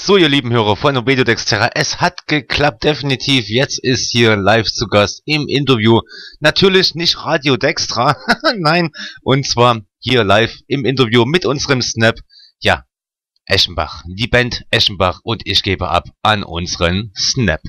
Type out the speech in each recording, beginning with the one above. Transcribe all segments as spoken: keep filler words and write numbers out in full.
So, ihr lieben Hörer von Radio Dexterra, es hat geklappt, definitiv. Jetzt ist hier live zu Gast im Interview. Natürlich nicht Radio Dextra, nein. Und zwar hier live im Interview mit unserem Snap. Ja, Eschenbach, die Band Eschenbach, und ich gebe ab an unseren Snap.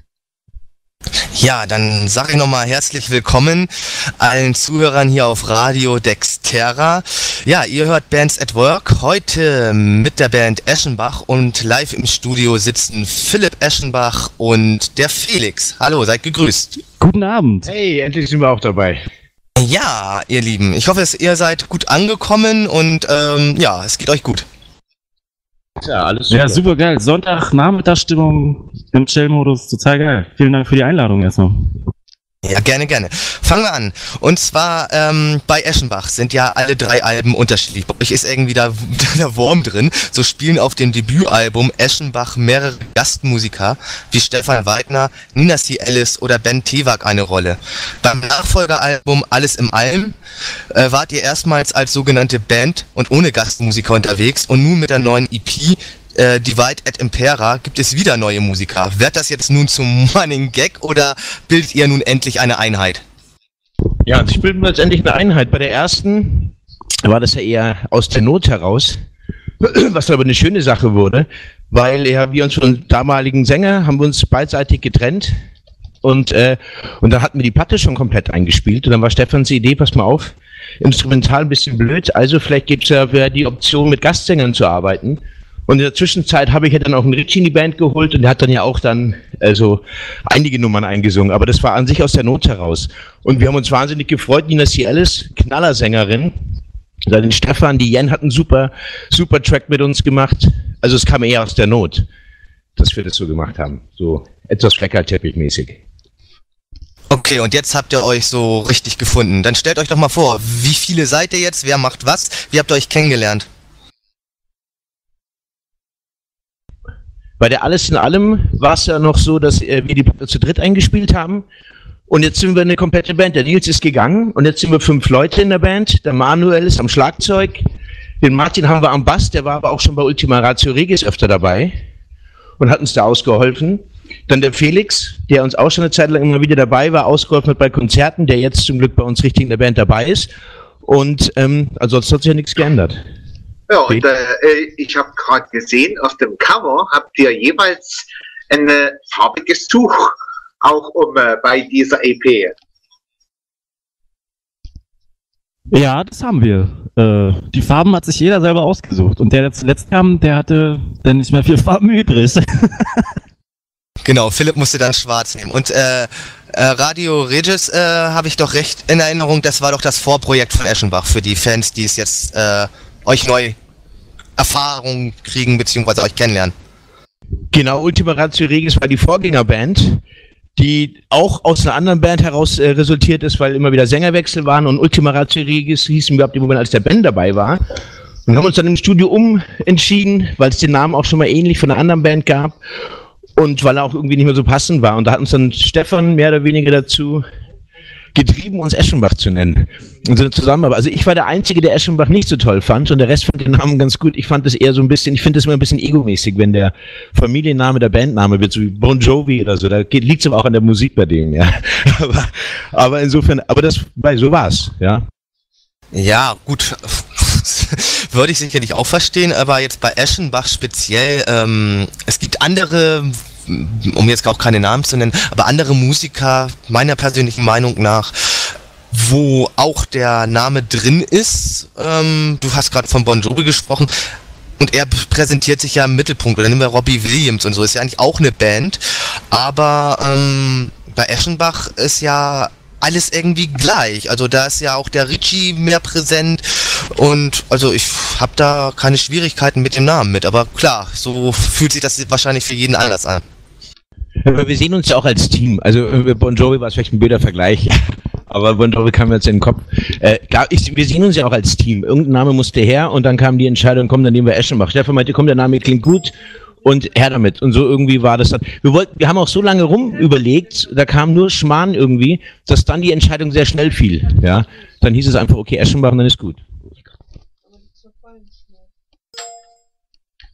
Ja, dann sage ich nochmal herzlich willkommen allen Zuhörern hier auf Radio Dexterra. Ja, ihr hört Bands at Work, heute mit der Band Eschenbach, und live im Studio sitzen Philipp Eschenbach und der Felix. Hallo, seid gegrüßt. Guten Abend. Hey, endlich sind wir auch dabei. Ja, ihr Lieben, ich hoffe, dass ihr seid gut angekommen und ähm, ja, es geht euch gut. Ja, alles super. Ja, super geil. Sonntagnachmittagsstimmung im Chill-Modus, total geil. Vielen Dank für die Einladung erstmal. Ja, gerne, gerne. Fangen wir an. Und zwar ähm, bei Eschenbach sind ja alle drei Alben unterschiedlich. Bei euch ist irgendwie da der Wurm drin. So spielen auf dem Debütalbum Eschenbach mehrere Gastmusiker wie Stefan Weidner, Nina C. Ellis oder Ben Tewak eine Rolle. Beim Nachfolgeralbum Alles im Allem äh, wart ihr erstmals als sogenannte Band und ohne Gastmusiker unterwegs, und nun mit der neuen E P Äh, Divide et Impera gibt es wieder neue Musiker. Wird das jetzt nun zum Running Gag oder bildet ihr nun endlich eine Einheit? Ja, also ich bilde letztendlich eine Einheit. Bei der ersten war das ja eher aus der Not heraus, was aber eine schöne Sache wurde, weil ja, wir uns von damaligen Sänger haben wir uns beidseitig getrennt, und, äh, und dann hatten wir die Platte schon komplett eingespielt, und dann war Stefans Idee, pass mal auf, instrumental ein bisschen blöd, also vielleicht gibt es ja die Option, mit Gastsängern zu arbeiten. Und in der Zwischenzeit habe ich ja dann auch einen Richie in die Band geholt, und der hat dann ja auch dann also einige Nummern eingesungen, aber das war an sich aus der Not heraus. Und wir haben uns wahnsinnig gefreut. Nina C. Ellis, Knallersängerin, dann den Stefan, die Jen hat einen super, super Track mit uns gemacht. Also es kam eher aus der Not, dass wir das so gemacht haben, so etwas Fleckerteppichmäßig. Okay, und jetzt habt ihr euch so richtig gefunden. Dann stellt euch doch mal vor, wie viele seid ihr jetzt, wer macht was, wie habt ihr euch kennengelernt? Bei der Alles in Allem war es ja noch so, dass äh, wir die Platte zu dritt eingespielt haben, und jetzt sind wir eine komplette Band. Der Nils ist gegangen, und jetzt sind wir fünf Leute in der Band. Der Manuel ist am Schlagzeug, den Martin haben wir am Bass, der war aber auch schon bei Ultima Ratio Regis öfter dabei und hat uns da ausgeholfen. Dann der Felix, der uns auch schon eine Zeit lang immer wieder dabei war, ausgeholfen hat bei Konzerten, der jetzt zum Glück bei uns richtig in der Band dabei ist. Und ähm, ansonsten hat sich ja nichts geändert. Ja, und äh, ich habe gerade gesehen, auf dem Cover habt ihr jeweils ein äh, farbiges Tuch, auch um äh, bei dieser E P. Ja, das haben wir. Äh, die Farben hat sich jeder selber ausgesucht. Und der, der zuletzt kam, der hatte dann nicht mehr viel Farben übrig. Genau, Philipp musste dann schwarz nehmen. Und äh, äh, Radio Regis äh, habe ich doch recht in Erinnerung, das war doch das Vorprojekt von Eschenbach für die Fans, die es jetzt äh, euch neu Erfahrung kriegen bzw. euch kennenlernen. Genau, Ultima Ratio Regis war die Vorgängerband, die auch aus einer anderen Band heraus äh, resultiert ist, weil immer wieder Sängerwechsel waren, und Ultima Ratio Regis hießen wir ab dem Moment, als der Ben dabei war. Und haben uns dann im Studio umentschieden, weil es den Namen auch schon mal ähnlich von einer anderen Band gab und weil er auch irgendwie nicht mehr so passend war. Und da hat uns dann Stefan mehr oder weniger dazu getrieben, uns Eschenbach zu nennen. Und so zusammen, also ich war der Einzige, der Eschenbach nicht so toll fand, und der Rest fand den Namen ganz gut. Ich fand das eher so ein bisschen, ich finde das immer ein bisschen egomäßig, wenn der Familienname der Bandname wird, so wie Bon Jovi oder so. Da liegt es aber auch an der Musik bei dem, ja. aber, aber insofern, aber das, weil so war's, ja. Ja, gut. Würde ich sicherlich auch verstehen, aber jetzt bei Eschenbach speziell, ähm, es gibt andere, um jetzt auch keine Namen zu nennen, aber andere Musiker, meiner persönlichen Meinung nach, wo auch der Name drin ist. Ähm, du hast gerade von Bon Jovi gesprochen, und er präsentiert sich ja im Mittelpunkt. Oder nehmen wir Robbie Williams und so, ist ja eigentlich auch eine Band, aber ähm, bei Eschenbach ist ja alles irgendwie gleich. Also da ist ja auch der Richie mehr präsent, und also ich habe da keine Schwierigkeiten mit dem Namen mit, aber klar, so fühlt sich das wahrscheinlich für jeden anders an. Aber wir sehen uns ja auch als Team. Also Bon Jovi war es vielleicht ein blöder Vergleich, aber Bon Jovi kam jetzt in den Kopf. Äh, klar, ich, wir sehen uns ja auch als Team. Irgendein Name musste her, und dann kam die Entscheidung, komm, dann nehmen wir Eschenbach. Stefan meinte, komm, der Name klingt gut, und her damit. Und so irgendwie war das dann. Wir wollten, wir haben auch so lange rum überlegt, da kam nur Schmarrn irgendwie, dass dann die Entscheidung sehr schnell fiel. Ja, dann hieß es einfach, okay, Eschenbach, und dann ist gut.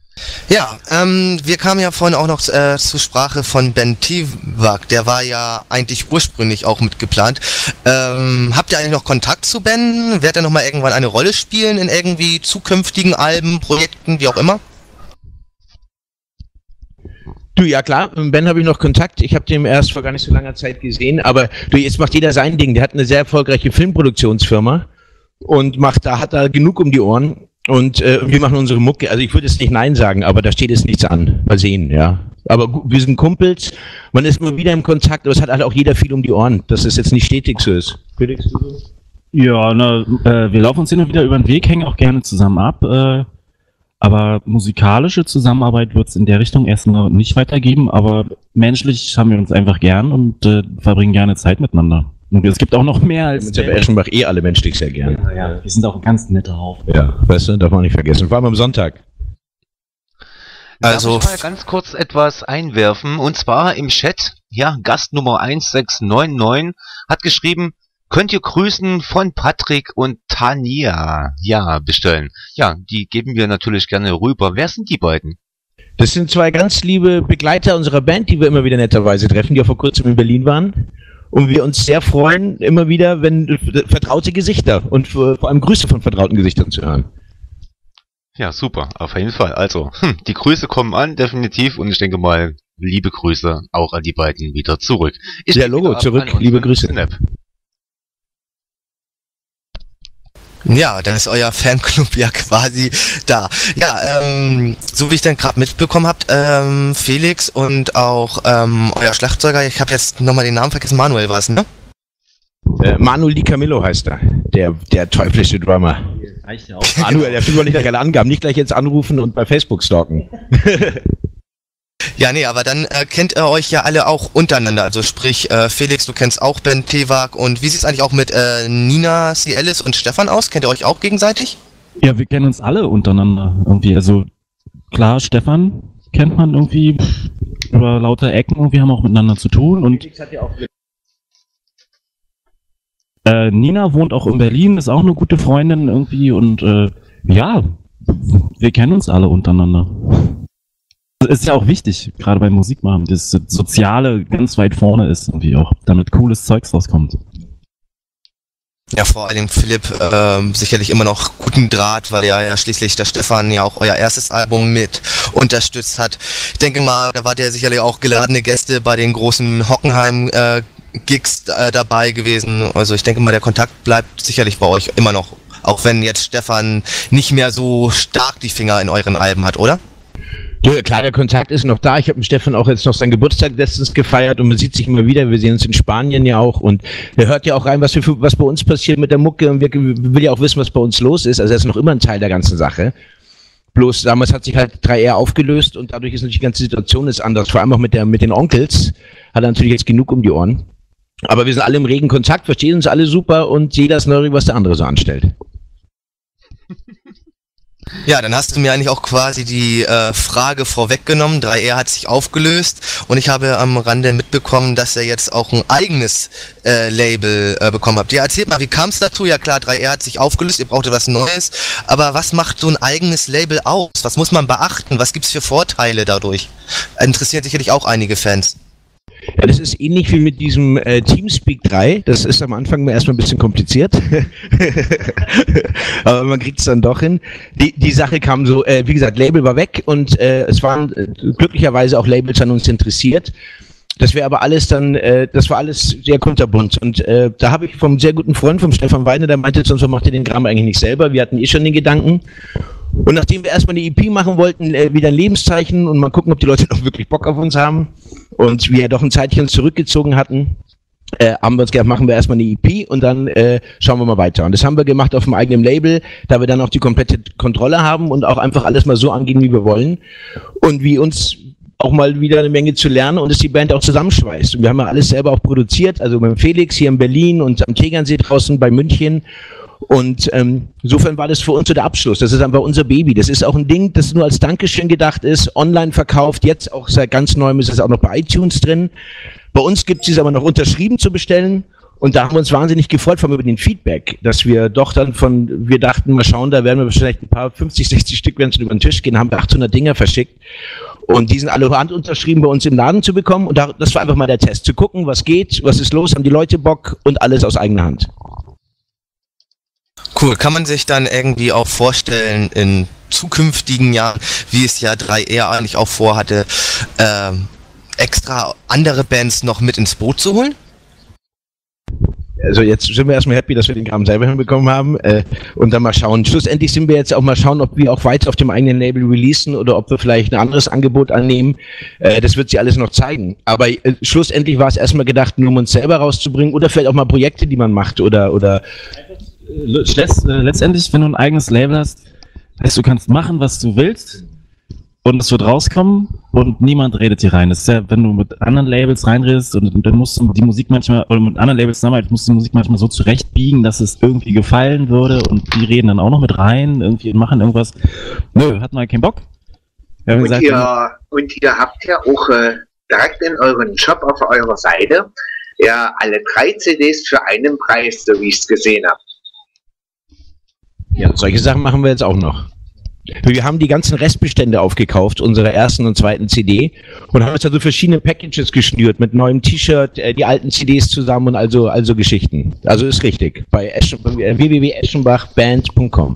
Ja, ähm, wir kamen ja vorhin auch noch äh, zur Sprache von Ben Tivak. Der war ja eigentlich ursprünglich auch mit geplant. Ähm, habt ihr eigentlich noch Kontakt zu Ben? Wird er nochmal irgendwann eine Rolle spielen in irgendwie zukünftigen Alben, Projekten, wie auch immer? Du, ja klar, mit Ben habe ich noch Kontakt. Ich habe den erst vor gar nicht so langer Zeit gesehen, aber du, jetzt macht jeder sein Ding. Der hat eine sehr erfolgreiche Filmproduktionsfirma und macht, da hat er genug um die Ohren. Und äh, wir machen unsere Mucke, also ich würde jetzt nicht Nein sagen, aber da steht jetzt nichts an. Mal sehen, ja. Aber wir sind Kumpels, man ist immer wieder im Kontakt, aber es hat halt auch jeder viel um die Ohren, dass es jetzt nicht stetig so ist. Felix, du so? Ja, na, äh, wir laufen uns hin und wieder über den Weg, hängen auch gerne zusammen ab, äh, aber musikalische Zusammenarbeit wird es in der Richtung erstmal nicht weitergeben, aber menschlich haben wir uns einfach gern und äh, verbringen gerne Zeit miteinander. Und es gibt auch noch mehr als... Ich mache eh alle menschlich sehr gern. Ja, ja, wir sind auch ein ganz netter Haufen. Ja, weißt du, darf man nicht vergessen. Vor allem am Sonntag. Also, darf ich mal ganz kurz etwas einwerfen, und zwar im Chat, ja, Gast Nummer eins sechs neun neun hat geschrieben, könnt ihr Grüßen von Patrick und Tanja, ja, bestellen. Ja, die geben wir natürlich gerne rüber. Wer sind die beiden? Das sind zwei ganz liebe Begleiter unserer Band, die wir immer wieder netterweise treffen, die auch vor kurzem in Berlin waren. Und wir uns sehr freuen, immer wieder, wenn vertraute Gesichter und vor allem Grüße von vertrauten Gesichtern zu hören. Ja, super, auf jeden Fall. Also, hm, die Grüße kommen an, definitiv, und ich denke mal, liebe Grüße auch an die beiden wieder zurück. Ich ja, Logo, zurück, liebe Grüße. Snap. Ja, dann ist euer Fanclub ja quasi da. Ja, ähm, so wie ich dann gerade mitbekommen habt, ähm, Felix und auch ähm, euer Schlagzeuger, ich habe jetzt nochmal den Namen vergessen, Manuel war es, ne? Äh, Manuel Di Camillo heißt er, der, der teuflische Drummer. Reicht ja auch. Manuel, der will nicht gleich alle Angaben, nicht gleich jetzt anrufen und bei Facebook stalken. Ja, nee, aber dann äh, kennt ihr euch ja alle auch untereinander. Also sprich, äh, Felix, du kennst auch Ben Tivak. Und wie sieht es eigentlich auch mit äh, Nina C. Ellis und Stefan aus? Kennt ihr euch auch gegenseitig? Ja, wir kennen uns alle untereinander irgendwie. Also klar, Stefan kennt man irgendwie über lauter Ecken. Irgendwie haben wir auch miteinander zu tun. Und äh, Nina wohnt auch in Berlin, ist auch eine gute Freundin irgendwie. Und äh, ja, wir kennen uns alle untereinander. Das ist ja auch wichtig, gerade beim Musikmachen, dass das Soziale ganz weit vorne ist irgendwie auch, damit cooles Zeugs rauskommt. Ja, vor allem Philipp, ähm, sicherlich immer noch guten Draht, weil ja, ja schließlich der Stefan ja auch euer erstes Album mit unterstützt hat. Ich denke mal, da wart ihr sicherlich auch geladene Gäste bei den großen Hockenheim-Gigs äh, äh, dabei gewesen. Also ich denke mal, der Kontakt bleibt sicherlich bei euch immer noch, auch wenn jetzt Stefan nicht mehr so stark die Finger in euren Alben hat, oder? Ja, klar, der Kontakt ist noch da. Ich habe mit Stefan auch jetzt noch seinen Geburtstag letztens gefeiert und man sieht sich immer wieder. Wir sehen uns in Spanien ja auch und er hört ja auch rein, was, wir, was bei uns passiert mit der Mucke und wir, wir will ja auch wissen, was bei uns los ist. Also er ist noch immer ein Teil der ganzen Sache. Bloß damals hat sich halt drei R aufgelöst und dadurch ist natürlich die ganze Situation ist anders. Vor allem auch mit, der, mit den Onkels hat er natürlich jetzt genug um die Ohren. Aber wir sind alle im regen Kontakt, verstehen uns alle super und jeder ist neugierig, was der andere so anstellt. Ja, dann hast du mir eigentlich auch quasi die äh, Frage vorweggenommen. drei R hat sich aufgelöst und ich habe am Rande mitbekommen, dass ihr jetzt auch ein eigenes äh, Label äh, bekommen habt. Ja, erzählt mal, wie kam es dazu? Ja klar, drei R hat sich aufgelöst, ihr brauchtet was Neues, aber was macht so ein eigenes Label aus? Was muss man beachten? Was gibt's für Vorteile dadurch? Interessiert sicherlich auch einige Fans. Ja, das ist ähnlich wie mit diesem äh, Teamspeak drei. Das ist am Anfang erstmal ein bisschen kompliziert. Aber man kriegt es dann doch hin. Die, die Sache kam so, äh, wie gesagt, Label war weg und äh, es waren äh, glücklicherweise auch Labels an uns interessiert. Das wäre aber alles dann, äh, das war alles sehr kunterbunt. Und äh, da habe ich vom sehr guten Freund, vom Stefan Weidner, der meinte, sonst macht ihr den Kram eigentlich nicht selber. Wir hatten eh schon den Gedanken. Und nachdem wir erstmal eine E P machen wollten, äh, wieder ein Lebenszeichen und mal gucken, ob die Leute noch wirklich Bock auf uns haben und wir ja doch ein Zeitchen zurückgezogen hatten, äh, haben wir uns gedacht, machen wir erstmal eine E P und dann äh, schauen wir mal weiter. Und das haben wir gemacht auf dem eigenen Label, da wir dann auch die komplette Kontrolle haben und auch einfach alles mal so angehen, wie wir wollen und wie uns auch mal wieder eine Menge zu lernen und es die Band auch zusammenschweißt. Und wir haben ja alles selber auch produziert, also beim Felix hier in Berlin und am Tegernsee draußen bei München. Und ähm, insofern war das für uns so der Abschluss. Das ist einfach unser Baby. Das ist auch ein Ding, das nur als Dankeschön gedacht ist, online verkauft. Jetzt auch seit ganz neuem ist es auch noch bei iTunes drin. Bei uns gibt es es aber noch unterschrieben zu bestellen. Und da haben wir uns wahnsinnig gefreut, vor allem über den Feedback, dass wir doch dann von, wir dachten, mal schauen, da werden wir vielleicht ein paar fünfzig, sechzig Stück werden über den Tisch gehen, haben wir achthundert Dinger verschickt. Und die sind alle handunterschrieben bei uns im Laden zu bekommen. Und da, das war einfach mal der Test, zu gucken, was geht, was ist los, haben die Leute Bock und alles aus eigener Hand. Cool, kann man sich dann irgendwie auch vorstellen in zukünftigen Jahren, wie es ja drei R eigentlich auch vorhatte, ähm, extra andere Bands noch mit ins Boot zu holen? Also jetzt sind wir erstmal happy, dass wir den Kram selber hinbekommen haben äh, und dann mal schauen. Schlussendlich sind wir jetzt auch mal schauen, ob wir auch weiter auf dem eigenen Label releasen oder ob wir vielleicht ein anderes Angebot annehmen. Äh, das wird sich alles noch zeigen. Aber äh, schlussendlich war es erstmal gedacht, nur um uns selber rauszubringen oder vielleicht auch mal Projekte, die man macht oder... oder Letzt, äh, letztendlich, wenn du ein eigenes Label hast, heißt, du kannst machen, was du willst und es wird rauskommen und niemand redet hier rein. Das ist ja, wenn du mit anderen Labels reinredest und, und dann musst du die Musik manchmal, oder mit anderen Labels zusammenarbeiten, musst du die Musik manchmal so zurechtbiegen, dass es irgendwie gefallen würde und die reden dann auch noch mit rein irgendwie und machen irgendwas. Nö, hat mal keinen Bock. Wir haben Und, gesagt, ihr, und ihr habt ja auch äh, direkt in euren Shop auf eurer Seite ja alle drei C Ds für einen Preis, so wie ich es gesehen habe. Ja, solche Sachen machen wir jetzt auch noch. Wir haben die ganzen Restbestände aufgekauft, unserer ersten und zweiten C D, und haben jetzt also verschiedene Packages geschnürt mit neuem T-Shirt, äh, die alten C Ds zusammen und also, also Geschichten. Also ist richtig. Bei Eschen, w w w punkt eschenbach band punkt com.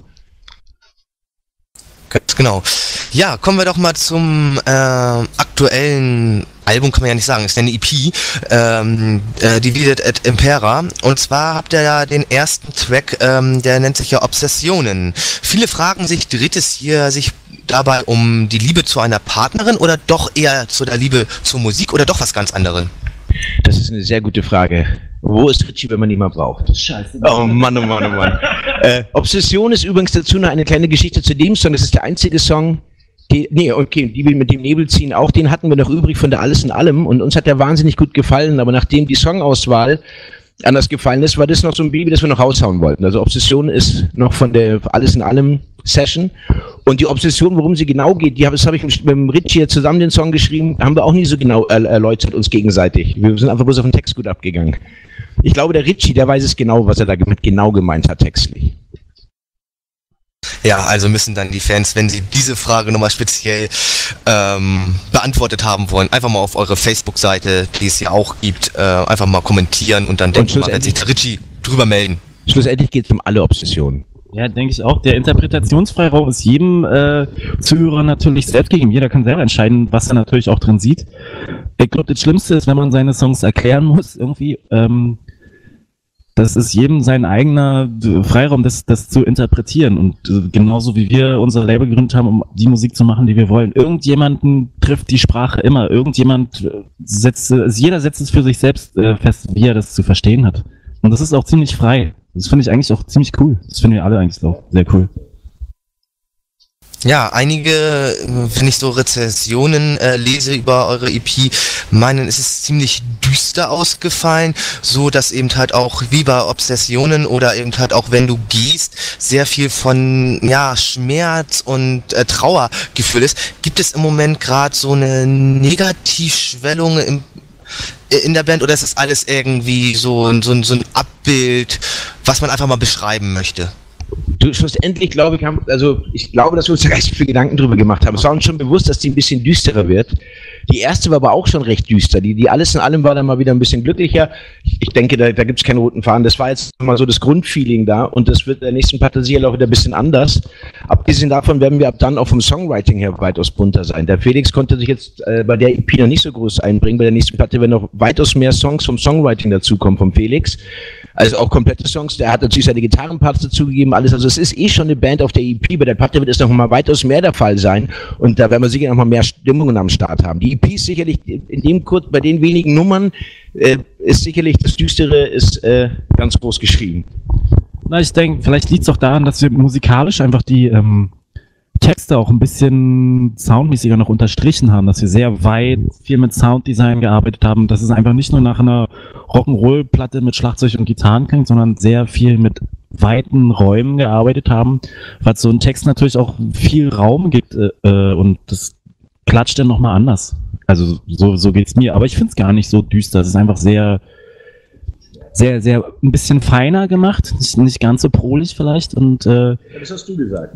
Ganz genau. Ja, kommen wir doch mal zum äh, aktuellen Album, kann man ja nicht sagen, ist eine E P, ähm, äh, Divided et Impera. Und zwar habt ihr ja den ersten Track, ähm, der nennt sich ja Obsessionen. Viele fragen sich, dreht es hier sich dabei um die Liebe zu einer Partnerin oder doch eher zu der Liebe zur Musik oder doch was ganz anderes? Das ist eine sehr gute Frage. Wo ist Richie, wenn man ihn mal braucht? Scheiße. Oh Mann, oh Mann, oh Mann. äh, Obsession ist übrigens dazu noch eine kleine Geschichte zu dem Song. Das ist der einzige Song, die, nee, okay, die wir mit dem Nebel ziehen auch, den hatten wir noch übrig von der Alles in Allem und uns hat der wahnsinnig gut gefallen, aber nachdem die Songauswahl anders gefallen ist, war das noch so ein Baby, das wir noch raushauen wollten. Also Obsession ist noch von der Alles in Allem Session und die Obsession, worum sie genau geht, die hab, das habe ich mit dem Richie zusammen den Song geschrieben, haben wir auch nie so genau er erläutert uns gegenseitig. Wir sind einfach bloß auf den Text gut abgegangen. Ich glaube, der Richie, der weiß es genau, was er damit genau gemeint hat textlich. Ja, also müssen dann die Fans, wenn sie diese Frage nochmal speziell ähm, beantwortet haben wollen, einfach mal auf eure Facebook-Seite, die es ja auch gibt, äh, einfach mal kommentieren und dann denke ich mal, wird sich der Richie drüber melden. Schlussendlich geht es um alle Obsessionen. Ja, denke ich auch. Der Interpretationsfreiraum ist jedem äh, Zuhörer natürlich selbst gegeben. Jeder kann selber entscheiden, was er natürlich auch drin sieht. Ich glaube, das Schlimmste ist, wenn man seine Songs erklären muss, irgendwie. Ähm, das ist jedem sein eigener Freiraum, das, das zu interpretieren. Und äh, genauso wie wir unser Label gegründet haben, um die Musik zu machen, die wir wollen. Irgendjemanden trifft die Sprache immer. Irgendjemand setzt, also jeder setzt es für sich selbst äh, fest, wie er das zu verstehen hat. Und das ist auch ziemlich frei. Das finde ich eigentlich auch ziemlich cool. Das finden wir alle eigentlich auch sehr cool. Ja, einige, wenn ich so Rezensionen äh, lese über eure E P, meinen, es ist ziemlich düster ausgefallen, so dass eben halt auch wie bei Obsessionen oder eben halt auch wenn du gehst, sehr viel von ja Schmerz und äh, Trauergefühl ist. Gibt es im Moment gerade so eine Negativschwellung im in der Band oder ist das alles irgendwie so, so, so ein Abbild, was man einfach mal beschreiben möchte? Du, schlussendlich glaube ich, haben, also ich glaube, dass wir uns da recht viel Gedanken drüber gemacht haben. Es war uns schon bewusst, dass die ein bisschen düsterer wird. Die erste war aber auch schon recht düster. Die, die Alles in Allem war dann mal wieder ein bisschen glücklicher. Ich denke, da, da gibt es keinen roten Faden. Das war jetzt mal so das Grundfeeling da und das wird der nächsten Platte sicherlich auch wieder ein bisschen anders. Abgesehen davon werden wir ab dann auch vom Songwriting her weitaus bunter sein. Der Felix konnte sich jetzt äh, bei der E P noch nicht so groß einbringen. Bei der nächsten Platte werden noch weitaus mehr Songs vom Songwriting dazukommen vom Felix. Also auch komplette Songs. Der hat natürlich seine Gitarrenparts dazugegeben, alles. Also es ist eh schon eine Band auf der E P. Bei der Platte wird es noch mal weitaus mehr der Fall sein. Und da werden wir sicher noch mal mehr Stimmungen am Start haben. Die E P ist sicherlich in dem kurz, bei den wenigen Nummern, äh, ist sicherlich das Düstere ist äh, ganz groß geschrieben. Na, ich denke, vielleicht liegt es auch daran, dass wir musikalisch einfach die ähm, Texte auch ein bisschen soundmäßiger noch unterstrichen haben, dass wir sehr weit viel mit Sounddesign gearbeitet haben, dass es einfach nicht nur nach einer Rock'n'Roll-Platte mit Schlagzeug und Gitarren klingt, sondern sehr viel mit weiten Räumen gearbeitet haben, was so ein Text natürlich auch viel Raum gibt äh, und das klatscht dann nochmal anders. Also so, so geht's mir, aber ich finde es gar nicht so düster, es ist einfach sehr sehr, sehr ein bisschen feiner gemacht, nicht, nicht ganz so prohlig vielleicht und äh, ja, das hast du gesagt.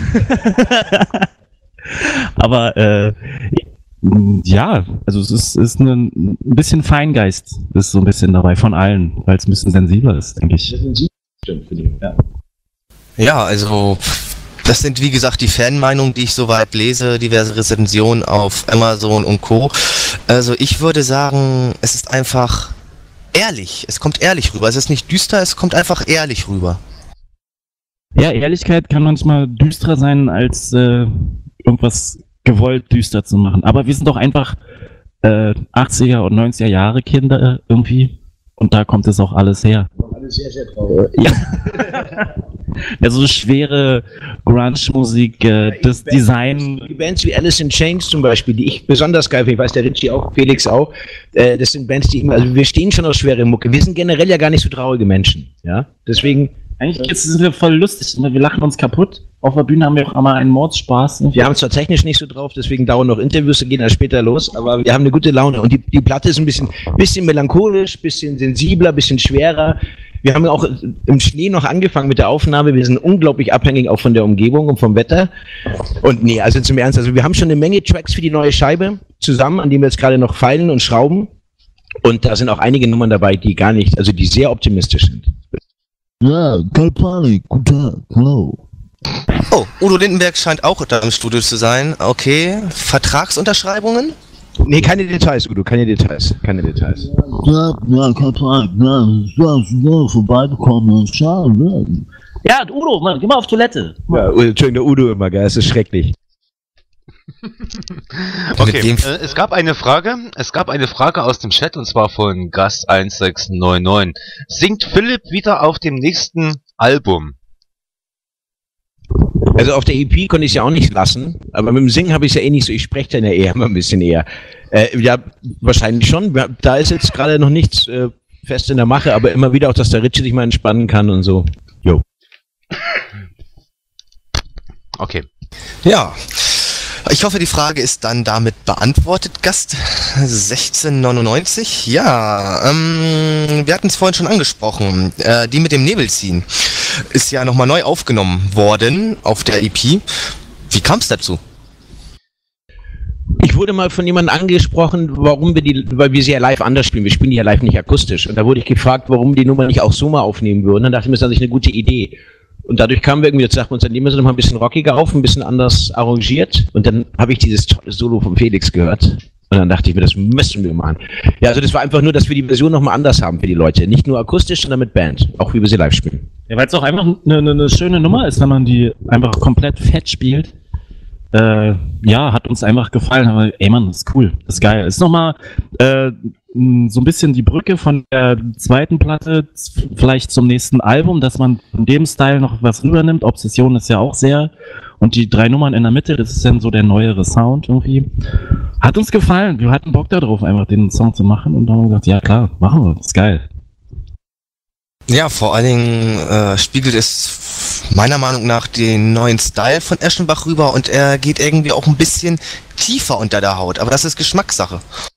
Aber äh, ja, also es ist, ist ein, ein bisschen Feingeist ist so ein bisschen dabei von allen, weil es ein bisschen sensibler ist, denke ich. Stimmt, für die. Ja. Ja, also das sind wie gesagt die Fanmeinungen, die ich soweit lese, diverse Rezensionen auf Amazon und Co. Also ich würde sagen, es ist einfach ehrlich, es kommt ehrlich rüber. Es ist nicht düster, es kommt einfach ehrlich rüber. Ja, Ehrlichkeit kann manchmal düsterer sein, als äh, irgendwas gewollt düster zu machen. Aber wir sind doch einfach äh, achtziger und neunziger Jahre Kinder irgendwie und da kommt es auch alles her. Alles sehr, sehr traurig. Ja. Also schwere Grunge-Musik, äh, das Bands, Design. Die Bands wie Alice in Chains zum Beispiel, die ich besonders geil finde, ich weiß der Richie auch, Felix auch, äh, das sind Bands, die immer, also wir stehen schon auf schwere Mucke. Wir sind generell ja gar nicht so traurige Menschen, ja, deswegen. Eigentlich ist es voll lustig, wir lachen uns kaputt. Auf der Bühne haben wir auch immer einen Mordspaß. Wir haben zwar technisch nicht so drauf, deswegen dauern noch Interviews, gehen dann später los, aber wir haben eine gute Laune und die, die Platte ist ein bisschen, bisschen melancholisch, bisschen sensibler, bisschen schwerer. Wir haben auch im Schnee noch angefangen mit der Aufnahme. Wir sind unglaublich abhängig auch von der Umgebung und vom Wetter. Und nee, also zum Ernst, also wir haben schon eine Menge Tracks für die neue Scheibe zusammen, an denen wir jetzt gerade noch feilen und schrauben. Und da sind auch einige Nummern dabei, die gar nicht, also die sehr optimistisch sind. Ja, keine Panik, guten Tag, hallo. Oh, Udo Lindenberg scheint auch da im Studio zu sein. Okay, Vertragsunterschreibungen? Nee, keine Details, Udo, keine Details, keine Details. Ja, ja, keine Panik, ja, ja, ja, vorbeibekommen und schauen, ja. Ja, Udo, Mann, geh mal auf Toilette. Ja, Entschuldigung, der Udo immer, gell, es ist schrecklich. Okay, äh, es gab eine Frage, es gab eine Frage aus dem Chat und zwar von Gast eins sechs neun neun. Singt Philipp wieder auf dem nächsten Album? Also auf der E P konnte ich es ja auch nicht lassen, aber mit dem Singen habe ich es ja eh nicht so, ich spreche dann ja eher mal ein bisschen eher. Äh, ja, wahrscheinlich schon, da ist jetzt gerade noch nichts äh, fest in der Mache, aber immer wieder auch, dass der Ritchie sich mal entspannen kann und so. Jo. Okay. Ja. Ich hoffe, die Frage ist dann damit beantwortet. Gast sechzehn neunundneunzig. Ja, ähm, wir hatten es vorhin schon angesprochen. Äh, die mit dem Nebelziehen ist ja nochmal neu aufgenommen worden auf der E P. Wie kam es dazu? Ich wurde mal von jemandem angesprochen, warum wir die, weil wir sie ja live anders spielen. Wir spielen die ja live nicht akustisch. Und da wurde ich gefragt, warum wir die Nummer nicht auch so mal aufnehmen würden. Dann dachte ich mir, das ist natürlich eine gute Idee. Und dadurch kamen wir irgendwie, jetzt sagt man uns, dann nehmen wir sie nochmal ein bisschen rockiger auf, ein bisschen anders arrangiert. Und dann habe ich dieses tolle Solo von Felix gehört. Und dann dachte ich mir, das müssen wir machen. Ja, also das war einfach nur, dass wir die Version nochmal anders haben für die Leute. Nicht nur akustisch, sondern mit Band. Auch wie wir sie live spielen. Ja, weil es auch einfach eine, eine, eine schöne Nummer ist, wenn man die einfach komplett fett spielt. Äh, ja, hat uns einfach gefallen. Aber ey Mann, das ist cool. Das ist geil. Ist nochmal äh, so ein bisschen die Brücke von der zweiten Platte vielleicht zum nächsten Album, dass man von dem Style noch was rübernimmt. Obsession ist ja auch sehr. Und die drei Nummern in der Mitte, das ist dann so der neuere Sound irgendwie. Hat uns gefallen. Wir hatten Bock darauf, einfach den Song zu machen. Und dann haben wir gesagt, ja klar, machen wir. Das ist geil. Ja, vor allen Dingen äh, spiegelt es meiner Meinung nach den neuen Style von Eschenbach rüber und er geht irgendwie auch ein bisschen tiefer unter der Haut. Aber das ist Geschmackssache.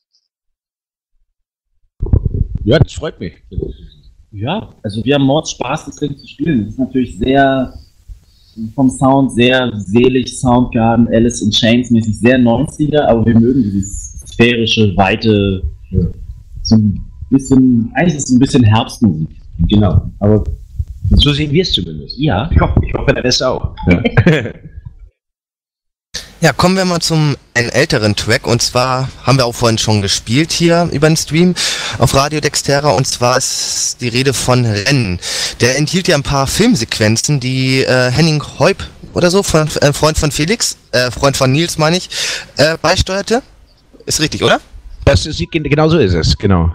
Ja, das freut mich. Ja, also wir haben Mordspaß, das Ding zu spielen. Das ist natürlich sehr, vom Sound sehr selig, Soundgarden, Alice in Chains mäßig, sehr neunziger, aber wir mögen dieses sphärische, weite, so ein bisschen, eigentlich ist es ein bisschen Herbstmusik. Genau, aber so sehen wir es zumindest. Ja. Ich hoffe, ich hoffe der Rest auch. Ja. Ja, kommen wir mal zum einen älteren Track und zwar haben wir auch vorhin schon gespielt hier über den Stream auf Radio Dexterra und zwar ist die Rede von Rennen. Der enthielt ja ein paar Filmsequenzen, die äh, Henning Heup oder so, von, äh, Freund von Felix, äh, Freund von Nils meine ich, äh, beisteuerte. Ist richtig, oder? Das ist, genau so ist es, genau.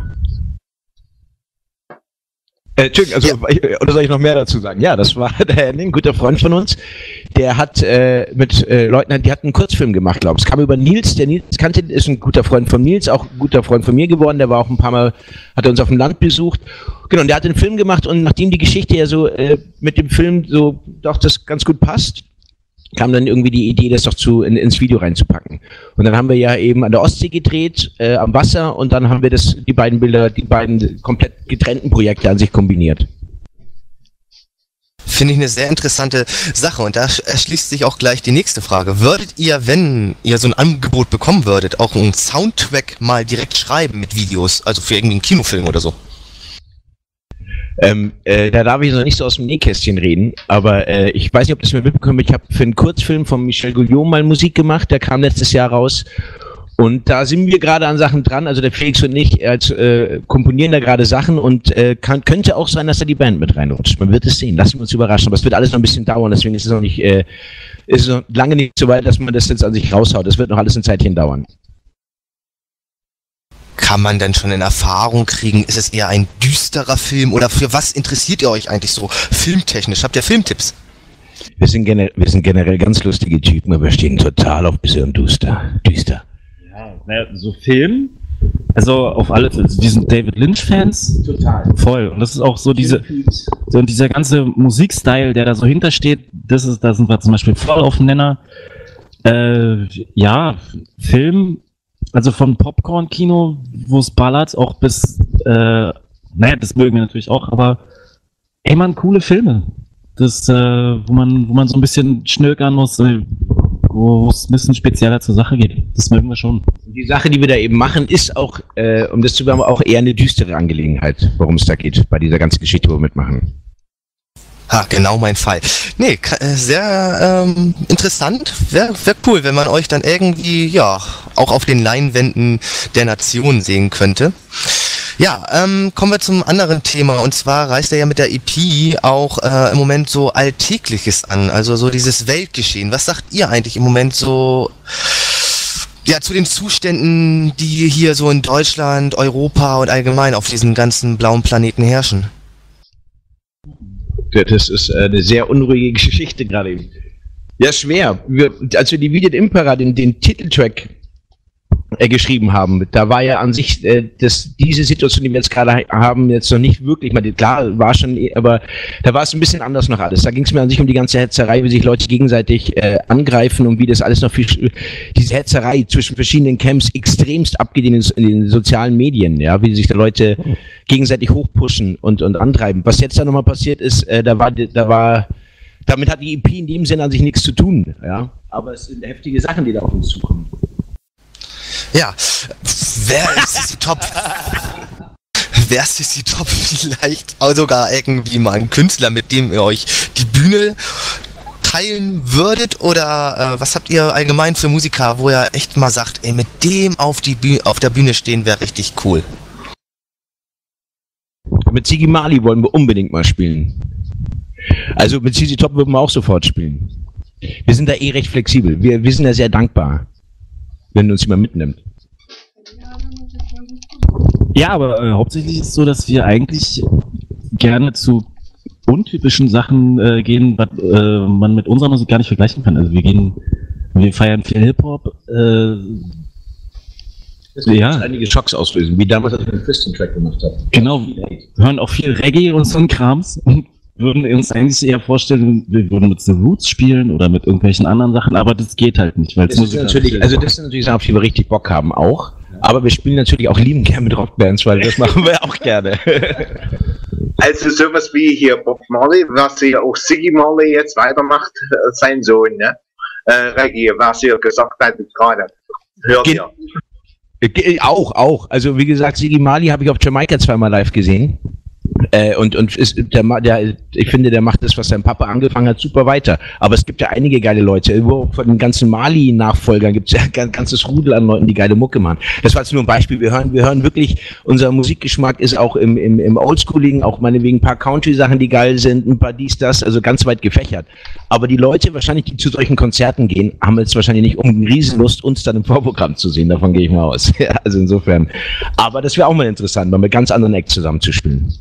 Äh, Entschuldigung, also, ja. ich, oder soll ich noch mehr dazu sagen? Ja, das war der Henning, ein guter Freund von uns. Der hat äh, mit äh, Leuten, die hatten einen Kurzfilm gemacht, glaube ich. Es kam über Nils, der Nils kannte, ist ein guter Freund von Nils, auch ein guter Freund von mir geworden. Der war auch ein paar Mal, hat er uns auf dem Land besucht. Genau, und der hat den Film gemacht und nachdem die Geschichte ja so äh, mit dem Film so, doch, das ganz gut passt, kam dann irgendwie die Idee, das doch zu in, ins Video reinzupacken. Und dann haben wir ja eben an der Ostsee gedreht, äh, am Wasser, und dann haben wir das, die beiden Bilder, die beiden komplett getrennten Projekte an sich kombiniert. Finde ich eine sehr interessante Sache, und da erschließt sich auch gleich die nächste Frage. Würdet ihr, wenn ihr so ein Angebot bekommen würdet, auch einen Soundtrack mal direkt schreiben mit Videos, also für irgendwie einen Kinofilm oder so? Ähm, äh, da darf ich noch nicht so aus dem Nähkästchen reden, aber äh, ich weiß nicht, ob das mir mitbekommen, ich habe für einen Kurzfilm von Michel Guillaume mal Musik gemacht, der kam letztes Jahr raus, und da sind wir gerade an Sachen dran, also der Felix und ich als äh, komponieren da gerade Sachen, und äh, kann, könnte auch sein, dass da die Band mit reinrutscht. Man wird es sehen, lassen wir uns überraschen, aber es wird alles noch ein bisschen dauern, deswegen ist es noch nicht, äh, ist es noch lange nicht so weit, dass man das jetzt an sich raushaut, das wird noch alles ein Zeitchen dauern. Kann man denn schon in Erfahrung kriegen, ist es eher ein düsterer Film, oder für was interessiert ihr euch eigentlich so filmtechnisch? Habt ihr Filmtipps? Wir sind, gener wir sind generell ganz lustige Typen, aber wir stehen total auf bisschen düster. düster. Ja, naja, so Film, also auf alle, wir sind David Lynch-Fans. Total. Voll. Und das ist auch so diese, so und dieser ganze Musikstyle, der da so hintersteht, das ist, da sind wir zum Beispiel voll auf dem Nenner. Äh, ja, Film, also von Popcorn-Kino, wo es ballert, auch bis, äh, naja, das mögen wir natürlich auch, aber ey man, coole Filme. Das, äh, wo man, wo man so ein bisschen schnökern muss, äh, wo es ein bisschen spezieller zur Sache geht. Das mögen wir schon. Die Sache, die wir da eben machen, ist auch, äh, um das zu beantworten, auch eher eine düstere Angelegenheit, worum es da geht, bei dieser ganzen Geschichte, wo wir mitmachen. Ha, genau mein Fall. Nee, sehr ähm, interessant. Wäre wär cool, wenn man euch dann irgendwie, ja, auch auf den Leinwänden der Nation sehen könnte. Ja, ähm, kommen wir zum anderen Thema, und zwar reißt er ja mit der E P auch äh, im Moment so Alltägliches an, also so dieses Weltgeschehen. Was sagt ihr eigentlich im Moment so, ja, zu den Zuständen, die hier so in Deutschland, Europa und allgemein auf diesem ganzen blauen Planeten herrschen? Das ist eine sehr unruhige Geschichte gerade eben. Ja, schwer. Wir, als wir die Videt Impera, den, den Titeltrack äh, geschrieben haben, da war ja an sich äh, das, diese Situation, die wir jetzt gerade haben, jetzt noch nicht wirklich, mal klar, war schon, aber da war es ein bisschen anders noch alles. Da ging es mir an sich um die ganze Hetzerei, wie sich Leute gegenseitig äh, angreifen und wie das alles noch viel, diese Hetzerei zwischen verschiedenen Camps extremst abgeht in den, in den sozialen Medien, ja, wie sich da Leute gegenseitig hochpushen und, und antreiben. Was jetzt da nochmal passiert ist, äh, da war, da war, damit hat die E P in dem Sinne an sich nichts zu tun, ja, aber es sind heftige Sachen, die da auf uns zukommen. Ja, wer ist C C Top? Wer ist C C Top vielleicht auch sogar irgendwie mal ein Künstler, mit dem ihr euch die Bühne teilen würdet, oder äh, was habt ihr allgemein für Musiker, wo ihr echt mal sagt, ey, mit dem auf, die Bühne, auf der Bühne stehen wäre richtig cool? Mit Ziggy Marley wollen wir unbedingt mal spielen. Also mit C C Top würden wir auch sofort spielen. Wir sind da eh recht flexibel. Wir, wir sind da sehr dankbar, wenn uns jemand mitnimmt. Ja, aber äh, hauptsächlich ist es so, dass wir eigentlich gerne zu untypischen Sachen äh, gehen, was äh, man mit unserer Musik gar nicht vergleichen kann. Also wir gehen, wir feiern viel Hip-Hop. Äh, das wird ja einige Schocks auslösen, wie damals, als wir den Christian-Track gemacht haben. Genau, wir hören auch viel Reggae und so ein Krams und würden uns eigentlich eher vorstellen, wir würden mit The Roots spielen oder mit irgendwelchen anderen Sachen, aber das geht halt nicht, weil das ist natürlich, also das sind natürlich Sachen, auf die wir richtig Bock haben auch, aber wir spielen natürlich auch lieben gerne mit Rockbands, weil das machen wir auch gerne. Also sowas wie hier Bob Marley, was ja auch Ziggy Marley jetzt weitermacht, sein Sohn, ne? Äh, Reggae, was ihr gesagt habt gerade. Hört Ge ihr? Auch, auch. Also wie gesagt, Ziggy Marley habe ich auf Jamaika zweimal live gesehen. Äh, und und ist, der, der, ich finde, der macht das, was sein Papa angefangen hat, super weiter. Aber es gibt ja einige geile Leute. Von den ganzen Mali-Nachfolgern gibt es ja ein ganzes Rudel an Leuten, die geile Mucke machen. Das war jetzt nur ein Beispiel. Wir hören, wir hören wirklich, unser Musikgeschmack ist auch im, im, im Oldschooligen, auch meinetwegen ein paar Country-Sachen, die geil sind, ein paar dies, das, also ganz weit gefächert. Aber die Leute wahrscheinlich, die zu solchen Konzerten gehen, haben jetzt wahrscheinlich nicht um Riesenlust, uns dann im Vorprogramm zu sehen. Davon gehe ich mal aus. Ja, also insofern. Aber das wäre auch mal interessant, mal mit ganz anderen Acts zusammenzuspielen.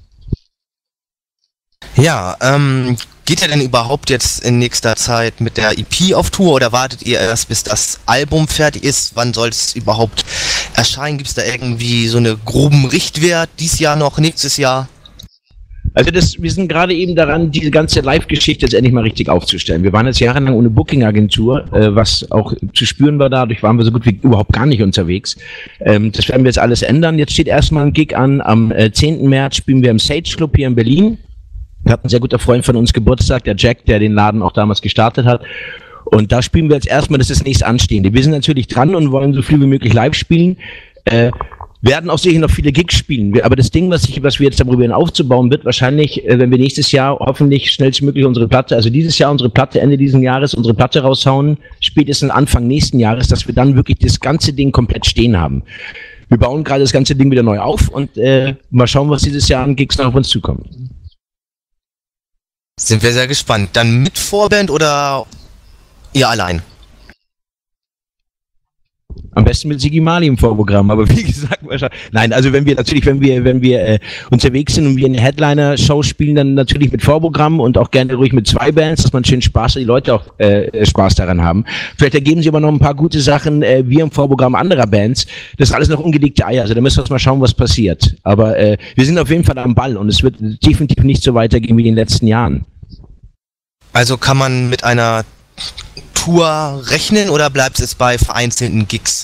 Ja, ähm, geht ihr denn überhaupt jetzt in nächster Zeit mit der E P auf Tour, oder wartet ihr erst, bis das Album fertig ist? Wann soll es überhaupt erscheinen? Gibt es da irgendwie so eine groben Richtwert? Dieses Jahr noch, nächstes Jahr? Also das, wir sind gerade eben daran, diese ganze Live-Geschichte jetzt endlich mal richtig aufzustellen. Wir waren jetzt jahrelang ohne Booking-Agentur, äh, was auch zu spüren war, dadurch waren wir so gut wie überhaupt gar nicht unterwegs. Ähm, das werden wir jetzt alles ändern. Jetzt steht erstmal ein Gig an, am äh, zehnten März spielen wir im Sage Club hier in Berlin. Da hat ein sehr guter Freund von uns Geburtstag, der Jack, der den Laden auch damals gestartet hat. Und da spielen wir jetzt erstmal, das ist das nächste Anstehende. Wir sind natürlich dran und wollen so viel wie möglich live spielen. Äh, werden auch sicher noch viele Gigs spielen. Wir, aber das Ding, was, ich, was wir jetzt da probieren aufzubauen, wird wahrscheinlich, äh, wenn wir nächstes Jahr hoffentlich schnellstmöglich unsere Platte, also dieses Jahr unsere Platte, Ende dieses Jahres unsere Platte raushauen, spätestens Anfang nächsten Jahres, dass wir dann wirklich das ganze Ding komplett stehen haben. Wir bauen gerade das ganze Ding wieder neu auf und äh, mal schauen, was dieses Jahr an Gigs noch auf uns zukommt. Sind wir sehr gespannt. Dann mit Vorband oder ihr allein? Am besten mit Sigi Mali im Vorprogramm, aber wie gesagt, wahrscheinlich. Nein, also wenn wir natürlich, wenn wir, wenn wir äh, unterwegs sind und wir eine Headliner-Show spielen, dann natürlich mit Vorprogramm und auch gerne ruhig mit zwei Bands, dass man schön Spaß hat, die Leute auch äh, Spaß daran haben. Vielleicht ergeben sich aber noch ein paar gute Sachen, äh, wir im Vorprogramm anderer Bands. Das ist alles noch ungelegte Eier, also da müssen wir uns mal schauen, was passiert. Aber äh, wir sind auf jeden Fall am Ball und es wird definitiv nicht so weitergehen wie in den letzten Jahren. Also kann man mit einer Tour rechnen oder bleibt es bei vereinzelten Gigs?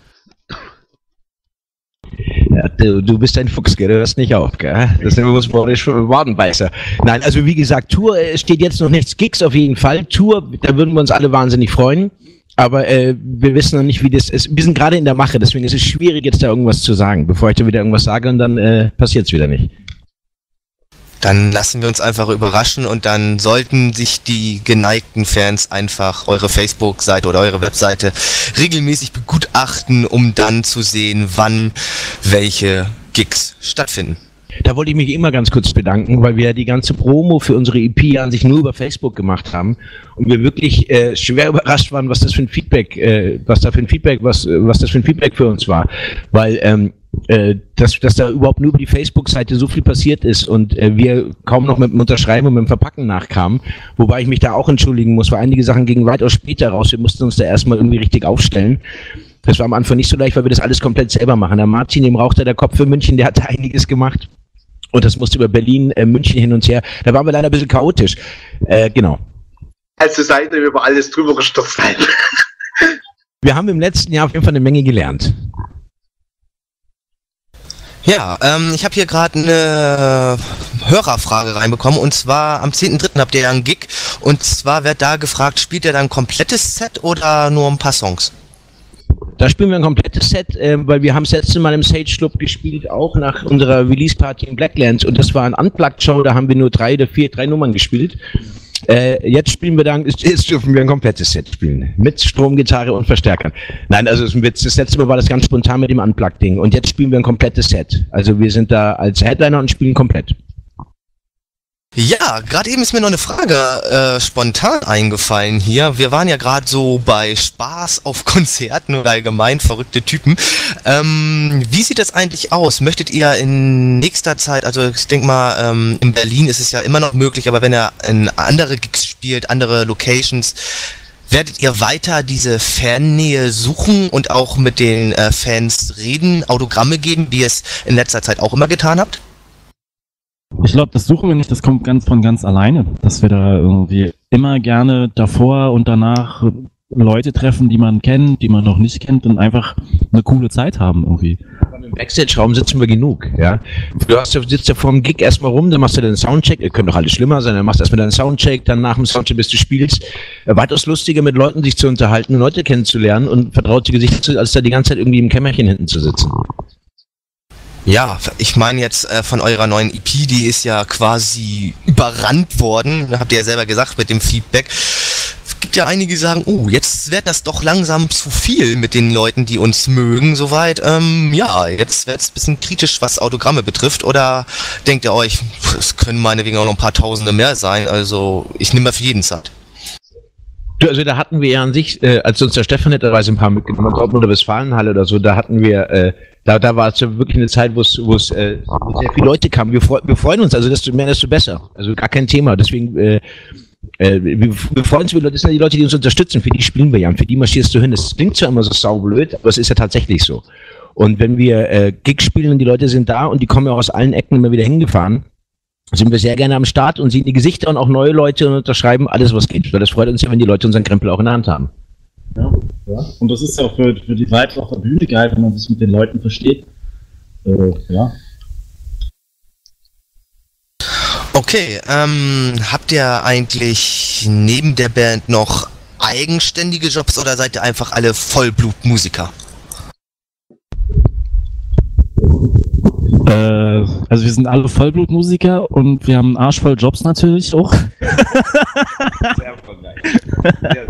Ja, du, du bist ein Fuchs, gell? Du hörst nicht auf, gell? Das ist ein Wadenbeißer. Nein, also wie gesagt, Tour äh, steht jetzt noch nichts, Gigs auf jeden Fall. Tour, da würden wir uns alle wahnsinnig freuen. Aber äh, wir wissen noch nicht, wie das ist. Wir sind gerade in der Mache, deswegen ist es schwierig, jetzt da irgendwas zu sagen, bevor ich da wieder irgendwas sage und dann äh, passiert es wieder nicht. Dann lassen wir uns einfach überraschen und dann sollten sich die geneigten Fans einfach eure Facebook-Seite oder eure Webseite regelmäßig begutachten, um dann zu sehen, wann welche Gigs stattfinden. Da wollte ich mich immer ganz kurz bedanken, weil wir ja die ganze Promo für unsere E P an sich nur über Facebook gemacht haben und wir wirklich äh, schwer überrascht waren, was das für ein Feedback, äh, was da für ein Feedback, was, was das für ein Feedback für uns war, weil ähm, äh, dass, dass da überhaupt nur über die Facebook-Seite so viel passiert ist und äh, wir kaum noch mit dem Unterschreiben und mit dem Verpacken nachkamen, wobei ich mich da auch entschuldigen muss, weil einige Sachen gingen weitaus später raus, wir mussten uns da erstmal irgendwie richtig aufstellen. Das war am Anfang nicht so leicht, weil wir das alles komplett selber machen. Der Martin, dem rauchte der Kopf für München, der hatte einiges gemacht. Und das musste über Berlin, äh, München hin und her. Da waren wir leider ein bisschen chaotisch. Äh, genau. Also seid ihr über alles drüber gestürzt. Wir haben im letzten Jahr auf jeden Fall eine Menge gelernt. Ja, ähm, ich habe hier gerade eine Hörerfrage reinbekommen und zwar am zehnten dritten habt ihr ja einen Gig und zwar wird da gefragt, spielt ihr dann ein komplettes Set oder nur ein paar Songs? Da spielen wir ein komplettes Set, äh, weil wir haben das letzte Mal im Sage Club gespielt, auch nach unserer Release-Party in Blacklands und das war ein Unplugged-Show, da haben wir nur drei oder vier, drei Nummern gespielt. Äh, jetzt spielen wir dann, jetzt dürfen wir ein komplettes Set spielen. Mit Stromgitarre und Verstärkern. Nein, also das letzte Mal war das ganz spontan mit dem Unplugged-Ding und jetzt spielen wir ein komplettes Set. Also wir sind da als Headliner und spielen komplett. Ja, gerade eben ist mir noch eine Frage äh, spontan eingefallen hier. Wir waren ja gerade so bei Spaß auf Konzerten oder allgemein verrückte Typen. Ähm, wie sieht das eigentlich aus? Möchtet ihr in nächster Zeit, also ich denke mal, ähm, in Berlin ist es ja immer noch möglich, aber wenn ihr in andere Gigs spielt, andere Locations, werdet ihr weiter diese Fannähe suchen und auch mit den äh, Fans reden, Autogramme geben, wie ihr es in letzter Zeit auch immer getan habt? Ich glaube, das suchen wir nicht, das kommt ganz von ganz alleine, dass wir da irgendwie immer gerne davor und danach Leute treffen, die man kennt, die man noch nicht kennt und einfach eine coole Zeit haben irgendwie. Im Backstage-Raum sitzen wir genug, ja. Du hast, sitzt ja vor dem Gig erstmal rum, dann machst du deinen Soundcheck, ihr könnt doch alles schlimmer sein, dann machst du erstmal deinen Soundcheck, dann nach dem Soundcheck, bis du spielst. Äh, weitaus lustiger mit Leuten sich zu unterhalten, Leute kennenzulernen und vertraute Gesichter zu, als da die ganze Zeit irgendwie im Kämmerchen hinten zu sitzen. Ja, ich meine jetzt äh, von eurer neuen E P, die ist ja quasi überrannt worden, habt ihr ja selber gesagt mit dem Feedback. Es gibt ja einige, die sagen, oh, jetzt wird das doch langsam zu viel mit den Leuten, die uns mögen, soweit. Ähm, ja, jetzt wird es ein bisschen kritisch, was Autogramme betrifft, oder denkt ihr euch, es können meinetwegen auch noch ein paar Tausende mehr sein, also ich nehme mal für jeden Zeit. Du, also da hatten wir ja an sich, äh, als uns der Stefan netterweise ein paar mitgenommen hat, Dortmund oder Westfalenhalle oder so, da hatten wir, äh, da, da war es ja wirklich eine Zeit, wo es, wo es, äh, wo sehr viele Leute kamen. Wir, freu, wir freuen uns, also desto mehr, desto besser. Also gar kein Thema. Deswegen, äh, äh, wir, wir freuen uns, das sind ja die Leute, die uns unterstützen, für die spielen wir ja und für die marschierst du hin. Das klingt zwar immer so saublöd, aber es ist ja tatsächlich so. Und wenn wir äh, Gigs spielen und die Leute sind da und die kommen ja auch aus allen Ecken immer wieder hingefahren, sind wir sehr gerne am Start und sehen die Gesichter und auch neue Leute und unterschreiben alles, was geht. Weil das freut uns ja, wenn die Leute unseren Krempel auch in der Hand haben. Ja, ja. Und das ist ja auch für, für die Leute auf der Bühne geil, wenn man sich mit den Leuten versteht. Äh, ja. Okay, ähm, habt ihr eigentlich neben der Band noch eigenständige Jobs oder seid ihr einfach alle Vollblutmusiker? Äh, also wir sind alle Vollblutmusiker und wir haben einen Arsch voll Jobs natürlich auch. Sehr erfolgreich. Sehr,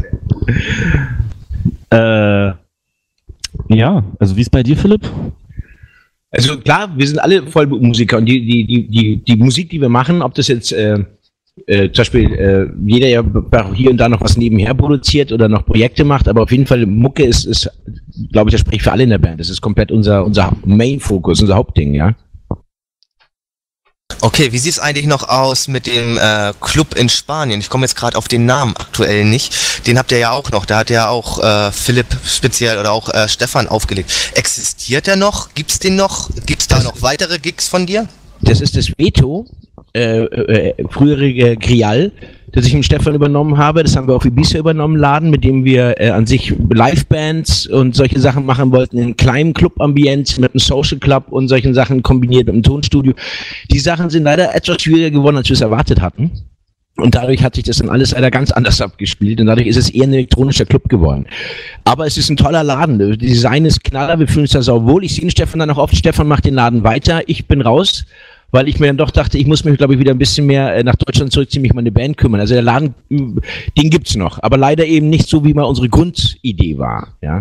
sehr. äh, ja, also wie ist bei dir, Philipp? Also klar, wir sind alle Vollblutmusiker und die, die, die, die, die Musik, die wir machen, ob das jetzt äh, äh, zum Beispiel äh, jeder ja hier und da noch was nebenher produziert oder noch Projekte macht, aber auf jeden Fall Mucke ist, ist glaube ich, das spricht für alle in der Band. Das ist komplett unser, unser Main-Fokus, unser Hauptding, ja. Okay, wie sieht es eigentlich noch aus mit dem äh, Club in Spanien? Ich komme jetzt gerade auf den Namen aktuell nicht. Den habt ihr ja auch noch. Da hat ja auch äh, Philipp speziell oder auch äh, Stefan aufgelegt. Existiert der noch? Gibt's den noch? Gibt's da noch weitere Gigs von dir? Das ist das Veto, äh, äh, frühere Grial, das ich mit Stefan übernommen habe. Das haben wir auf Ibiza übernommen, Laden, mit dem wir äh, an sich Livebands und solche Sachen machen wollten, in einem kleinen Club-Ambiente mit einem Social Club und solchen Sachen kombiniert mit einem Tonstudio. Die Sachen sind leider etwas schwieriger geworden, als wir es erwartet hatten. Und dadurch hat sich das dann alles leider ganz anders abgespielt und dadurch ist es eher ein elektronischer Club geworden. Aber es ist ein toller Laden. Das Design ist knaller, wir fühlen uns da sauwohl. Ich sehe den Stefan dann auch oft. Stefan macht den Laden weiter, ich bin raus, weil ich mir dann doch dachte, ich muss mich, glaube ich, wieder ein bisschen mehr nach Deutschland zurückziehen, mich um meine Band kümmern. Also der Laden, den gibt's noch, aber leider eben nicht so, wie mal unsere Grundidee war, ja.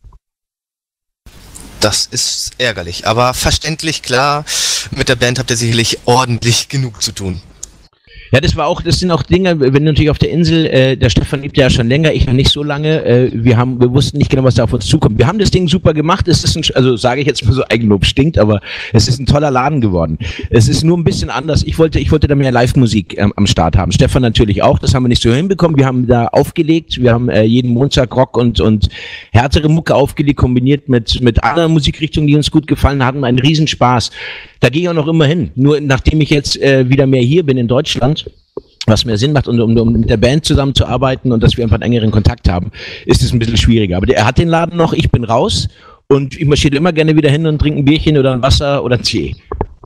Das ist ärgerlich, aber verständlich, klar, mit der Band habt ihr sicherlich ordentlich genug zu tun. Ja, das war auch, das sind auch Dinge, wenn natürlich auf der Insel, äh, der Stefan lebt ja schon länger, ich noch nicht so lange, äh, wir haben, wir wussten nicht genau, was da auf uns zukommt. Wir haben das Ding super gemacht, es ist ein, also sage ich jetzt mal so, Eigenlob stinkt, aber es ist ein toller Laden geworden. Es ist nur ein bisschen anders, ich wollte, ich wollte da mehr Live-Musik ähm, am Start haben. Stefan natürlich auch, das haben wir nicht so hinbekommen, wir haben da aufgelegt, wir haben äh, jeden Montag Rock und, und härtere Mucke aufgelegt, kombiniert mit, mit anderen Musikrichtungen, die uns gut gefallen hatten, einen Riesenspaß. Da gehe ich auch noch immer hin. Nur nachdem ich jetzt äh, wieder mehr hier bin in Deutschland, was mehr Sinn macht, um, um, um mit der Band zusammenzuarbeiten und dass wir einfach einen engeren Kontakt haben, ist es ein bisschen schwieriger. Aber der, er hat den Laden noch, ich bin raus und ich marschiere immer gerne wieder hin und trinke ein Bierchen oder ein Wasser oder einen Tee.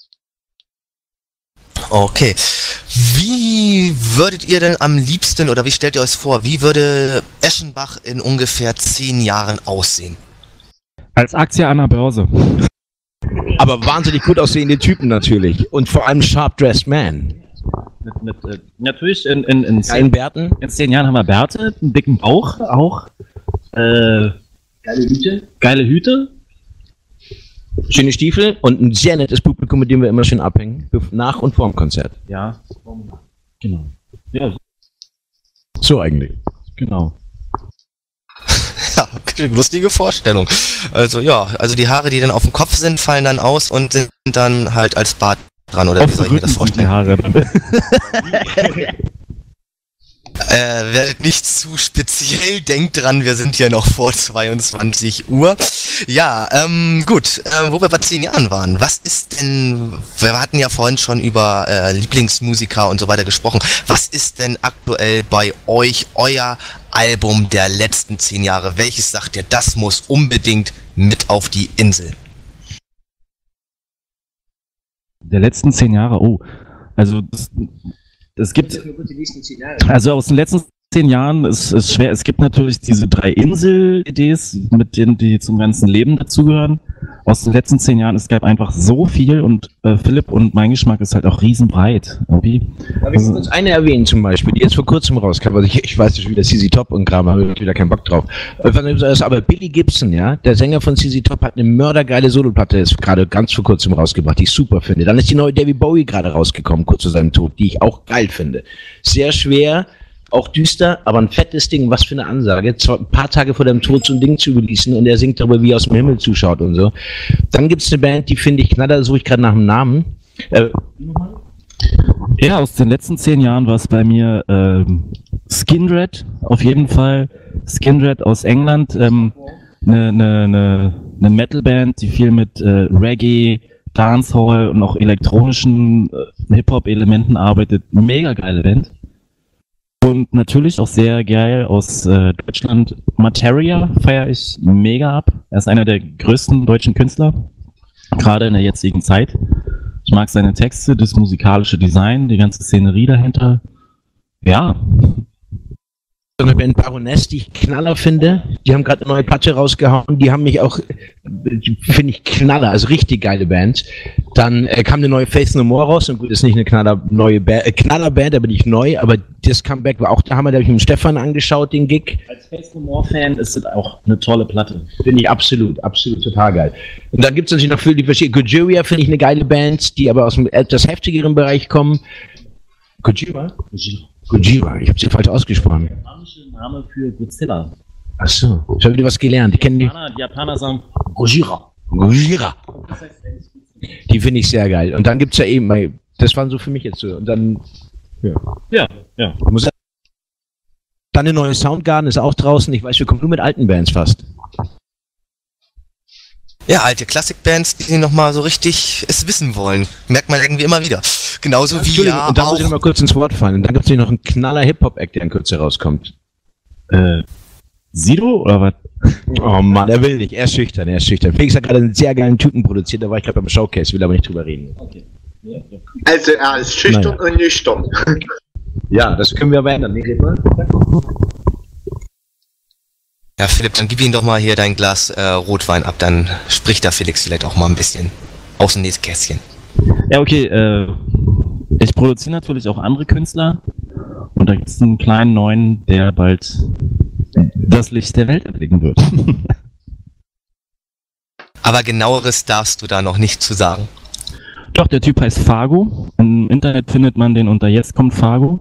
Okay. Wie würdet ihr denn am liebsten oder wie stellt ihr euch vor, wie würde Eschenbach in ungefähr zehn Jahren aussehen? Als Aktie an der Börse. Aber wahnsinnig gut aussehende Typen natürlich. Und vor allem Sharp-Dressed Man. Mit, mit, äh, natürlich in, in, in, zehn, Bärten. in zehn Jahren haben wir Bärte, einen dicken Bauch auch. Äh, geile Hüte. Geile Hüte. Schöne Stiefel und ein sehr nettes Publikum, mit dem wir immer schön abhängen. Nach und vor dem Konzert. Ja. Genau. Ja. So eigentlich. Genau. Ja, lustige Vorstellung. Also ja, also die Haare, die dann auf dem Kopf sind, fallen dann aus und sind dann halt als Bart dran, oder auf wie soll ich mir das vorstellen? Die Haare. Äh, werdet nicht zu speziell, denkt dran, wir sind hier noch vor zweiundzwanzig Uhr. Ja, ähm, gut, äh, wo wir bei zehn Jahren waren, was ist denn, wir hatten ja vorhin schon über äh, Lieblingsmusiker und so weiter gesprochen, was ist denn aktuell bei euch euer Album der letzten zehn Jahre? Welches sagt ihr, das muss unbedingt mit auf die Insel? Der letzten zehn Jahre, oh, also das, es gibt, also aus den letzten zehn Jahren ist es schwer, es gibt natürlich diese drei Insel-C Ds, mit denen die zum ganzen Leben dazugehören. Aus den letzten zehn Jahren, es gab einfach so viel und äh, Philipp und mein Geschmack ist halt auch riesenbreit. Irgendwie. Darf ich kurz eine erwähnen zum Beispiel, die jetzt vor kurzem rauskam, also ich, ich weiß nicht wieder, C Z Top und Kram, habe ich wieder keinen Bock drauf. Aber Billy Gibson, ja, der Sänger von C Z Top, hat eine mördergeile Soloplatte, ist gerade ganz vor kurzem rausgebracht, die ich super finde. Dann ist die neue David Bowie gerade rausgekommen, kurz zu seinem Tod, die ich auch geil finde. Sehr schwer, auch düster, aber ein fettes Ding, was für eine Ansage. Zwar ein paar Tage vor dem Tod so ein Ding zu releasen und er singt darüber, wie er aus dem Himmel zuschaut und so. Dann gibt es eine Band, die finde ich knaller, suche ich gerade nach dem Namen. Äh, ja, aus den letzten zehn Jahren war es bei mir ähm, Skindred, auf jeden Fall. Skindred aus England, ähm, eine ne, ne, ne Metalband, die viel mit äh, Reggae, Dancehall und auch elektronischen äh, Hip-Hop-Elementen arbeitet. Mega geile Band. Und natürlich auch sehr geil aus äh, Deutschland. Materia feiere ich mega ab. Er ist einer der größten deutschen Künstler, gerade in der jetzigen Zeit. Ich mag seine Texte, das musikalische Design, die ganze Szenerie dahinter. Ja. So eine Band Baroness, die ich Knaller finde. Die haben gerade eine neue Platte rausgehauen. Die haben mich auch, finde ich, Knaller, also richtig geile Band. Dann äh, kam eine neue Faith No More raus. Und gut, ist nicht eine Knaller, neue ba äh, Knallerband, da bin ich neu. Aber das Comeback war auch der Hammer. Da habe ich mit dem Stefan angeschaut, den Gig. Als Faith No More Fan ist das auch eine tolle Platte. Finde ich absolut, absolut total geil. Und dann gibt es natürlich noch viele, die verschiedenen. Gojira finde ich eine geile Band, die aber aus dem etwas heftigeren Bereich kommen. Gojira? Gojira, ich habe sie falsch ausgesprochen. Der japanische Name für Godzilla. Achso, ich habe wieder was gelernt. Die kennen die. Japaner, die Japaner sagen Gojira. Gojira. Die finde ich sehr geil. Und dann gibt es ja eben, das waren so für mich jetzt so. Und dann, ja. Ja, ja. Muss dann eine neue Soundgarden ist auch draußen. Ich weiß, wir kommen nur mit alten Bands fast. Ja, alte Klassikbands, die nochmal so richtig es wissen wollen. Merkt man irgendwie immer wieder. Genauso wie ja und da auch... muss ich nochmal kurz ins Wort fallen. Und dann gibt es noch einen Knaller Hip-Hop-Act, der in Kürze rauskommt. Äh, Sido oder was? Oh Mann, er will nicht. Er ist schüchtern, er ist schüchtern. Felix hat gerade einen sehr geilen Typen produziert, da war ich gerade beim Showcase, will aber nicht drüber reden. Okay. Ja, ja. Also er ist schüchtern Naja. und nüchtern. Ja, das können wir aber ändern. Nee, red mal. Ja, Philipp, dann gib ihm doch mal hier dein Glas äh, Rotwein ab, dann spricht da Felix vielleicht auch mal ein bisschen aus dem Nähkästchen. Ja, okay, äh, ich produziere natürlich auch andere Künstler und da gibt es einen kleinen neuen, der bald das Licht der Welt erblicken wird. Aber genaueres darfst du da noch nicht zu sagen. Doch, der Typ heißt Fargo. Im Internet findet man den unter Jetzt kommt Fargo.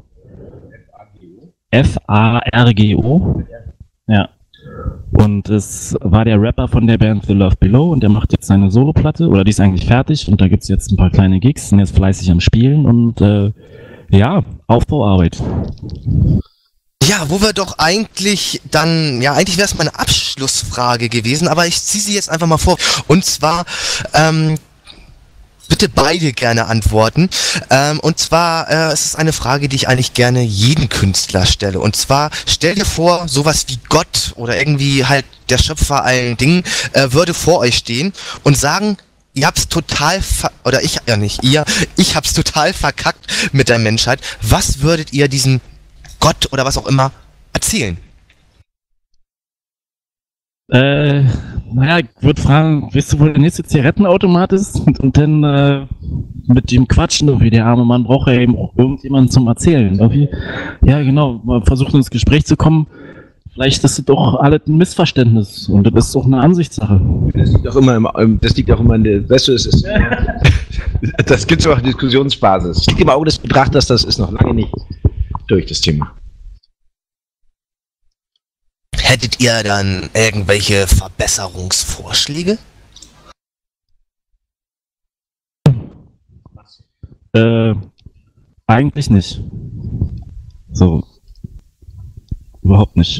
F A R G O. Ja. Und es war der Rapper von der Band The Love Below und der macht jetzt seine Soloplatte, oder die ist eigentlich fertig und da gibt's jetzt ein paar kleine Gigs, sind jetzt fleißig am Spielen und äh, ja, Aufbauarbeit. Ja, wo wir doch eigentlich dann, ja, eigentlich wäre es meine Abschlussfrage gewesen, aber ich ziehe sie jetzt einfach mal vor. Und zwar, ähm, bitte beide gerne antworten. Ähm, und zwar äh, es ist eine Frage, die ich eigentlich gerne jeden Künstler stelle. Und zwar, stell dir vor, sowas wie Gott oder irgendwie halt der Schöpfer allen Dingen äh, würde vor euch stehen und sagen, ihr habt's total ver oder ich ja nicht ihr, ich hab's total verkackt mit der Menschheit. Was würdet ihr diesem Gott oder was auch immer erzählen? Äh, naja, ich würde fragen, weißt du, wo der nächste Zigarettenautomat ist? Und, und dann äh, mit ihm quatschen, irgendwie. Der arme Mann braucht ja eben auch irgendjemanden zum Erzählen. Irgendwie. Ja, genau, man versucht ins Gespräch zu kommen. Vielleicht ist es doch alles ein Missverständnis und das ist doch eine Ansichtssache. Das liegt auch immer, im, das liegt auch immer in der, weißt du, es ist, das gibt es auch Diskussionsbasis. Es liegt im Auge des Betrachters, das ist noch lange nicht durch das Thema. Hättet ihr dann irgendwelche Verbesserungsvorschläge? Äh, eigentlich nicht. So. Überhaupt nicht.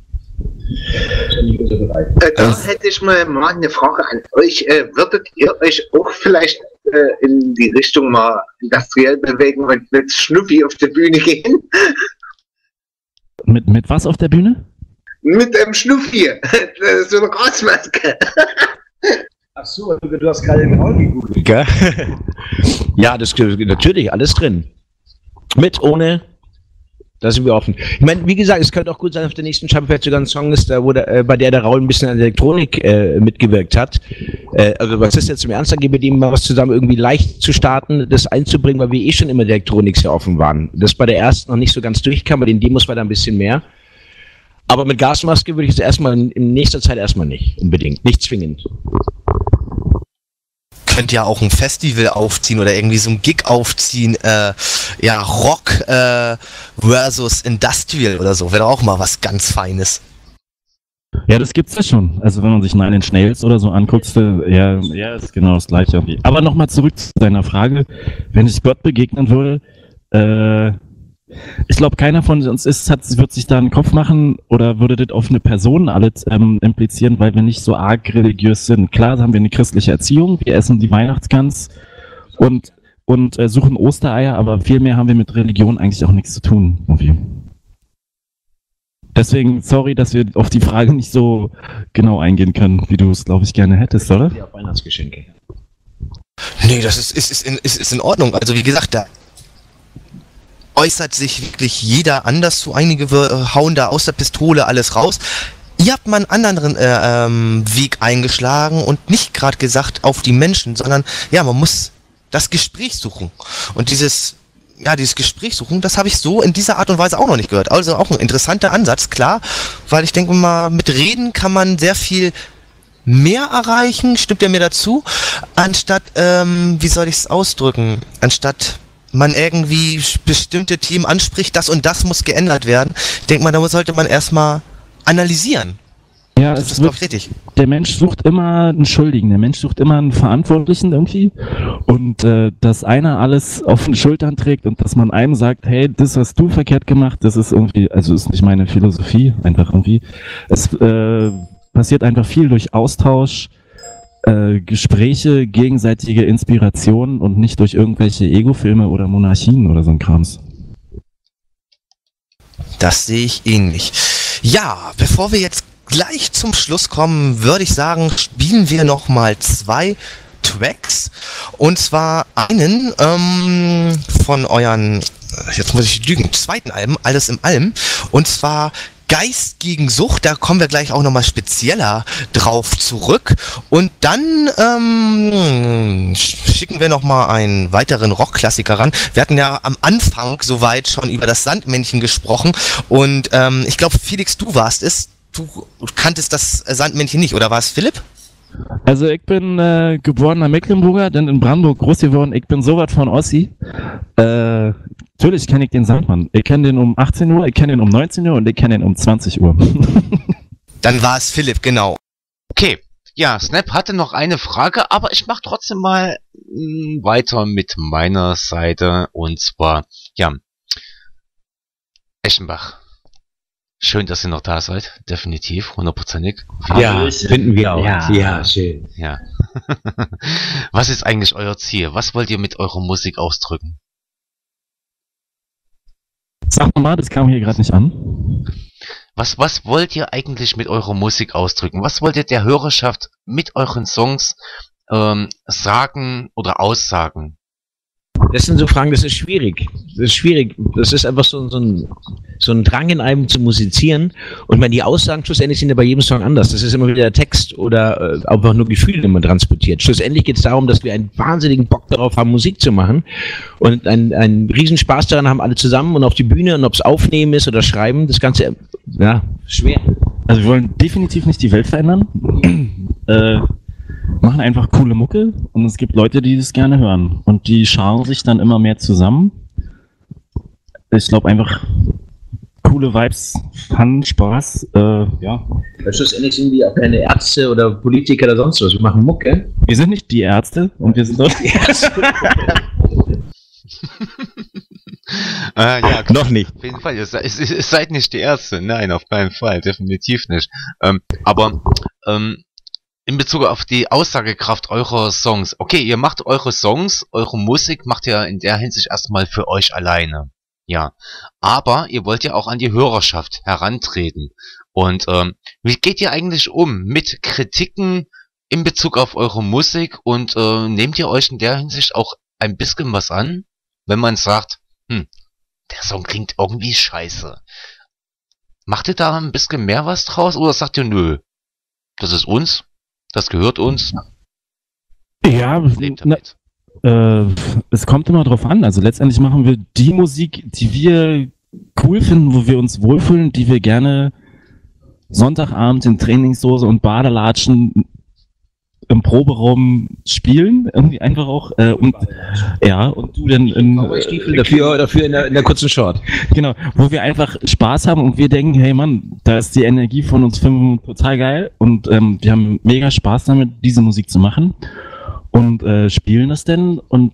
Äh, da hätte ich mal, mal eine Frage an euch. Äh, würdet ihr euch auch vielleicht äh, in die Richtung mal industriell bewegen und mit Schnuffi auf der Bühne gehen? Mit, mit was auf der Bühne? Mit einem Schnuffi. So eine Gasmaske. Ach so, du hast gerade den Raum gegoogelt, gell? Ja, das ist natürlich alles drin. Mit, ohne. Da sind wir offen. Ich meine, wie gesagt, es könnte auch gut sein, auf der nächsten Scheibe vielleicht sogar ein Song ist, da, wo der, äh, bei der der Raul ein bisschen an Elektronik äh, mitgewirkt hat. Äh, also was ist jetzt im Ernst, dann geben wir dem mal was zusammen, irgendwie leicht zu starten, das einzubringen, weil wir eh schon immer der Elektronik sehr offen waren. Das bei der ersten noch nicht so ganz durchkam, bei den Demos war da ein bisschen mehr. Aber mit Gasmaske würde ich jetzt erstmal in, in nächster Zeit erstmal nicht, unbedingt, nicht zwingend. Könnt ja auch ein Festival aufziehen oder irgendwie so ein Gig aufziehen, äh, ja, Rock äh, versus Industrial oder so, wäre auch mal was ganz Feines. Ja, das gibt's ja schon. Also wenn man sich Nine Inch Nails oder so anguckt, ja, ja, ist genau das gleiche irgendwie. Aber nochmal zurück zu deiner Frage, wenn ich Gott begegnen würde, äh, Ich glaube, keiner von uns ist, hat, wird sich da einen Kopf machen oder würde das auf eine Person alles ähm, implizieren, weil wir nicht so arg religiös sind. Klar haben wir eine christliche Erziehung, wir essen die Weihnachtsgans und, und äh, suchen Ostereier, aber viel mehr haben wir mit Religion eigentlich auch nichts zu tun. Irgendwie. Deswegen, sorry, dass wir auf die Frage nicht so genau eingehen können, wie du es, glaube ich, gerne hättest, oder? Ja, Weihnachtsgeschenke. Nee, das ist, ist, ist, in, ist, ist in Ordnung. Also wie gesagt, da äußert sich wirklich jeder anders. So einige äh, hauen da aus der Pistole alles raus. Ihr habt mal einen anderen äh, ähm, Weg eingeschlagen und nicht gerade gesagt auf die Menschen, sondern ja, man muss das Gespräch suchen. Und dieses, ja, dieses Gespräch suchen, das habe ich so in dieser Art und Weise auch noch nicht gehört. Also auch ein interessanter Ansatz, klar, weil ich denke mal, mit Reden kann man sehr viel mehr erreichen, stimmt ihr mir dazu, anstatt, ähm, wie soll ich es ausdrücken, anstatt man irgendwie bestimmte Themen anspricht, das und das muss geändert werden. Ich denke mal, da sollte man erstmal analysieren. Ja, das es ist wird, glaube ich richtig. Der Mensch sucht immer einen Schuldigen, der Mensch sucht immer einen Verantwortlichen irgendwie und äh, dass einer alles auf den Schultern trägt und dass man einem sagt, hey, das hast du verkehrt gemacht, das ist irgendwie, also ist nicht meine Philosophie, einfach irgendwie. Es äh, passiert einfach viel durch Austausch, äh, Gespräche, gegenseitige Inspiration und nicht durch irgendwelche Ego-Filme oder Monarchien oder so ein Krams. Das sehe ich ähnlich. Ja, bevor wir jetzt gleich zum Schluss kommen, würde ich sagen, spielen wir noch mal zwei Tracks. Und zwar einen ähm, von euren, jetzt muss ich lügen, zweiten Alben, Alles im Allem. Und zwar Geist gegen Sucht, da kommen wir gleich auch nochmal spezieller drauf zurück. Und dann ähm, schicken wir nochmal einen weiteren Rockklassiker ran. Wir hatten ja am Anfang soweit schon über das Sandmännchen gesprochen. Und ähm, ich glaube, Felix, du warst es. Du kanntest das Sandmännchen nicht, oder war es Philipp? Also ich bin äh, geborener Mecklenburger, dann in Brandenburg groß geworden. Ich bin so was von Ossi. Äh, natürlich kenne ich den Sandmann. Ich kenne den um achtzehn Uhr, ich kenne den um neunzehn Uhr und ich kenne den um zwanzig Uhr. Dann war es Philipp, genau. Okay, ja, Snap hatte noch eine Frage, aber ich mache trotzdem mal mh, weiter mit meiner Seite. Und zwar, ja, Eschenbach. Schön, dass ihr noch da seid. Definitiv, hundertprozentig. Ja, finden wir auch. Ja, ja schön. Ja. Was ist eigentlich euer Ziel? Was wollt ihr mit eurer Musik ausdrücken? Sag mal, das kam hier gerade nicht an. Was, was wollt ihr eigentlich mit eurer Musik ausdrücken? Was wollt ihr der Hörerschaft mit euren Songs ähm, sagen oder aussagen? Das sind so Fragen, das ist schwierig. Das ist schwierig. Das ist einfach so, so, ein, so ein Drang in einem zu musizieren. Und man, die Aussagen schlussendlich sind ja bei jedem Song anders. Das ist immer wieder der Text oder äh, einfach nur Gefühle, die man transportiert. Schlussendlich geht es darum, dass wir einen wahnsinnigen Bock darauf haben, Musik zu machen. Und einen, einen Riesenspaß daran haben alle zusammen und auf die Bühne. Und ob es Aufnehmen ist oder Schreiben, das Ganze, ja, schwer. Also wir wollen definitiv nicht die Welt verändern. äh... machen einfach coole Mucke und es gibt Leute, die das gerne hören und die scharen sich dann immer mehr zusammen. Ich glaube einfach coole Vibes, Fun, Spaß, äh, ja. Weil schlussendlich sind wir auch keine Ärzte oder Politiker oder sonst was. Wir machen Mucke. Wir sind nicht die Ärzte und wir sind doch die Ärzte. äh, ja, noch nicht. Auf jeden Fall, ihr seid, ihr seid nicht die Ärzte. Nein, auf keinen Fall, definitiv nicht. Ähm, aber ähm, in Bezug auf die Aussagekraft eurer Songs. Okay, ihr macht eure Songs, eure Musik macht ihr in der Hinsicht erstmal für euch alleine. Ja. Aber ihr wollt ja auch an die Hörerschaft herantreten. Und ähm, wie geht ihr eigentlich um mit Kritiken in Bezug auf eure Musik? Und äh, nehmt ihr euch in der Hinsicht auch ein bisschen was an, wenn man sagt, hm, der Song klingt irgendwie scheiße. Macht ihr da ein bisschen mehr was draus oder sagt ihr, nö, das ist uns? Das gehört uns. Ja, Lebt damit. Na, äh, es kommt immer drauf an. Also letztendlich machen wir die Musik, die wir cool finden, wo wir uns wohlfühlen, die wir gerne Sonntagabend in Trainingshose und Badelatschen im Proberaum spielen, irgendwie einfach auch. Äh, und, ja, und du dann in, äh, dafür, dafür in der, in der kurzen Short. Genau, wo wir einfach Spaß haben und wir denken, hey Mann, da ist die Energie von uns fünf total geil und ähm, wir haben mega Spaß damit, diese Musik zu machen und äh, spielen das denn und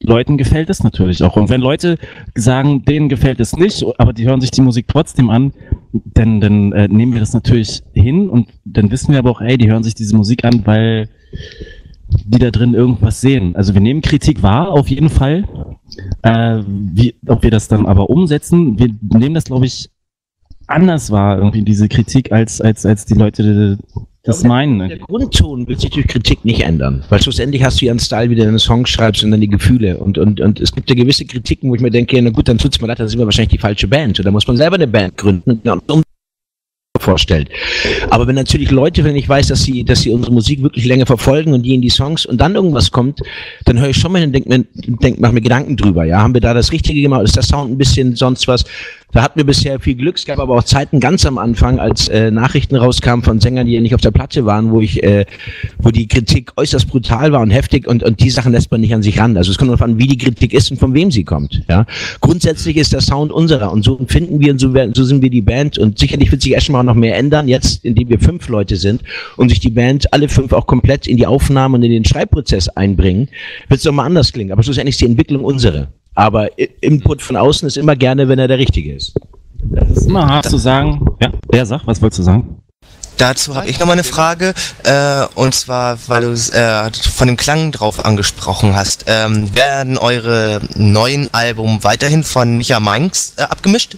Leuten gefällt es natürlich auch. Und wenn Leute sagen, denen gefällt es nicht, aber die hören sich die Musik trotzdem an, dann, dann äh, nehmen wir das natürlich hin und dann wissen wir aber auch, ey, die hören sich diese Musik an, weil die da drin irgendwas sehen. Also wir nehmen Kritik wahr, auf jeden Fall. Äh, wie, ob wir das dann aber umsetzen, wir nehmen das, glaube ich, anders wahr, irgendwie diese Kritik, als, als, als die Leute das der, meinen. Ne? Der Grundton wird sich durch Kritik nicht ändern, weil schlussendlich hast du ja einen Style, wie du deine Songs schreibst und dann die Gefühle und, und, und es gibt ja gewisse Kritiken, wo ich mir denke, na gut, dann tut's mir leid, dann sind wir wahrscheinlich die falsche Band oder muss man selber eine Band gründen und um vorstellt. Aber wenn natürlich Leute, wenn ich weiß, dass sie, dass sie unsere Musik wirklich länger verfolgen und die in die Songs und dann irgendwas kommt, dann höre ich schon mal hin und denke mir, denk, mach mir Gedanken drüber, ja, haben wir da das Richtige gemacht, ist der Sound ein bisschen sonst was? Da hatten wir bisher viel Glück, es gab aber auch Zeiten ganz am Anfang, als äh, Nachrichten rauskamen von Sängern, die ja nicht auf der Platte waren, wo ich, äh, wo die Kritik äußerst brutal war und heftig und, und die Sachen lässt man nicht an sich ran. Also es kommt darauf an, wie die Kritik ist und von wem sie kommt, ja. Grundsätzlich ist der Sound unserer und so finden wir und so, werden, so sind wir die Band und sicherlich wird sich erstmal auch noch mehr ändern, jetzt, indem wir fünf Leute sind und sich die Band alle fünf auch komplett in die Aufnahme und in den Schreibprozess einbringen, wird es nochmal anders klingen. Aber schlussendlich ist die Entwicklung unsere. Aber Input von außen ist immer gerne, wenn er der Richtige ist. Das ist immer hart zu sagen. Ja, wer sagt, was wolltest du sagen? Dazu habe ich nochmal eine Frage, äh, und zwar, weil du äh, von dem Klang drauf angesprochen hast. Ähm, werden eure neuen Alben weiterhin von Micha Mainz äh, abgemischt?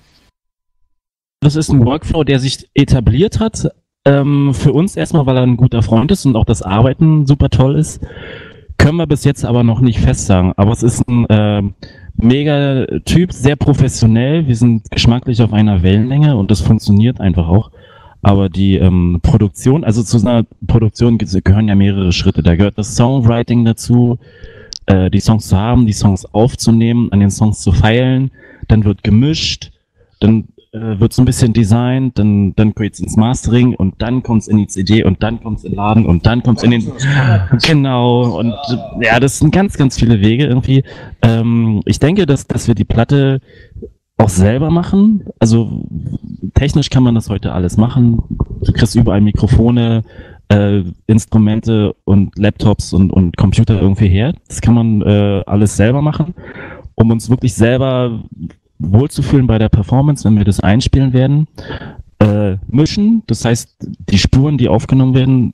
Das ist ein Workflow, der sich etabliert hat. Ähm, für uns erstmal, weil er ein guter Freund ist und auch das Arbeiten super toll ist. Können wir bis jetzt aber noch nicht fest sagen. Aber es ist ein äh, mega Typ, sehr professionell. Wir sind geschmacklich auf einer Wellenlänge und das funktioniert einfach auch. Aber die ähm, Produktion, also zu einer Produktion gehören ja mehrere Schritte. Da gehört das Songwriting dazu, äh, die Songs zu haben, die Songs aufzunehmen, an den Songs zu feilen. Dann wird gemischt, dann äh, wird so ein bisschen designt, dann, dann geht's ins Mastering und dann kommt's in die C D und dann kommt's in den Laden und dann kommt's in den... Genau, und äh, ja, das sind ganz, ganz viele Wege irgendwie. Ähm, ich denke, dass, dass wir die Platte auch selber machen. Also technisch kann man das heute alles machen. Du kriegst überall Mikrofone, äh, Instrumente und Laptops und, und Computer irgendwie her. Das kann man äh, alles selber machen, um uns wirklich selber wohlzufühlen bei der Performance, wenn wir das einspielen werden. Äh, mischen, das heißt, die Spuren, die aufgenommen werden,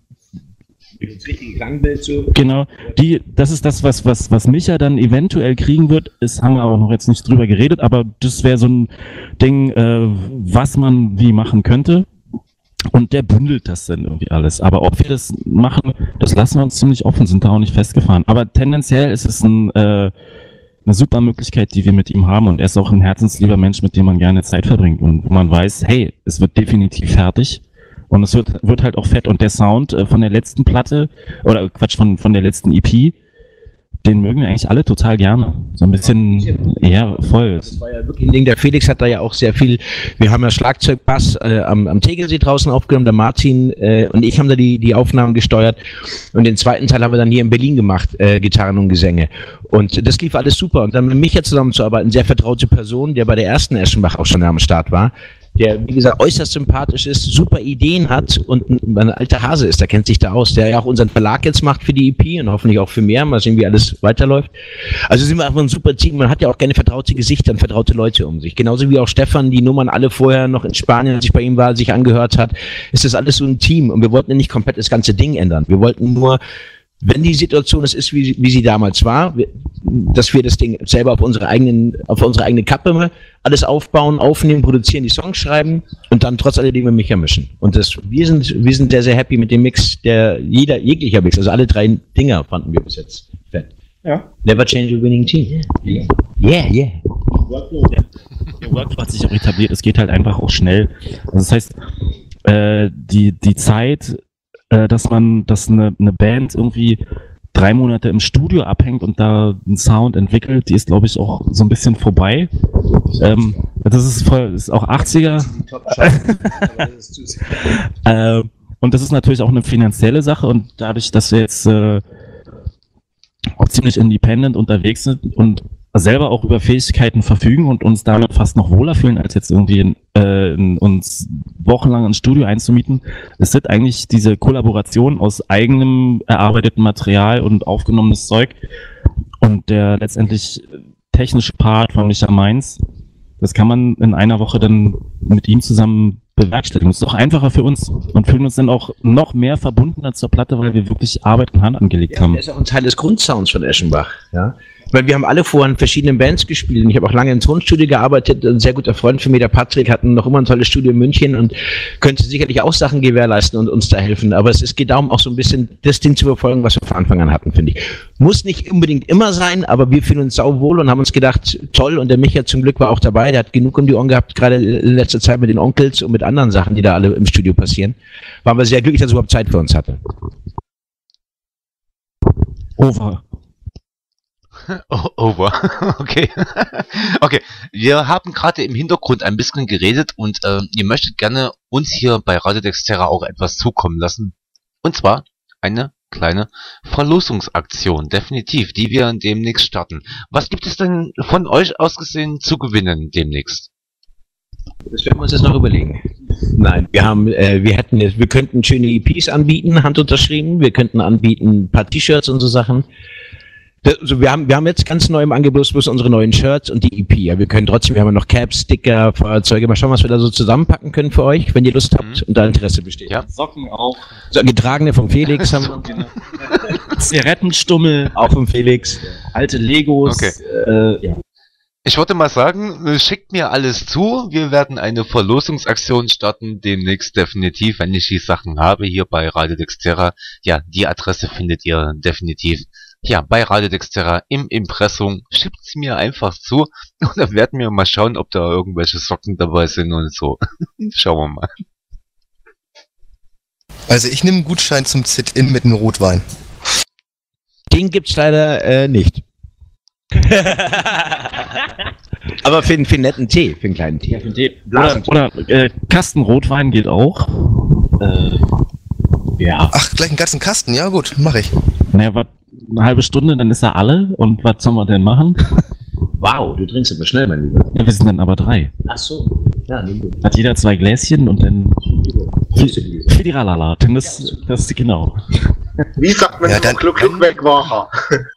das richtige Klangbild so. Genau, die, das ist das, was, was, was Micha dann eventuell kriegen wird. Das haben wir aber noch jetzt nicht drüber geredet, aber das wäre so ein Ding, äh, was man wie machen könnte. Und der bündelt das dann irgendwie alles. Aber ob wir das machen, das lassen wir uns ziemlich offen, sind da auch nicht festgefahren. Aber tendenziell ist es ein, äh, eine super Möglichkeit, die wir mit ihm haben. Und er ist auch ein herzenslieber Mensch, mit dem man gerne Zeit verbringt. Und wo man weiß, hey, es wird definitiv fertig. Und es wird, wird halt auch fett. Und der Sound äh, von der letzten Platte, oder Quatsch, von, von der letzten E P, den mögen wir eigentlich alle total gerne. So ein bisschen, ja, voll. Das war ja wirklich ein Ding. Der Felix hat da ja auch sehr viel, wir haben ja Schlagzeugbass äh, am, am Tegernsee draußen aufgenommen, der Martin äh, und ich haben da die, die Aufnahmen gesteuert. Und den zweiten Teil haben wir dann hier in Berlin gemacht, äh, Gitarren und Gesänge. Und das lief alles super. Und dann mit Micha zusammenzuarbeiten, sehr vertraute Person, der bei der ersten Eschenbach auch schon am Start war, der, wie gesagt, äußerst sympathisch ist, super Ideen hat und ein, ein alter Hase ist, der kennt sich da aus, der ja auch unseren Verlag jetzt macht für die E P und hoffentlich auch für mehr, mal sehen, wie alles weiterläuft. Also sind wir einfach ein super Team, man hat ja auch gerne vertraute Gesichter und vertraute Leute um sich. Genauso wie auch Stefan die Nummern alle vorher noch in Spanien, als ich bei ihm war, sich angehört hat, ist das alles so ein Team und wir wollten ja nicht komplett das ganze Ding ändern. Wir wollten nur, wenn die Situation es ist, wie, wie sie damals war, wir, dass wir das Ding selber auf unsere eigenen, auf unsere eigene Kappe alles aufbauen, aufnehmen, produzieren, die Songs schreiben und dann trotz alledem mit Micha mischen. Und das, wir sind, wir sind sehr, sehr happy mit dem Mix, der jeder, jeglicher Mix, also alle drei Dinger fanden wir bis jetzt fett. Ja. Never change a winning team. Yeah, yeah. yeah. Der Workflow hat sich auch etabliert, es geht halt einfach auch schnell. Also das heißt, äh, die, die Zeit, äh, dass man, dass eine, eine Band irgendwie drei Monate im Studio abhängt und da einen Sound entwickelt, die ist, glaube ich, auch so ein bisschen vorbei. Ähm, das ist voll, das ist auch achtziger. äh, und das ist natürlich auch eine finanzielle Sache und dadurch, dass wir jetzt äh, auch ziemlich independent unterwegs sind und selber auch über Fähigkeiten verfügen und uns damit fast noch wohler fühlen, als jetzt irgendwie in, äh, in uns wochenlang ins Studio einzumieten. Es sind eigentlich diese Kollaboration aus eigenem erarbeitetem Material und aufgenommenes Zeug Und der letztendlich technische Part von Micha Mainz, das kann man in einer Woche dann mit ihm zusammen bewerkstelligen. Das ist auch einfacher für uns und fühlen uns dann auch noch mehr verbundener zur Platte, weil wir wirklich Arbeit und Hand angelegt ja, haben. Das ist auch ein Teil des Grundsounds von Eschenbach. Ja? Weil wir haben alle vorher in verschiedenen Bands gespielt und ich habe auch lange im Tonstudio gearbeitet. Ein sehr guter Freund von mir, der Patrick, hat noch immer ein tolles Studio in München und könnte sicherlich auch Sachen gewährleisten und uns da helfen. Aber es, es geht darum, auch so ein bisschen das Ding zu verfolgen, was wir von Anfang an hatten, finde ich. Muss nicht unbedingt immer sein, aber wir fühlen uns sauwohl und haben uns gedacht, toll. Und der Micha zum Glück war auch dabei. Der hat genug um die Ohren gehabt, gerade in letzter Zeit mit den Onkels und mit anderen Sachen, die da alle im Studio passieren. Waren wir sehr glücklich, dass er überhaupt Zeit für uns hatte. Over. Oh, over. Okay. Okay. Wir haben gerade im Hintergrund ein bisschen geredet und äh, ihr möchtet gerne uns hier bei Radio Dexterra auch etwas zukommen lassen. Und zwar eine kleine Verlosungsaktion, definitiv, die wir demnächst starten. Was gibt es denn von euch aus gesehen zu gewinnen demnächst? Das werden wir uns jetzt noch überlegen. Nein, wir haben, äh, wir hätten jetzt, wir könnten schöne E Ps anbieten, handunterschrieben. Wir könnten anbieten ein paar T-Shirts und so Sachen. Also wir haben, wir haben jetzt ganz neu im Angebot bloß unsere neuen Shirts und die E P. Ja, wir können trotzdem, wir haben noch Caps, Sticker, Feuerzeuge. Mal schauen, was wir da so zusammenpacken können für euch, wenn ihr Lust habt Mhm. und da Interesse besteht. Ja. Socken auch. So, getragene vom Felix haben wir. Zigarettenstummel, Auch vom Felix. alte Legos. Okay. Äh, ja. Ich würde mal sagen, äh, schickt mir alles zu. Wir werden eine Verlosungsaktion starten, demnächst definitiv, wenn ich die Sachen habe, hier bei Radio Dexterra. Ja, die Adresse findet ihr definitiv. Ja, bei Radio Dexterra im Impressum. Schickt sie mir einfach zu und dann werden wir mal schauen, ob da irgendwelche Socken dabei sind und so. Schauen wir mal. Also ich nehme einen Gutschein zum Sit-In mit einem Rotwein. Den gibt's leider äh, nicht. Aber für, für einen netten Tee, für einen kleinen Tee. Oder, oder äh, Kasten Rotwein geht auch. Äh, ja. Ach, gleich einen ganzen Kasten, ja gut, mache ich. Naja, was, eine halbe Stunde, dann ist er alle. Und was sollen wir denn machen? Wow, du trinkst aber schnell, mein Lieber. Ja, wir sind dann aber drei. Ach so. Ja, nimm du. Hat jeder zwei Gläschen und dann Fidiralala. Denn das, das genau. Wie sagt man Ja, ja, dann- Gluck, Gluck, weg war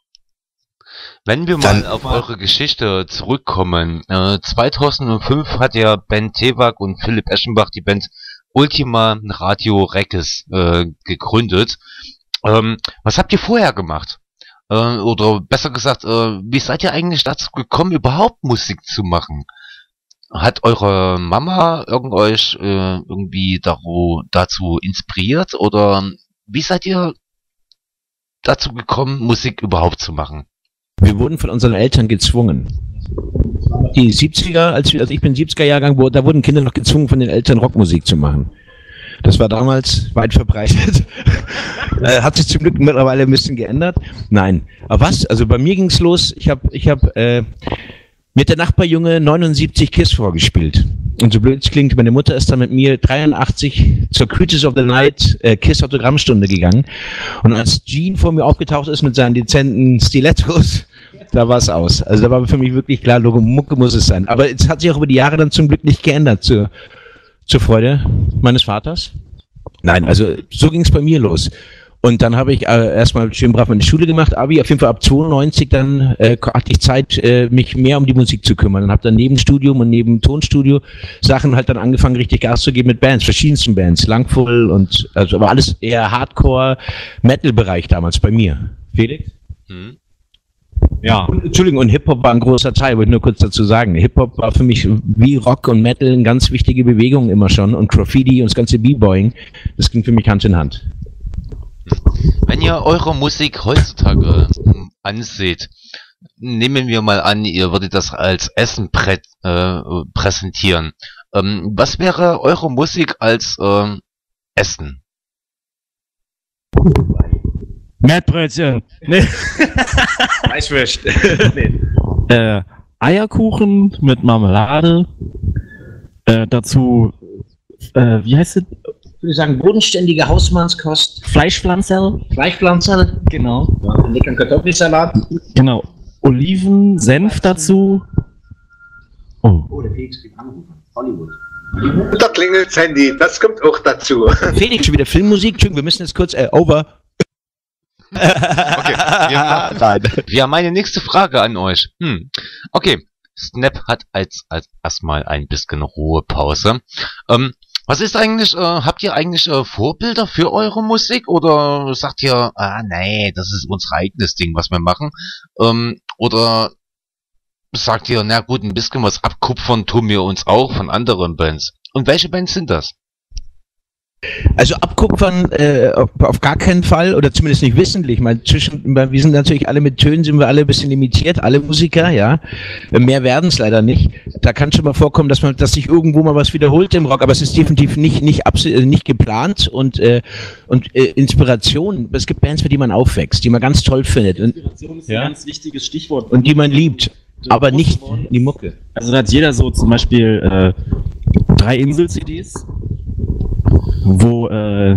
Wenn wir mal auf eure Geschichte zurückkommen, äh, zweitausendfünf hat ja Ben Tewak und Philipp Eschenbach die Band Ultima Radio Reckes äh, gegründet. Ähm, was habt ihr vorher gemacht? Äh, oder besser gesagt, äh, wie seid ihr eigentlich dazu gekommen, überhaupt Musik zu machen? Hat eure Mama irgend euch äh, irgendwie daru, dazu inspiriert? Oder wie seid ihr dazu gekommen, Musik überhaupt zu machen? Wir wurden von unseren Eltern gezwungen. Die siebziger, als, wir, also ich bin siebziger-Jahrgang, wo, da wurden Kinder noch gezwungen, von den Eltern Rockmusik zu machen. Das war damals weit verbreitet. äh, hat sich zum Glück mittlerweile ein bisschen geändert. Nein. Aber was? Also bei mir ging's los. Ich habe ich hab, äh, mit der Nachbarjunge neunundsiebzig KISS vorgespielt. Und so blöd es klingt, meine Mutter ist dann mit mir dreiundachtzig zur Creatures of the Night äh, KISS-Autogrammstunde gegangen. Und als Gene vor mir aufgetaucht ist mit seinen dezenten Stilettos, da war es aus. Also da war für mich wirklich klar, Logo Mucke muss es sein. Aber es hat sich auch über die Jahre dann zum Glück nicht geändert, zur, zur Freude meines Vaters. Nein, also so ging es bei mir los. Und dann habe ich äh, erstmal schön brav meine Schule gemacht, Abi, auf jeden Fall ab zweiundneunzig, dann äh, hatte ich Zeit, äh, mich mehr um die Musik zu kümmern. Und habe dann neben Studium und neben Tonstudio Sachen halt dann angefangen, richtig Gas zu geben mit Bands, verschiedensten Bands, Langfull und, also aber alles eher Hardcore-Metal-Bereich damals bei mir. Felix? Hm? Ja. Und, Entschuldigung, und Hip-Hop war ein großer Teil, wollte ich nur kurz dazu sagen. Hip-Hop war für mich wie Rock und Metal eine ganz wichtige Bewegung immer schon und Graffiti und das ganze B-Boying, das ging für mich Hand in Hand. Wenn ihr eure Musik heutzutage äh, anseht, nehmen wir mal an, ihr würdet das als Essen prä äh, präsentieren. Ähm, was wäre eure Musik als ähm, Essen? Mettbrötchen. Nee. Weißwürst. nee. äh, Eierkuchen mit Marmelade. Äh, dazu, äh, wie heißt es? Ich würde sagen, bodenständige Hausmannskost. Fleischpflanzerl. Fleischpflanzer. Genau. Ja, einen leckeren Kartoffelsalat. Genau. Oliven, Senf dazu. Oh. Oh, der Felix kriegt anrufen. Hollywood. Da klingelt das Handy, das kommt auch dazu. Felix, schon wieder Filmmusik. Entschuldigung, wir müssen jetzt kurz, äh, over. Okay, wir haben, wir haben eine nächste Frage an euch. Hm. Okay, Snap hat als, als erstmal ein bisschen Ruhepause. Ähm, was ist eigentlich, äh, habt ihr eigentlich äh, Vorbilder für eure Musik oder sagt ihr, ah nee, das ist unser eigenes Ding, was wir machen? Ähm, oder sagt ihr, na gut, ein bisschen was abkupfern tun wir uns auch von anderen Bands. Und welche Bands sind das? Also abkupfern äh, auf, auf gar keinen Fall oder zumindest nicht wissentlich. Mal zwischen, wir sind natürlich alle mit Tönen, sind wir alle ein bisschen limitiert, alle Musiker, ja. Mehr werden es leider nicht. Da kann schon mal vorkommen, dass man, dass sich irgendwo mal was wiederholt im Rock, aber es ist definitiv nicht nicht abs- nicht geplant und äh, und äh, Inspiration. Es gibt Bands, für die man aufwächst, die man ganz toll findet und, Inspiration ist ja? ein ganz wichtiges Stichwort. und die man liebt, aber nicht die Mucke. Also da hat jeder so zum Beispiel äh, drei Insel-C Ds, wo äh,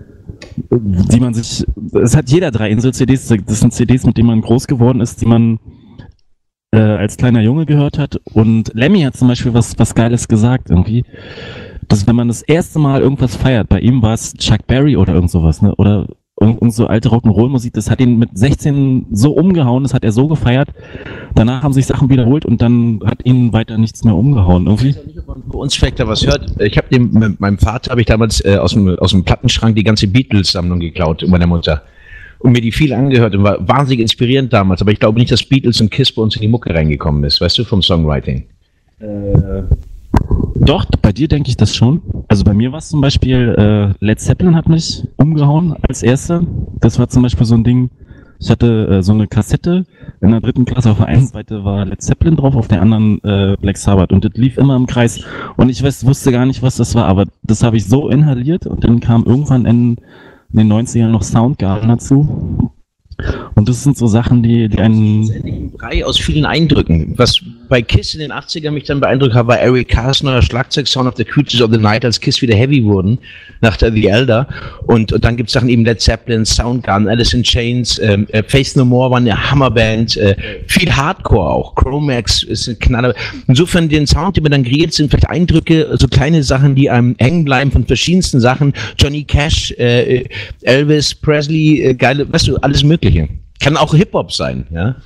die man sich, es hat jeder drei Insel-C Ds, das sind C Ds, mit denen man groß geworden ist, die man äh, als kleiner Junge gehört hat. Und Lemmy hat zum Beispiel was, was Geiles gesagt irgendwie, dass wenn man das erste Mal irgendwas feiert, bei ihm war es Chuck Berry oder irgend sowas, ne? Oder irgend, irgend so alte Rock'n'Roll-Musik, das hat ihn mit sechzehn so umgehauen, das hat er so gefeiert. Danach haben sich Sachen wiederholt und dann hat ihn weiter nichts mehr umgehauen irgendwie. Bei uns vielleicht da was hört. Ich habe dem mit meinem Vater habe ich damals äh, aus dem aus dem Plattenschrank die ganze Beatles-Sammlung geklaut und meiner Mutter und mir die viel angehört und war wahnsinnig inspirierend damals. Aber ich glaube nicht, dass Beatles und Kiss bei uns in die Mucke reingekommen ist, weißt du, vom Songwriting. Äh, doch, bei dir denke ich das schon. Also bei mir war es zum Beispiel, äh, Led Zeppelin hat mich umgehauen als erster. Das war zum Beispiel so ein Ding, ich hatte äh, so eine Kassette, in der dritten Klasse auf der einen Seite war Led Zeppelin drauf, auf der anderen äh, Black Sabbath und das lief immer im Kreis und ich weiß, wusste gar nicht, was das war, aber das habe ich so inhaliert und dann kam irgendwann in, in den neunzigern noch Soundgarden dazu. Und das sind so Sachen, die, die einen... Ein Brei aus vielen Eindrücken. Was bei Kiss in den achtzigern mich dann beeindruckt hat, war Eric Carr's neuer Schlagzeug-Sound of the Creatures of the Night, als Kiss wieder heavy wurden, nach der The Elder. Und, und dann gibt es Sachen eben Led Zeppelin, Soundgarden, Alice in Chains, ähm, äh, Faith No More war eine Hammerband, äh, viel Hardcore auch. Chromax ist ein Knaller. Insofern den Sound, den man dann kreiert, sind vielleicht Eindrücke, so kleine Sachen, die einem hängen bleiben von verschiedensten Sachen. Johnny Cash, äh, Elvis Presley, äh, geile, weißt du, alles Mögliche. Kann auch Hip-Hop sein, ja.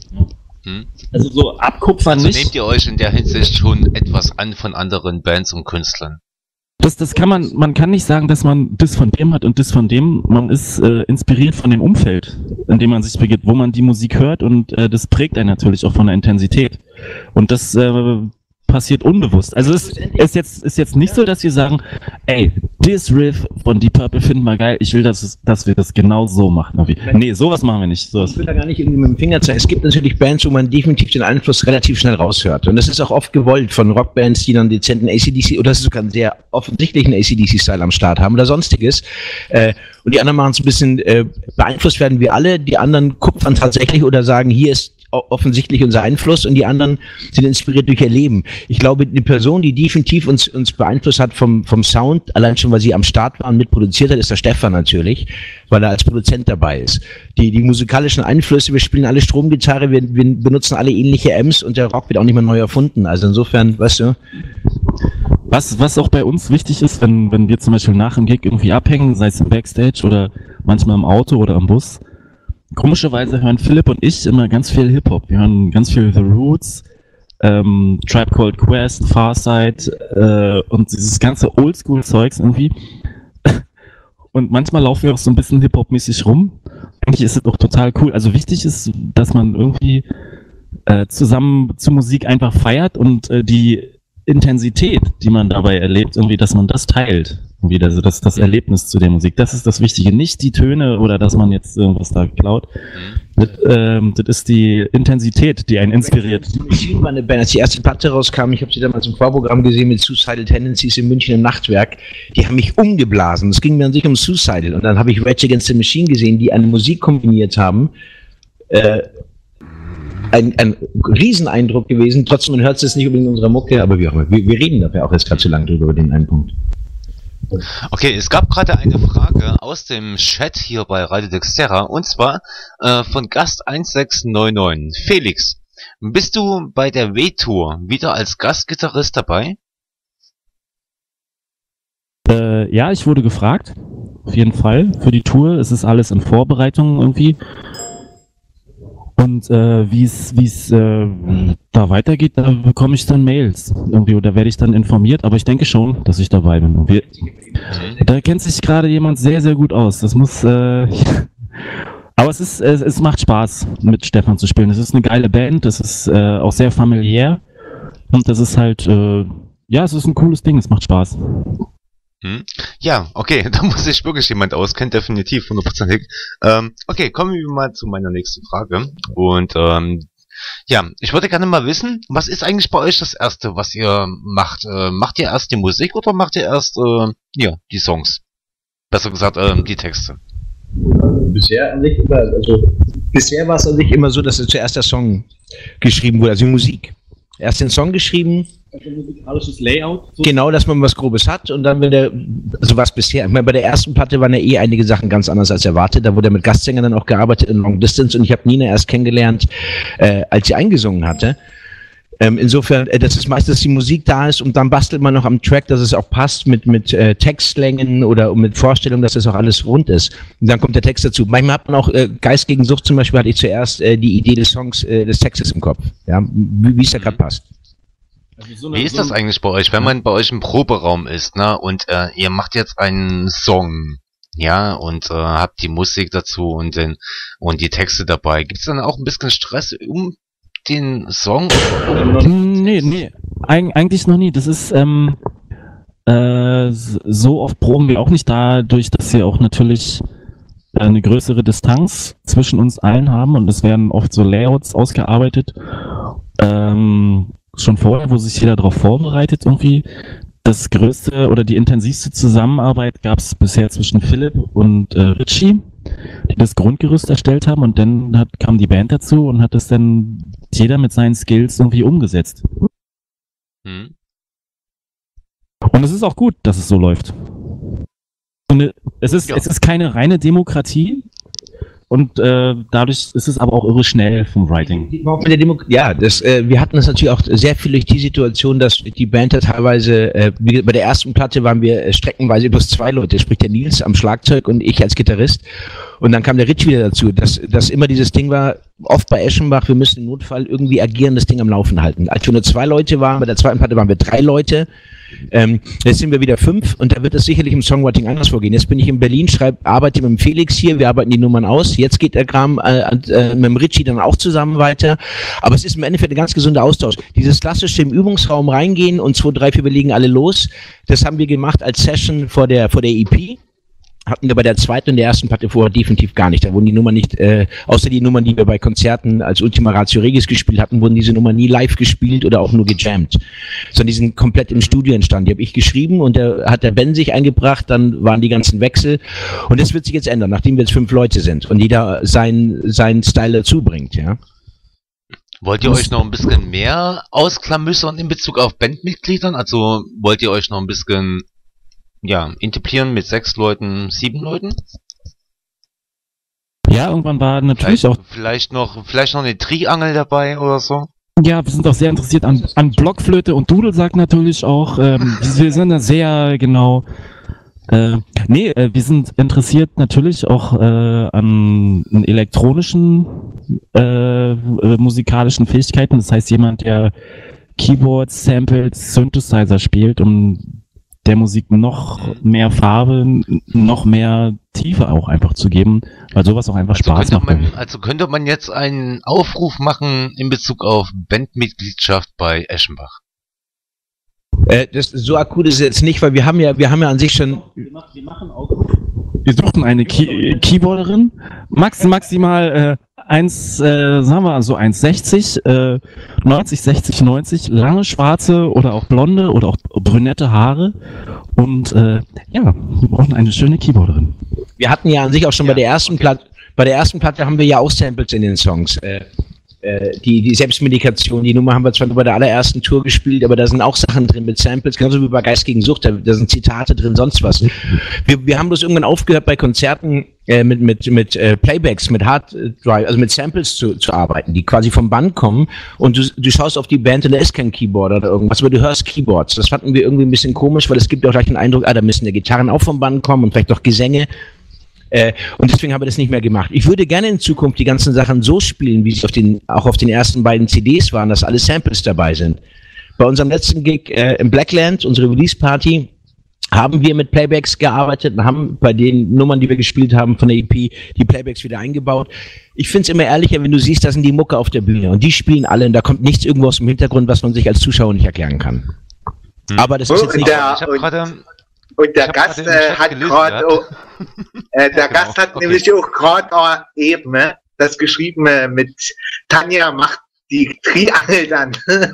Hm? Also so abkupfern Also nicht. nehmt ihr euch in der Hinsicht schon etwas an von anderen Bands und Künstlern? Das, das kann man, man kann nicht sagen, dass man das von dem hat und das von dem. Man ist äh, inspiriert von dem Umfeld, in dem man sich begibt, wo man die Musik hört und äh, das prägt einen natürlich auch von der Intensität. Und das äh, passiert unbewusst. Also es ist jetzt, ist jetzt nicht so, dass wir sagen, ey, this Riff von Deep Purple finden wir geil, ich will, dass, es, dass wir das genau so machen. Nee, sowas machen wir nicht. Sowas. Ich will da gar nicht irgendwie mit dem Finger zeigen. Es gibt natürlich Bands, wo man definitiv den Einfluss relativ schnell raushört. Und das ist auch oft gewollt von Rockbands, die dann dezenten A C D C oder sogar einen sehr offensichtlichen A C D C-Style am Start haben oder sonstiges. Äh, und die anderen machen es ein bisschen, äh, beeinflusst werden wir alle, die anderen kupfern tatsächlich oder sagen, hier ist offensichtlich unser Einfluss und die anderen sind inspiriert durch ihr Leben. Ich glaube, eine Person, die definitiv uns, uns beeinflusst hat vom, vom Sound, allein schon, weil sie am Start war und mitproduziert hat, ist der Stefan natürlich, weil er als Produzent dabei ist. Die, die musikalischen Einflüsse, wir spielen alle Stromgitarre, wir, wir benutzen alle ähnliche Amps und der Rock wird auch nicht mehr neu erfunden. Also insofern, weißt du. Was, was auch bei uns wichtig ist, wenn, wenn wir zum Beispiel nach dem Gig irgendwie abhängen, sei es im Backstage oder manchmal im Auto oder am Bus, komischerweise hören Philipp und ich immer ganz viel Hip-Hop. Wir hören ganz viel The Roots, ähm, Tribe Called Quest, Farsight äh, und dieses ganze Oldschool-Zeugs irgendwie. Und manchmal laufen wir auch so ein bisschen Hip-Hop-mäßig rum. Eigentlich ist es auch total cool. Also wichtig ist, dass man irgendwie äh, zusammen zur Musik einfach feiert und äh, die Intensität, die man dabei erlebt, irgendwie, dass man das teilt. Irgendwie, also das, das Erlebnis zu der Musik. Das ist das Wichtige. Nicht die Töne oder dass man jetzt irgendwas da klaut. Das, ähm, das ist die Intensität, die einen inspiriert. Machine war eine Band, als die erste Platte rauskam, ich habe sie damals im Vorprogramm gesehen mit Suicidal Tendencies in München im Nachtwerk, die haben mich umgeblasen. Es ging mir an sich um Suicidal. Und dann habe ich Rage Against the Machine gesehen, die eine Musik kombiniert haben. Äh, Ein, ein Rieseneindruck gewesen. Trotzdem, man hört es jetzt nicht unbedingt in unserer Mucke, aber wie auch immer. Wir, wir reden dafür auch jetzt gerade zu lange drüber, über den einen Punkt. Okay, es gab gerade eine Frage aus dem Chat hier bei Radio Dexterra und zwar äh, von Gast eins sechs neun neun. Felix, bist du bei der W-Tour wieder als Gastgitarrist dabei? Äh, ja, ich wurde gefragt. auf jeden Fall, für die Tour. Es ist alles in Vorbereitung irgendwie. Und äh, wie es wie es äh, da weitergeht, da bekomme ich dann Mails irgendwie oder werde ich dann informiert. Aber ich denke schon, dass ich dabei bin. Irgendwie. Da kennt sich gerade jemand sehr, sehr gut aus. Das muss... Äh, aber es ist es, es macht Spaß, mit Stefan zu spielen. Es ist eine geile Band, es ist äh, auch sehr familiär. Und das ist halt... Äh, ja, es ist ein cooles Ding, es macht Spaß. Hm. Ja, okay, da muss sich wirklich jemand auskennen, definitiv, hundertprozentig. Ähm, okay, kommen wir mal zu meiner nächsten Frage. Und ähm, ja, ich würde gerne mal wissen, was ist eigentlich bei euch das Erste, was ihr macht? Äh, macht ihr erst die Musik oder macht ihr erst äh, ja, die Songs? Besser gesagt, äh, die Texte. Bisher an sich immer, also bisher war es an sich immer so, dass zuerst der Song geschrieben wurde, also die Musik. Erst den Song geschrieben. Also musikalisches Layout. So. Genau, dass man was Grobes hat und dann, wenn der, also was bisher, ich meine, bei der ersten Platte waren ja eh einige Sachen ganz anders als erwartet, da wurde ja mit Gastsängern dann auch gearbeitet in Long Distance und ich habe Nina erst kennengelernt, äh, als sie eingesungen hatte. Ähm, insofern, äh, das ist meistens die Musik da ist und dann bastelt man noch am Track, dass es auch passt mit, mit äh, Textlängen oder mit Vorstellungen, dass das auch alles rund ist. Und dann kommt der Text dazu. Manchmal hat man auch, äh, Geist gegen Sucht zum Beispiel, hatte ich zuerst äh, die Idee des Songs, äh, des Textes im Kopf, ja, wie es da gerade passt. Also so eine, Wie ist so das eigentlich bei euch, wenn man bei euch im Proberaum ist, ne, und äh, ihr macht jetzt einen Song, ja, und äh, habt die Musik dazu und den und die Texte dabei. Gibt's dann auch ein bisschen Stress um den Song? Nee, nee, eig eigentlich noch nie. Das ist ähm, äh, so oft proben wir auch nicht, dadurch, dass wir auch natürlich eine größere Distanz zwischen uns allen haben und es werden oft so Layouts ausgearbeitet. Ähm, schon vorher, wo sich jeder darauf vorbereitet irgendwie. Das größte oder die intensivste Zusammenarbeit gab es bisher zwischen Philipp und äh, Richie, die das Grundgerüst erstellt haben und dann hat, kam die Band dazu und hat das dann jeder mit seinen Skills irgendwie umgesetzt. Hm. Und es ist auch gut, dass es so läuft. Und es ist, Ja. es ist keine reine Demokratie. Und äh, dadurch ist es aber auch irre schnell vom Writing. Mit der Demo ja, das, äh, wir hatten das natürlich auch sehr viel durch die Situation, dass die Band da teilweise, äh, wie bei der ersten Platte waren wir äh, streckenweise bloß zwei Leute, sprich der Nils am Schlagzeug und ich als Gitarrist. Und dann kam der Rich wieder dazu, dass, dass immer dieses Ding war, oft bei Eschenbach, wir müssen im Notfall irgendwie agieren, das Ding am Laufen halten. Als wir nur zwei Leute waren, bei der zweiten Platte waren wir drei Leute. Ähm, jetzt sind wir wieder fünf und da wird es sicherlich im Songwriting anders vorgehen. Jetzt bin ich in Berlin, schreibe, arbeite mit dem Felix hier, wir arbeiten die Nummern aus. Jetzt geht der Kram äh, äh, mit dem Richie dann auch zusammen weiter. Aber es ist im Endeffekt ein ganz gesunder Austausch. Dieses klassische im Übungsraum reingehen und zwei, drei, vier, wir legen alle los. Das haben wir gemacht als Session vor der, vor der E P. Hatten wir bei der zweiten und der ersten Platte vorher definitiv gar nicht. Da wurden die Nummern nicht, äh, außer die Nummern, die wir bei Konzerten als Ultima Ratio Regis gespielt hatten, wurden diese Nummern nie live gespielt oder auch nur gejammt. Sondern die sind komplett im Studio entstanden. Die habe ich geschrieben und da hat der Ben sich eingebracht, dann waren die ganzen Wechsel. Und das wird sich jetzt ändern, nachdem wir jetzt fünf Leute sind und jeder seinen seinen Style dazu bringt, ja. Wollt ihr euch noch ein bisschen mehr ausklamüsern in Bezug auf Bandmitgliedern? Also wollt ihr euch noch ein bisschen ja, integrieren mit sechs Leuten, sieben Leuten? Ja, irgendwann war natürlich Vielleicht, auch, vielleicht noch, vielleicht noch eine Triangel dabei oder so? ja, wir sind auch sehr interessiert an, an Blockflöte und Dudelsack natürlich auch. Ähm, wir sind da sehr genau, äh, nee, äh, wir sind interessiert natürlich auch äh, an, an elektronischen äh, äh, musikalischen Fähigkeiten. Das heißt, jemand, der Keyboards, Samples, Synthesizer spielt, um der Musik noch mehr Farbe, noch mehr Tiefe auch einfach zu geben, weil sowas auch einfach Also Spaß könnte, macht. man, also könnte man jetzt einen Aufruf machen in Bezug auf Bandmitgliedschaft bei Eschenbach? Äh, das so akut ist es jetzt nicht, weil wir haben ja, wir haben ja an sich schon. Wir machen auch. Wir suchten eine Key Keyboarderin, max maximal äh, eins, äh, sagen wir so eins sechzig, äh, neunzig, sechzig, neunzig, lange schwarze oder auch blonde oder auch brünette Haare und äh, ja, wir brauchen eine schöne Keyboarderin. Wir hatten ja an sich auch schon Ja, bei der ersten okay. Platte, bei der ersten Platte haben wir ja auch Samples in den Songs. Äh, äh, die, die Selbstmedikation, die Nummer haben wir zwar bei der allerersten Tour gespielt, aber da sind auch Sachen drin mit Samples, genauso wie bei Geist gegen Sucht, da, da sind Zitate drin, sonst was. Wir, wir haben bloß irgendwann aufgehört, bei Konzerten äh, mit, mit, mit äh, Playbacks, mit Hard Drive, also mit Samples zu, zu arbeiten, die quasi vom Band kommen und du, du schaust auf die Band und da ist kein Keyboard oder irgendwas, aber du hörst Keyboards. Das fanden wir irgendwie ein bisschen komisch, weil es gibt ja auch gleich den Eindruck, ah, da müssen ja Gitarren auch vom Band kommen und vielleicht auch Gesänge. Äh, und deswegen haben wir das nicht mehr gemacht. Ich würde gerne in Zukunft die ganzen Sachen so spielen, wie sie auf den, auch auf den ersten beiden C Ds waren, dass alle Samples dabei sind. Bei unserem letzten Gig äh, im Blackland, unsere Release-Party, haben wir mit Playbacks gearbeitet und haben bei den Nummern, die wir gespielt haben von der E P, die Playbacks wieder eingebaut. Ich finde es immer ehrlicher, wenn du siehst, da sind die Mucke auf der Bühne und die spielen alle und da kommt nichts irgendwo aus dem Hintergrund, was man sich als Zuschauer nicht erklären kann. Hm. Aber das ist jetzt nicht... Der, ich habe gerade... Und der Gast äh, hat gerade, äh, der genau. Gast hat okay. nämlich auch gerade eben äh, das geschrieben äh, mit Tanja macht die Triangel dann.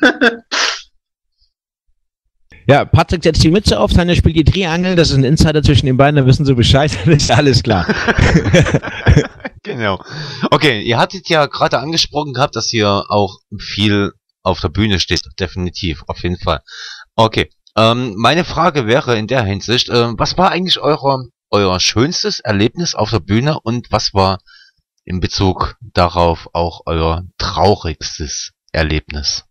Ja, Patrick setzt die Mütze auf, Tanja spielt die Triangel, das ist ein Insider zwischen den beiden, da wissen sie Bescheid, dann ist alles klar. Genau. Okay, ihr hattet ja gerade angesprochen gehabt, dass ihr auch viel auf der Bühne steht, definitiv, auf jeden Fall. Okay. Ähm, meine Frage wäre in der Hinsicht, äh, was war eigentlich eure, euer schönstes Erlebnis auf der Bühne und was war in Bezug darauf auch euer traurigstes Erlebnis?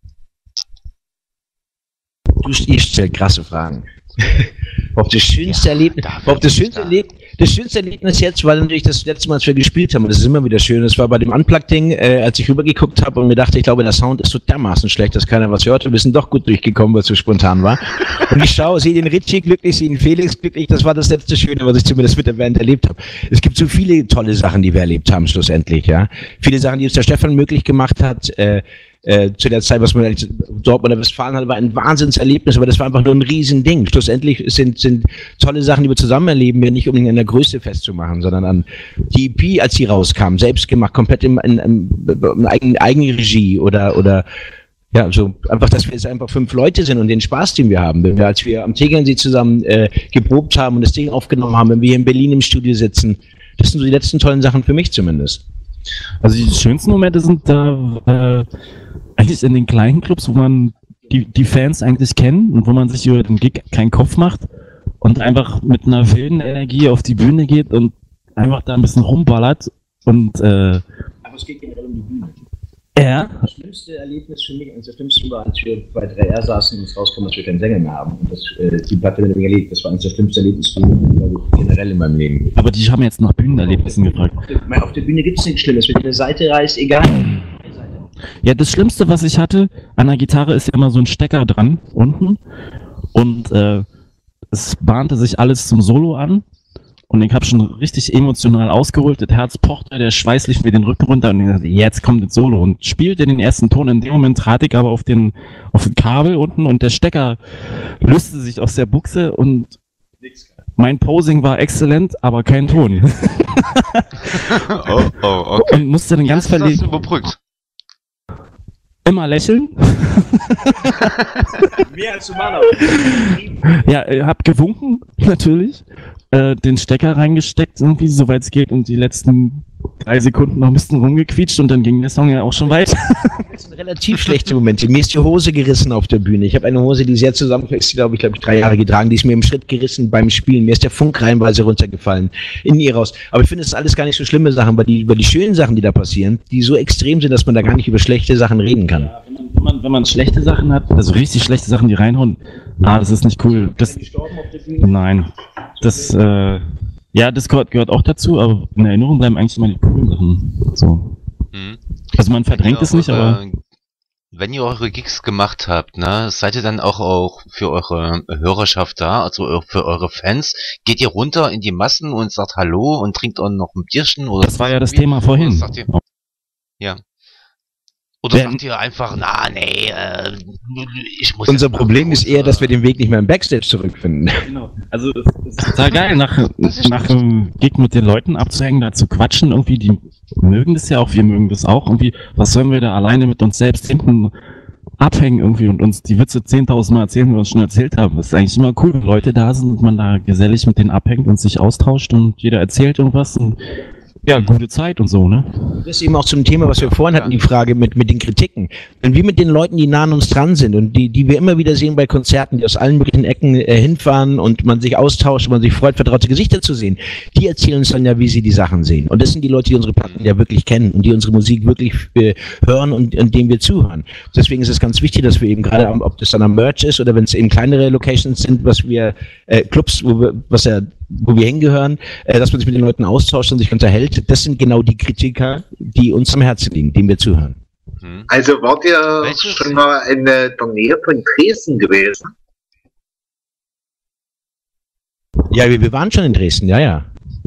Du stellst krasse Fragen. Auf das schönste ja, Erlebnis, auf das schönste Erlebnis, das schönste Erlebnis jetzt war natürlich das letzte Mal, als wir gespielt haben, und das ist immer wieder schön, das war bei dem Unplugged-Ding, äh, als ich rübergeguckt habe und mir dachte, ich glaube, der Sound ist so dermaßen schlecht, dass keiner was hört, wir sind doch gut durchgekommen, weil es so spontan war. Und ich schaue, sehe den Richie glücklich, sehe den Felix glücklich, das war das letzte Schöne, was ich zumindest mit der Band erlebt habe. Es gibt so viele tolle Sachen, die wir erlebt haben, schlussendlich, ja. Viele Sachen, die uns der Stefan möglich gemacht hat, äh, Äh, zu der Zeit, was man dort oder Westfalen hatte, war ein Wahnsinnserlebnis, aber das war einfach nur ein Riesending. Schlussendlich sind, sind tolle Sachen, die wir zusammen erleben, wir nicht unbedingt an der Größe festzumachen, sondern an die E P, als sie rauskam, selbst gemacht, komplett in, in, in, in eigen, Eigenregie oder, oder ja, so einfach, dass wir jetzt einfach fünf Leute sind und den Spaß, den wir haben. Wenn wir, als wir am Tegernsee zusammen äh, geprobt haben und das Ding aufgenommen haben, wenn wir hier in Berlin im Studio sitzen, das sind so die letzten tollen Sachen für mich zumindest. Also die schönsten Momente sind da äh, eigentlich in den kleinen Clubs, wo man die, die Fans eigentlich kennt und wo man sich über den Gig keinen Kopf macht und einfach mit einer wilden Energie auf die Bühne geht und einfach da ein bisschen rumballert und äh, aber es geht generell um die Bühne. Ja. Das schlimmste Erlebnis für mich, eines der schlimmsten war, als wir bei drei R saßen und es rauskam, dass wir keinen Sänger mehr haben. Und das, äh, die Platte mit dem erlebt, das war eines der schlimmsten Erlebnisse generell in meinem Leben. Aber die haben jetzt nach Bühnenerlebnissen gefragt. Auf der, auf der Bühne gibt es nichts Schlimmes, wenn eine Seite reißt, egal. Ja, das Schlimmste, was ich hatte, an der Gitarre ist ja immer so ein Stecker dran, unten. Und äh, es bahnte sich alles zum Solo an. Und ich habe schon richtig emotional ausgeholt, das Herz pochte, der Schweiß lief mir den Rücken runter und ich dachte, jetzt kommt das Solo und spielte den ersten Ton. In dem Moment trat ich aber auf den auf den Kabel unten und der Stecker löste sich aus der Buchse und mein Posing war exzellent, aber kein Ton. Oh, oh, okay. Und musste dann ganz verlegen. Überbrückt. Immer lächeln. Mehr als Humana. Ja, hab gewunken, natürlich. Äh, den Stecker reingesteckt, irgendwie, soweit es geht, und die letzten drei Sekunden noch ein bisschen rumgequietscht und dann ging der Song ja auch schon weiter. Das sind relativ schlechte Momente. Mir ist die Hose gerissen auf der Bühne. Ich habe eine Hose, die sehr zusammenwächst, die glaube ich, glaube ich, drei Jahre getragen. Die ist mir im Schritt gerissen beim Spielen. Mir ist der Funk reihenweise runtergefallen. In ihr raus. Aber ich finde, das ist alles gar nicht so schlimme Sachen, weil die, über die schönen Sachen, die da passieren, die so extrem sind, dass man da gar nicht über schlechte Sachen reden kann. Ja, wenn, man, wenn, man, wenn man schlechte Sachen hat, also richtig schlechte Sachen, die reinhauen, ah, das ist nicht cool. Das, nein. Das, äh, ja, das gehört, gehört auch dazu, aber in Erinnerung bleiben eigentlich immer die coolen Sachen. So. Mhm. Also man verdrängt es nicht, eure, aber... Wenn ihr eure Gigs gemacht habt, ne, seid ihr dann auch, auch für eure Hörerschaft da, also für eure Fans? Geht ihr runter in die Massen und sagt Hallo und trinkt auch noch ein Bierchen? Oder das war ja das Thema vorhin. Sagt ihr, ja. Oder Wenn, sagt ihr einfach, na, nee, äh, ich muss... Unser Problem ist eher, dass wir den Weg nicht mehr im Backstage zurückfinden. Genau. Also es ist total geil, nach, nach einem Gig mit den Leuten abzuhängen, da zu quatschen, irgendwie, die mögen das ja auch, wir mögen das auch, irgendwie, was sollen wir da alleine mit uns selbst hinten abhängen irgendwie und uns die Witze zehntausend Mal erzählen, die wir uns schon erzählt haben. Das ist eigentlich immer cool, wenn Leute da sind und man da gesellig mit denen abhängt und sich austauscht und jeder erzählt irgendwas und ja, gute Zeit und so, ne? Das ist eben auch zum Thema, was wir vorhin hatten, die Frage mit, mit den Kritiken. Wenn wir mit den Leuten, die nah an uns dran sind und die, die wir immer wieder sehen bei Konzerten, die aus allen möglichen Ecken äh, hinfahren und man sich austauscht und man sich freut, vertraute Gesichter zu sehen, die erzählen uns dann ja, wie sie die Sachen sehen. Und das sind die Leute, die unsere Platten ja wirklich kennen und die unsere Musik wirklich äh, hören und, und denen wir zuhören. Deswegen ist es ganz wichtig, dass wir eben gerade, ob das dann am Merch ist oder wenn es eben kleinere Locations sind, was wir, äh, Clubs, wo wir, was ja, wo wir hingehören, äh, dass man sich mit den Leuten austauscht und sich unterhält. Das sind genau die Kritiker, die uns am Herzen liegen, denen wir zuhören. Also wart ihr Welches? schon mal in der Nähe von Dresden gewesen? Ja, wir, wir waren schon in Dresden, ja, ja.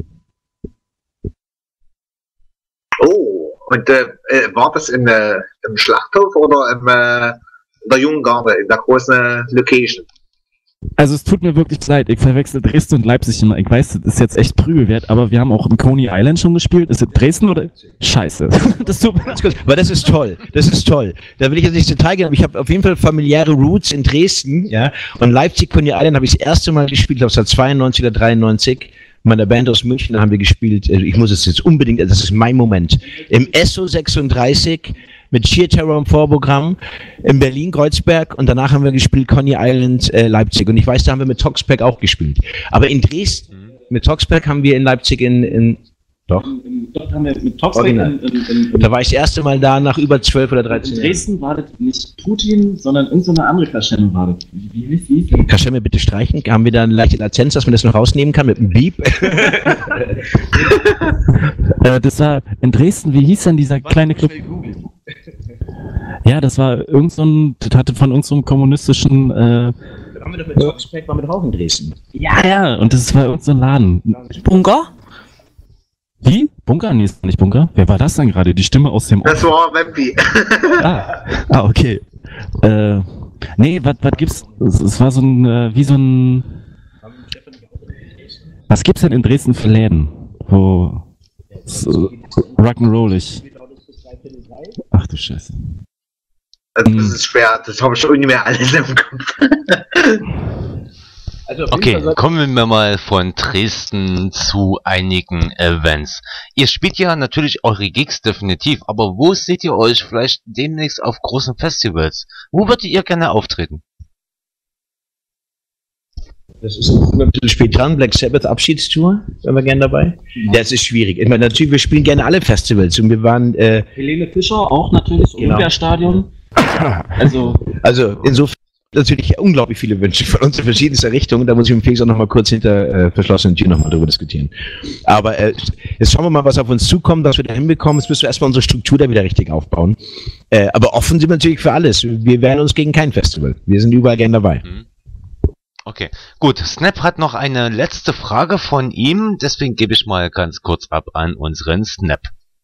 Oh, und äh, äh, war das in, äh, im Schlachthof oder im, äh, in der Jungen Garde, in der großen Location? Also es tut mir wirklich leid, ich verwechsel Dresden und Leipzig immer. Ich weiß, das ist jetzt echt Prügel wert, aber wir haben auch im Coney Island schon gespielt. Ist es Dresden oder? Scheiße. Das tut mir Ganz kurz, aber das ist toll, das ist toll. Da will ich jetzt nicht ins Detail gehen, aber ich habe auf jeden Fall familiäre Roots in Dresden, ja. Und Leipzig, Coney Island habe ich das erste Mal gespielt, ich glaube es war zweiundneunzig oder dreiundneunzig. Mit meiner Band aus München, da haben wir gespielt, ich muss es jetzt unbedingt, das ist mein Moment, im S O sechsunddreißig mit Sheer Terror im Vorprogramm, in Berlin-Kreuzberg und danach haben wir gespielt Coney Island, äh, Leipzig und ich weiß, da haben wir mit Toxpack auch gespielt. Aber in Dresden, mit Toxpack haben wir in Leipzig in, in doch, Dort haben wir mit Toxpack Original. in, in, in, da war ich das erste Mal da nach über zwölf oder dreizehn in Jahren. Dresden war das nicht Putin, sondern irgendeine andere Kaschemme war das. Wie, wie, wie, wie hieß das? Kaschemme bitte streichen, haben wir da eine leichte Latenz, dass man das noch rausnehmen kann mit einem Beep? Äh, das war in Dresden, wie hieß denn dieser kleine Club? Ja, das war irgend so ein, das hatte von irgendeinem so kommunistischen, äh, Da haben wir doch mit Toxpack, war mit Rauch in Dresden. ja, ja, und das war irgend so ein Laden. Bunker? Wie? Bunker? Nee, ist nicht Bunker. Wer war das denn gerade? Die Stimme aus dem Das war Wempi. Ah, ah, okay. Äh, nee, was gibt's? Es, es war so ein, äh, wie so ein. Was gibt's denn in Dresden für Läden? Wo. So, rock'n'rollig. Ach du Scheiße. Also das ist schwer, das habe ich schon nicht mehr alles im Kopf. Also auf jeden Okay, Fall soll- kommen wir mal von Dresden zu einigen Events. Ihr spielt ja natürlich eure Gigs definitiv, aber wo seht ihr euch vielleicht demnächst auf großen Festivals? Wo würdet ihr gerne auftreten? Das ist ein bisschen spät dran, Black Sabbath Abschiedstour, wären wir gerne dabei. Ja, es ist schwierig. Ich meine, natürlich, wir spielen gerne alle Festivals und wir waren, äh, Helene Fischer, auch natürlich, Genau. Olympiastadion. Also, also insofern natürlich unglaublich viele Wünsche von uns in verschiedenster Richtungen. Da muss ich mit Felix auch noch mal kurz hinter äh, verschlossenen Türen nochmal drüber diskutieren. Aber äh, jetzt schauen wir mal, was auf uns zukommt, was wir da hinbekommen. Jetzt müssen wir erstmal unsere Struktur da wieder richtig aufbauen. Äh, aber offen sind wir natürlich für alles. Wir wehren uns gegen kein Festival. Wir sind überall gern dabei. Okay, gut. Snap hat noch eine letzte Frage von ihm, deswegen gebe ich mal ganz kurz ab an unseren Snap.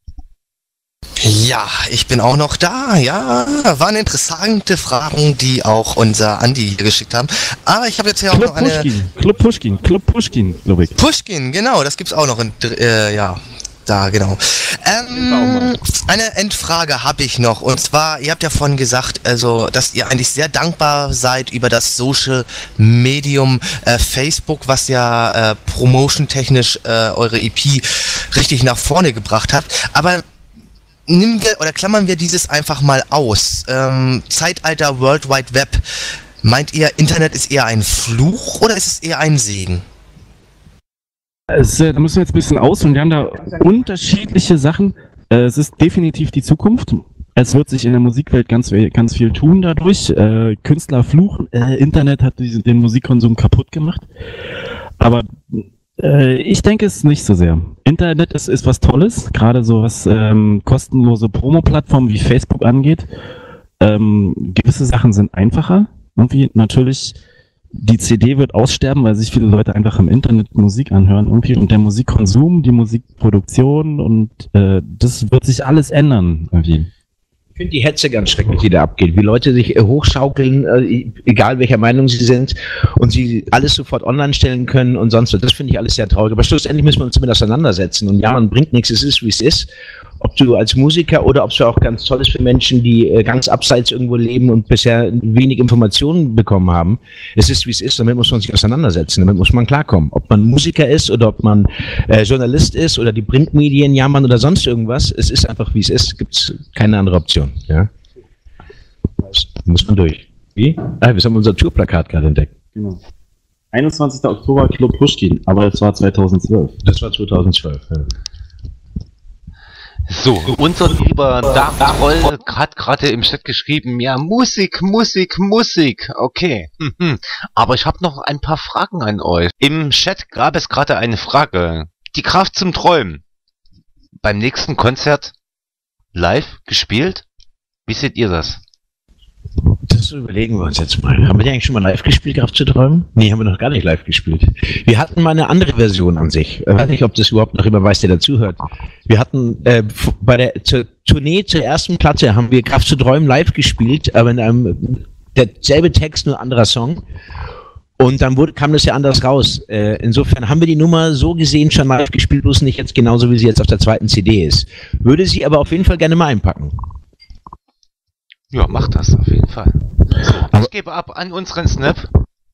Ja, ich bin auch noch da, ja. Waren interessante Fragen, die auch unser Andi hier geschickt haben. Aber ich habe jetzt hier auch Club noch eine... Pushkin, Club Pushkin, Club Pushkin, glaube ich. Pushkin, genau, das gibt's auch noch in, äh, ja, da, genau. Ähm, eine Endfrage habe ich noch, und zwar, ihr habt ja vorhin gesagt, also, dass ihr eigentlich sehr dankbar seid über das Social Medium äh, Facebook, was ja äh, promotion-technisch äh, eure E P richtig nach vorne gebracht hat, aber nehmen wir oder klammern wir dieses einfach mal aus. Ähm, Zeitalter World Wide Web, meint ihr, Internet ist eher ein Fluch oder ist es eher ein Segen? Es, äh, da müssen wir jetzt ein bisschen aus und wir haben da unterschiedliche Sachen. Äh, es ist definitiv die Zukunft. Es wird sich in der Musikwelt ganz, ganz viel tun dadurch. Äh, Künstler fluchen, äh, Internet hat diesen, den Musikkonsum kaputt gemacht. Aber äh, ich denke es nicht so sehr. Internet ist, ist was Tolles, gerade so was ähm, kostenlose Promo-Plattformen wie Facebook angeht. Ähm, gewisse Sachen sind einfacher. Irgendwie natürlich. Die C D wird aussterben, weil sich viele Leute einfach im Internet Musik anhören irgendwie und der Musikkonsum, die Musikproduktion und äh, das wird sich alles ändern irgendwie. Ich finde die Hetze ganz schrecklich, die da abgeht. Wie Leute sich äh, hochschaukeln, äh, egal welcher Meinung sie sind, und sie alles sofort online stellen können und sonst was. Das finde ich alles sehr traurig. Aber schlussendlich müssen wir uns damit auseinandersetzen. Und ja, man bringt nichts, es ist, wie es ist. ob du als Musiker oder ob es auch ganz toll ist für Menschen, die äh, ganz abseits irgendwo leben und bisher wenig Informationen bekommen haben. Es ist, wie es ist, damit muss man sich auseinandersetzen, damit muss man klarkommen. Ob man Musiker ist oder ob man äh, Journalist ist oder die Printmedien jammern oder sonst irgendwas, es ist einfach, wie es ist, gibt es keine andere Option. Ja? Muss man durch. Wie? Ah, wir haben unser Tourplakat gerade entdeckt. Genau. einundzwanzigster Oktober, Club Pushkin, aber es war zweitausendzwölf. Das war zweitausendzwölf, ja. So, unser lieber Dark Troll hat gerade im Chat geschrieben, ja, Musik, Musik, Musik, okay. Aber ich habe noch ein paar Fragen an euch. Im Chat gab es gerade eine Frage. Die Kraft zum Träumen. Beim nächsten Konzert live gespielt? Wie seht ihr das? Das überlegen wir uns jetzt mal. Haben wir die eigentlich schon mal live gespielt, Kraft zu träumen? Nee, haben wir noch gar nicht live gespielt. Wir hatten mal eine andere Version an sich. Ich weiß nicht, ob das überhaupt noch jemand weiß, der dazuhört. Wir hatten äh, bei der zur Tournee zur ersten Platte haben wir Kraft zu träumen live gespielt, aber in einem derselbe Text, nur anderer Song. Und dann wurde, kam das ja anders raus. Äh, insofern haben wir die Nummer so gesehen schon live gespielt, bloß nicht jetzt genauso, wie sie jetzt auf der zweiten C D ist. Würde sie aber auf jeden Fall gerne mal einpacken. Ja, mach das auf jeden Fall. So, ich gebe ab an unseren Snap.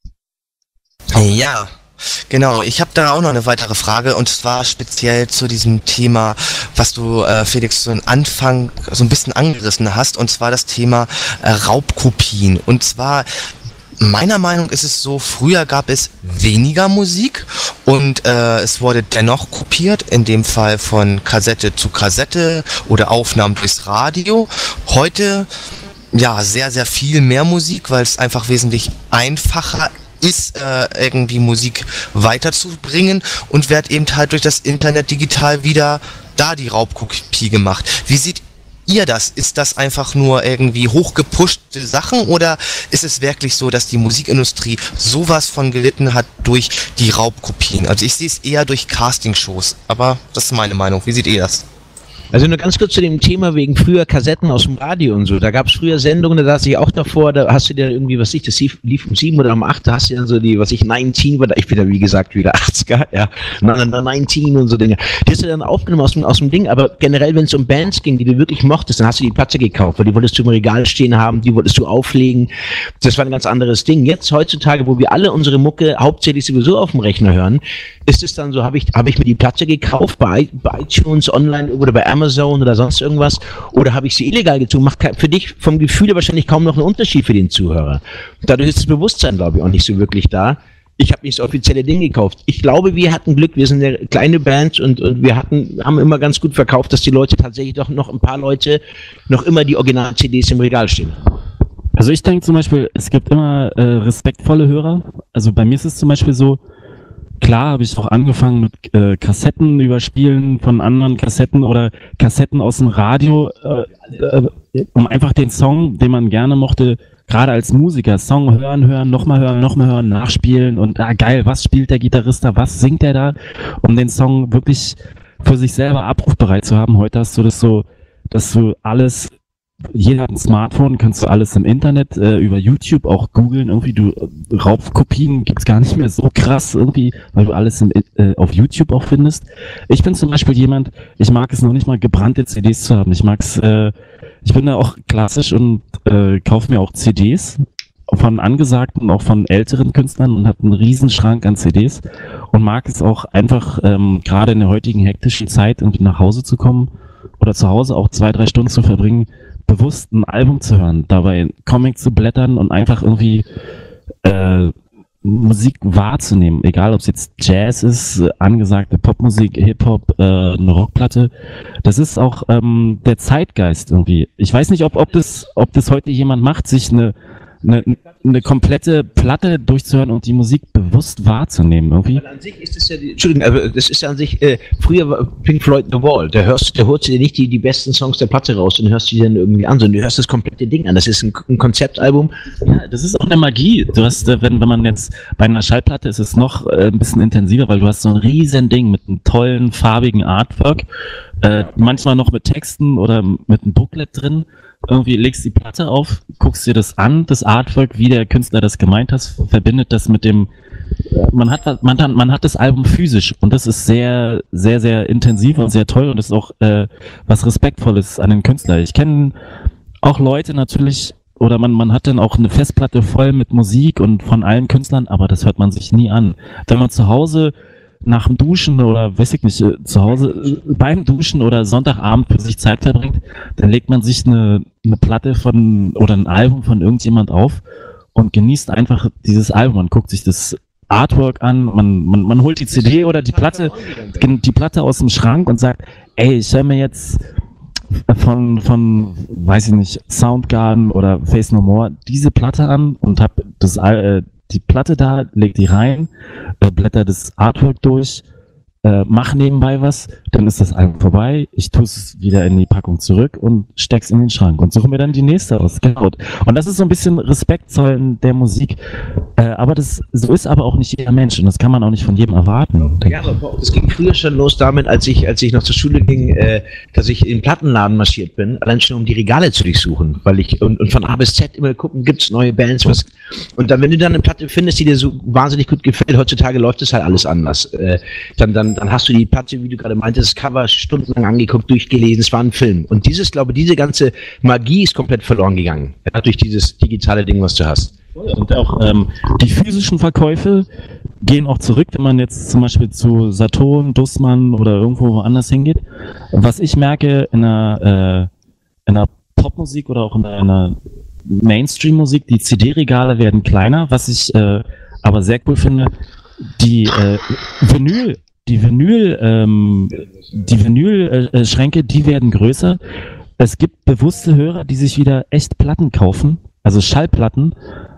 Ja, genau. Ich habe da auch noch eine weitere Frage und zwar speziell zu diesem Thema, was du, äh, Felix, so am Anfang so ein bisschen angerissen hast, und zwar das Thema äh, Raubkopien. Und zwar meiner Meinung ist es so, früher gab es weniger Musik und äh, es wurde dennoch kopiert, in dem Fall von Kassette zu Kassette oder Aufnahmen durchs Radio. Heute ja sehr, sehr viel mehr Musik, weil es einfach wesentlich einfacher ist, äh, irgendwie Musik weiterzubringen und wird eben halt durch das Internet digital wieder da die Raubkopie gemacht. Wie sieht ihr das? Ist das einfach nur irgendwie hochgepushte Sachen oder ist es wirklich so, dass die Musikindustrie sowas von gelitten hat durch die Raubkopien? Also ich sehe es eher durch Castingshows, aber das ist meine Meinung. Wie seht ihr das? Also nur ganz kurz zu dem Thema wegen früher Kassetten aus dem Radio und so. Da gab es früher Sendungen, da saß ich auch davor, da hast du dir irgendwie, was ich, das lief, lief um sieben oder um acht, da hast du dann so die, was ich, neunzehn, war da, ich bin ja wie gesagt wieder achtziger, ja, neunzehn und so Dinge. Die hast du dann aufgenommen aus dem, aus dem Ding, aber generell, wenn es um Bands ging, die du wirklich mochtest, dann hast du die Platte gekauft, weil die wolltest du im Regal stehen haben, die wolltest du auflegen. Das war ein ganz anderes Ding. Jetzt heutzutage, wo wir alle unsere Mucke hauptsächlich sowieso auf dem Rechner hören, ist es dann so, habe ich, habe ich mir die Platte gekauft bei, bei iTunes online oder bei Amazon oder sonst irgendwas, oder habe ich sie illegal gezogen? Macht für dich vom Gefühl wahrscheinlich kaum noch einen Unterschied für den Zuhörer. Dadurch ist das Bewusstsein, glaube ich, auch nicht so wirklich da. Ich habe nicht das offizielle Ding gekauft. Ich glaube, wir hatten Glück, wir sind eine kleine Band und, und wir hatten, haben immer ganz gut verkauft, dass die Leute tatsächlich doch noch ein paar Leute noch immer die Original-C Ds im Regal stehen. Also ich denke zum Beispiel, es gibt immer äh, respektvolle Hörer. Also bei mir ist es zum Beispiel so, klar habe ich auch angefangen mit äh, Kassetten überspielen von anderen Kassetten oder Kassetten aus dem Radio, äh, äh, um einfach den Song, den man gerne mochte, gerade als Musiker, Song hören, hören, nochmal hören, nochmal hören, nachspielen und ah geil, was spielt der Gitarrist da, was singt der da, um den Song wirklich für sich selber abrufbereit zu haben. Heute hast du das so, dass du alles, jeder hat ein Smartphone, kannst du alles im Internet, äh, über YouTube auch googeln, irgendwie du, Raubkopien gibt's gar nicht mehr so krass irgendwie, weil du alles im, äh, auf YouTube auch findest. Ich bin zum Beispiel jemand, ich mag es noch nicht mal gebrannte C Ds zu haben, ich mag's, äh, ich bin da auch klassisch und äh, kaufe mir auch C Ds von angesagten, auch von älteren Künstlern und habe einen riesen Schrank an C Ds und mag es auch einfach, ähm, gerade in der heutigen hektischen Zeit irgendwie nach Hause zu kommen oder zu Hause auch zwei, drei Stunden zu verbringen, bewusst ein Album zu hören, dabei einen Comic zu blättern und einfach irgendwie äh, Musik wahrzunehmen, egal ob es jetzt Jazz ist, äh, angesagte Popmusik, Hip-Hop, äh, eine Rockplatte. Das ist auch ähm, der Zeitgeist irgendwie. Ich weiß nicht, ob, ob, das, ob das heute jemand macht, sich eine, eine, eine komplette Platte durchzuhören und die Musik bewusst wahrzunehmen irgendwie. Weil an sich ist es ja, die, Entschuldigung, aber das ist ja an sich, äh, früher war Pink Floyd The Wall, da hörst, da holst du dir nicht die, die besten Songs der Platte raus und hörst die dann irgendwie an, sondern du hörst das komplette Ding an. Das ist ein, ein Konzeptalbum. Ja, das ist auch eine Magie. Du hast, wenn, wenn man jetzt bei einer Schallplatte ist es noch äh, ein bisschen intensiver, weil du hast so ein riesen Ding mit einem tollen, farbigen Artwork, äh, manchmal noch mit Texten oder mit einem Booklet drin. Irgendwie legst die Platte auf, guckst dir das an, das Artwork, wie der Künstler das gemeint hat, verbindet das mit dem man hat, man hat, man hat das Album physisch und das ist sehr, sehr, sehr intensiv und sehr toll und das ist auch äh, was Respektvolles an den Künstler. Ich kenne auch Leute natürlich, oder man, man hat dann auch eine Festplatte voll mit Musik und von allen Künstlern, aber das hört man sich nie an. Wenn man zu Hause nach dem Duschen oder weiß ich nicht, zu Hause beim Duschen oder Sonntagabend für sich Zeit verbringt, dann legt man sich eine, eine Platte von oder ein Album von irgendjemand auf und genießt einfach dieses Album. Man guckt sich das Artwork an, man, man, man holt die C D oder die Platte, die Platte aus dem Schrank und sagt, ey, ich höre mir jetzt von, von, weiß ich nicht, Soundgarden oder Face No More diese Platte an und hab das, äh, die Platte da, leg die rein, äh, blätter das Artwork durch, äh, mach nebenbei was, dann ist das Album vorbei, ich tue es wieder in die Packung zurück und steck's in den Schrank und suche mir dann die nächste aus. Genau. Und das ist so ein bisschen Respekt zollen der Musik. Äh, aber das, so ist aber auch nicht jeder Mensch und das kann man auch nicht von jedem erwarten. Ja, aber das ging früher schon los damit, als ich, als ich noch zur Schule ging, äh, dass ich in den Plattenladen marschiert bin, allein schon um die Regale zu durchsuchen, weil ich, und, und von A bis Z immer gucken, gibt's neue Bands, was, und dann, wenn du dann eine Platte findest, die dir so wahnsinnig gut gefällt, heutzutage läuft es halt alles anders, äh, dann, dann, dann hast du die Platte, wie du gerade meintest, das Cover stundenlang angeguckt, durchgelesen, es war ein Film. Und dieses, glaube diese ganze Magie ist komplett verloren gegangen, ja, durch dieses digitale Ding, was du hast. Und auch ähm, die physischen Verkäufe gehen auch zurück, wenn man jetzt zum Beispiel zu Saturn, Dussmann oder irgendwo woanders hingeht. Was ich merke in einer, äh, in einer Popmusik oder auch in einer, einer Mainstream-Musik, die C D-Regale werden kleiner, was ich äh, aber sehr cool finde, die äh, Vinyl, die Vinyl, ähm, die Vinyl-Schränke, die werden größer. Es gibt bewusste Hörer, die sich wieder echt Platten kaufen, also Schallplatten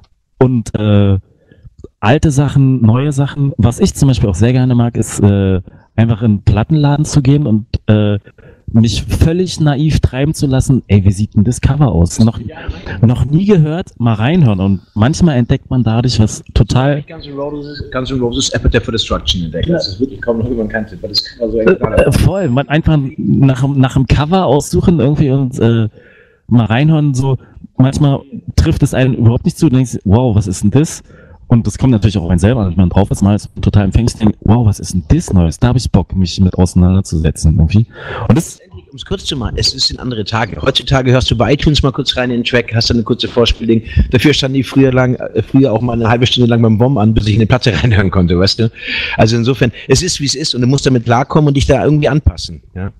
und äh, alte Sachen, neue Sachen. Was ich zum Beispiel auch sehr gerne mag, ist äh, einfach in einen Plattenladen zu gehen und äh, mich völlig naiv treiben zu lassen, ey, wie sieht denn das Cover aus? Noch, noch nie gehört, mal reinhören und manchmal entdeckt man dadurch was total... Guns N' Roses, Guns N' Roses Appetite for Destruction entdeckt. Ja. Das ist wirklich kaum noch jemand kannte, weil das Cover so Äh, äh, voll, man einfach nach, nach dem Cover aussuchen irgendwie und äh, mal reinhören, so manchmal trifft es einen überhaupt nicht zu, du denkst, wow, was ist denn das? Und das kommt natürlich auch auf einen selber, wenn man drauf ist, mal ist total empfänglich, denkt, wow, was ist denn das Neues? Da habe ich Bock, mich mit auseinanderzusetzen irgendwie. Und das, um es kurz zu machen, es ist in andere Tage. Heutzutage hörst du bei iTunes mal kurz rein in den Track, hast dann eine kurze Vorspielding. Dafür stand die früher lang, äh, früher auch mal eine halbe Stunde lang beim Bomb an, bis ich in eine Platte reinhören konnte, weißt du? Also insofern, es ist wie es ist und du musst damit klarkommen und dich da irgendwie anpassen, ja.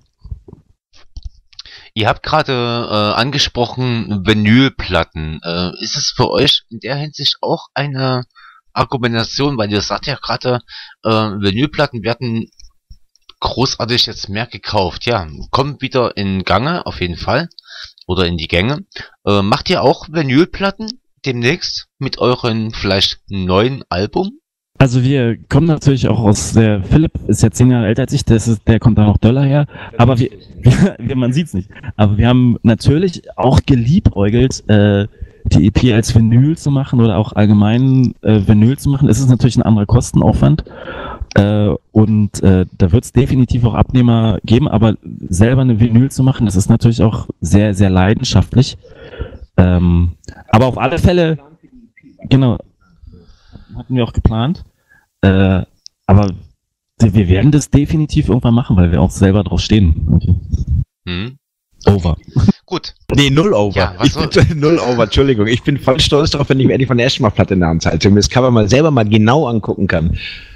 Ihr habt gerade äh, angesprochen Vinylplatten. Äh, ist es für euch in der Hinsicht auch eine Argumentation, weil ihr sagt ja gerade, äh, Vinylplatten werden großartig jetzt mehr gekauft. Ja, kommt wieder in Gange, auf jeden Fall. Oder in die Gänge. Äh, macht ihr auch Vinylplatten demnächst mit euren vielleicht neuen Album? also wir kommen natürlich auch aus der, Philipp ist ja zehn Jahre älter als ich, das ist, der kommt da noch Döller her, aber wir, wir man sieht's nicht, aber wir haben natürlich auch geliebäugelt, äh, die E P als Vinyl zu machen oder auch allgemein äh, Vinyl zu machen. Es ist natürlich ein anderer Kostenaufwand äh, und äh, da wird es definitiv auch Abnehmer geben, aber selber eine Vinyl zu machen, das ist natürlich auch sehr, sehr leidenschaftlich. Ähm, aber auf alle Fälle, genau, hatten wir auch geplant, äh, aber wir werden das definitiv irgendwann machen, weil wir auch selber drauf stehen. Okay. Hm. Over. Gut. Nee, null over. Ja, was ich bin null over, Entschuldigung. Ich bin voll stolz darauf, wenn ich mir endlich von der Eschenbach-Platte in der Hand halte und mir das Cover mal selber mal genau angucken kann.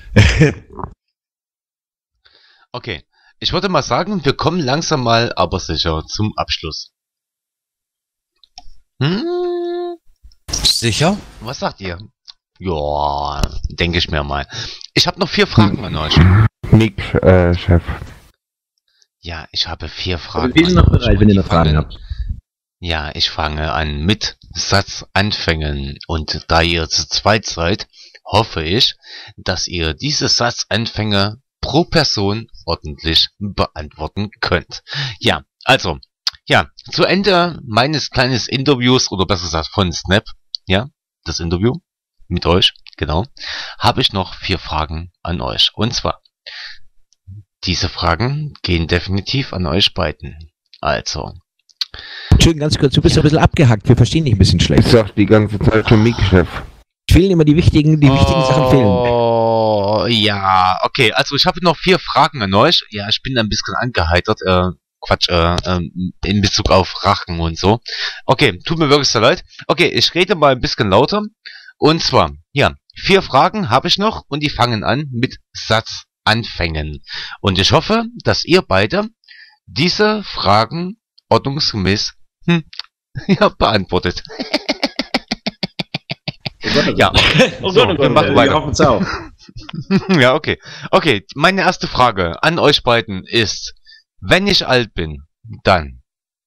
Okay. Ich würde mal sagen, wir kommen langsam mal, aber sicher zum Abschluss. Hm? Sicher? Was sagt ihr? Ja, denke ich mir mal. Ich habe noch vier Fragen an euch. Mick, äh, Chef. Ja, ich habe vier Fragen. Wir sind an noch euch. bereit, wenn ihr noch Ich fange- Fragen habt. Ja, ich fange an mit Satzanfängen. Und da ihr zu zweit seid, hoffe ich, dass ihr diese Satzanfänge pro Person ordentlich beantworten könnt. Ja, also, ja, zu Ende meines kleinen Interviews, oder besser gesagt von Snap, ja, das Interview mit euch, genau, habe ich noch vier Fragen an euch. Und zwar, diese Fragen gehen definitiv an euch beiden. Also, Entschuldigung, ganz kurz, du bist Ja. ein bisschen abgehackt, wir verstehen dich ein bisschen schlecht. Ich sag die ganze Zeit schon Mick, Chef. Fehlen immer die wichtigen, die wichtigen Sachen fehlen. So, ja, okay, also ich habe noch vier Fragen an euch. Ja, ich bin ein bisschen angeheitert, äh, Quatsch, äh, ähm, in Bezug auf Rachen und so. Okay, tut mir wirklich sehr leid. Okay, ich rede mal ein bisschen lauter. Und zwar, ja, vier Fragen habe ich noch und die fangen an mit Satzanfängen. Und ich hoffe, dass ihr beide diese Fragen ordnungsgemäß hm, ja, beantwortet. Ja, Oh so, Gott, oh wir Gott, machen wir weiter. hoffen's auch. Ja, okay. Okay, meine erste Frage an euch beiden ist, wenn ich alt bin, dann.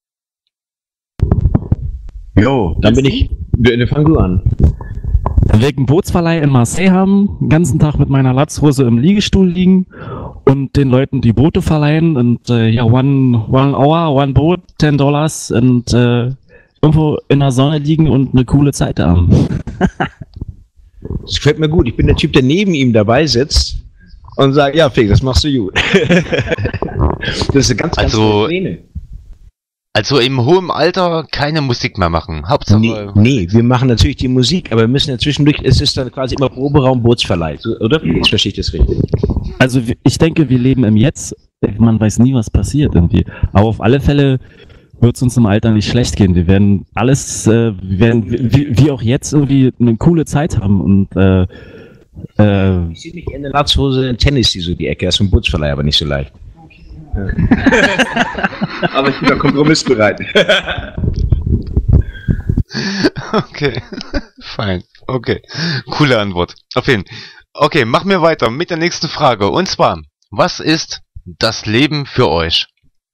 Jo, dann bin ich. Wir- Fang du an. Wegen Bootsverleih in Marseille haben, den ganzen Tag mit meiner Latzhose im Liegestuhl liegen und den Leuten die Boote verleihen und äh, ja, one, one hour, one boat, ten dollars und äh, irgendwo in der Sonne liegen und eine coole Zeit haben. Das gefällt mir gut. Ich bin der Typ, der neben ihm dabei sitzt und sagt, ja, Fig, das machst du gut. Das ist eine ganz, ganz Also, tolle Pläne. Also im hohen Alter keine Musik mehr machen. Hauptsache. Nee, nee, wir machen natürlich die Musik, aber wir müssen ja zwischendurch, es ist dann quasi immer Proberaum Bootsverleih, so, oder? Jetzt verstehe ich das richtig. Also w- ich denke, wir leben im Jetzt. Man weiß nie, was passiert irgendwie. Aber auf alle Fälle wird es uns im Alter nicht schlecht gehen. Wir werden alles, äh, wir werden wie, wie auch jetzt irgendwie eine coole Zeit haben und äh, äh, Ich sehe mich in der Latzhose in Tennis, die so die Ecke ist, im Bootsverleih, aber nicht so leicht. Aber ich bin da kompromissbereit. Okay, fein. Okay, coole Antwort. Auf jeden Fall. Okay, machen wir weiter mit der nächsten Frage. Und zwar, was ist das Leben für euch?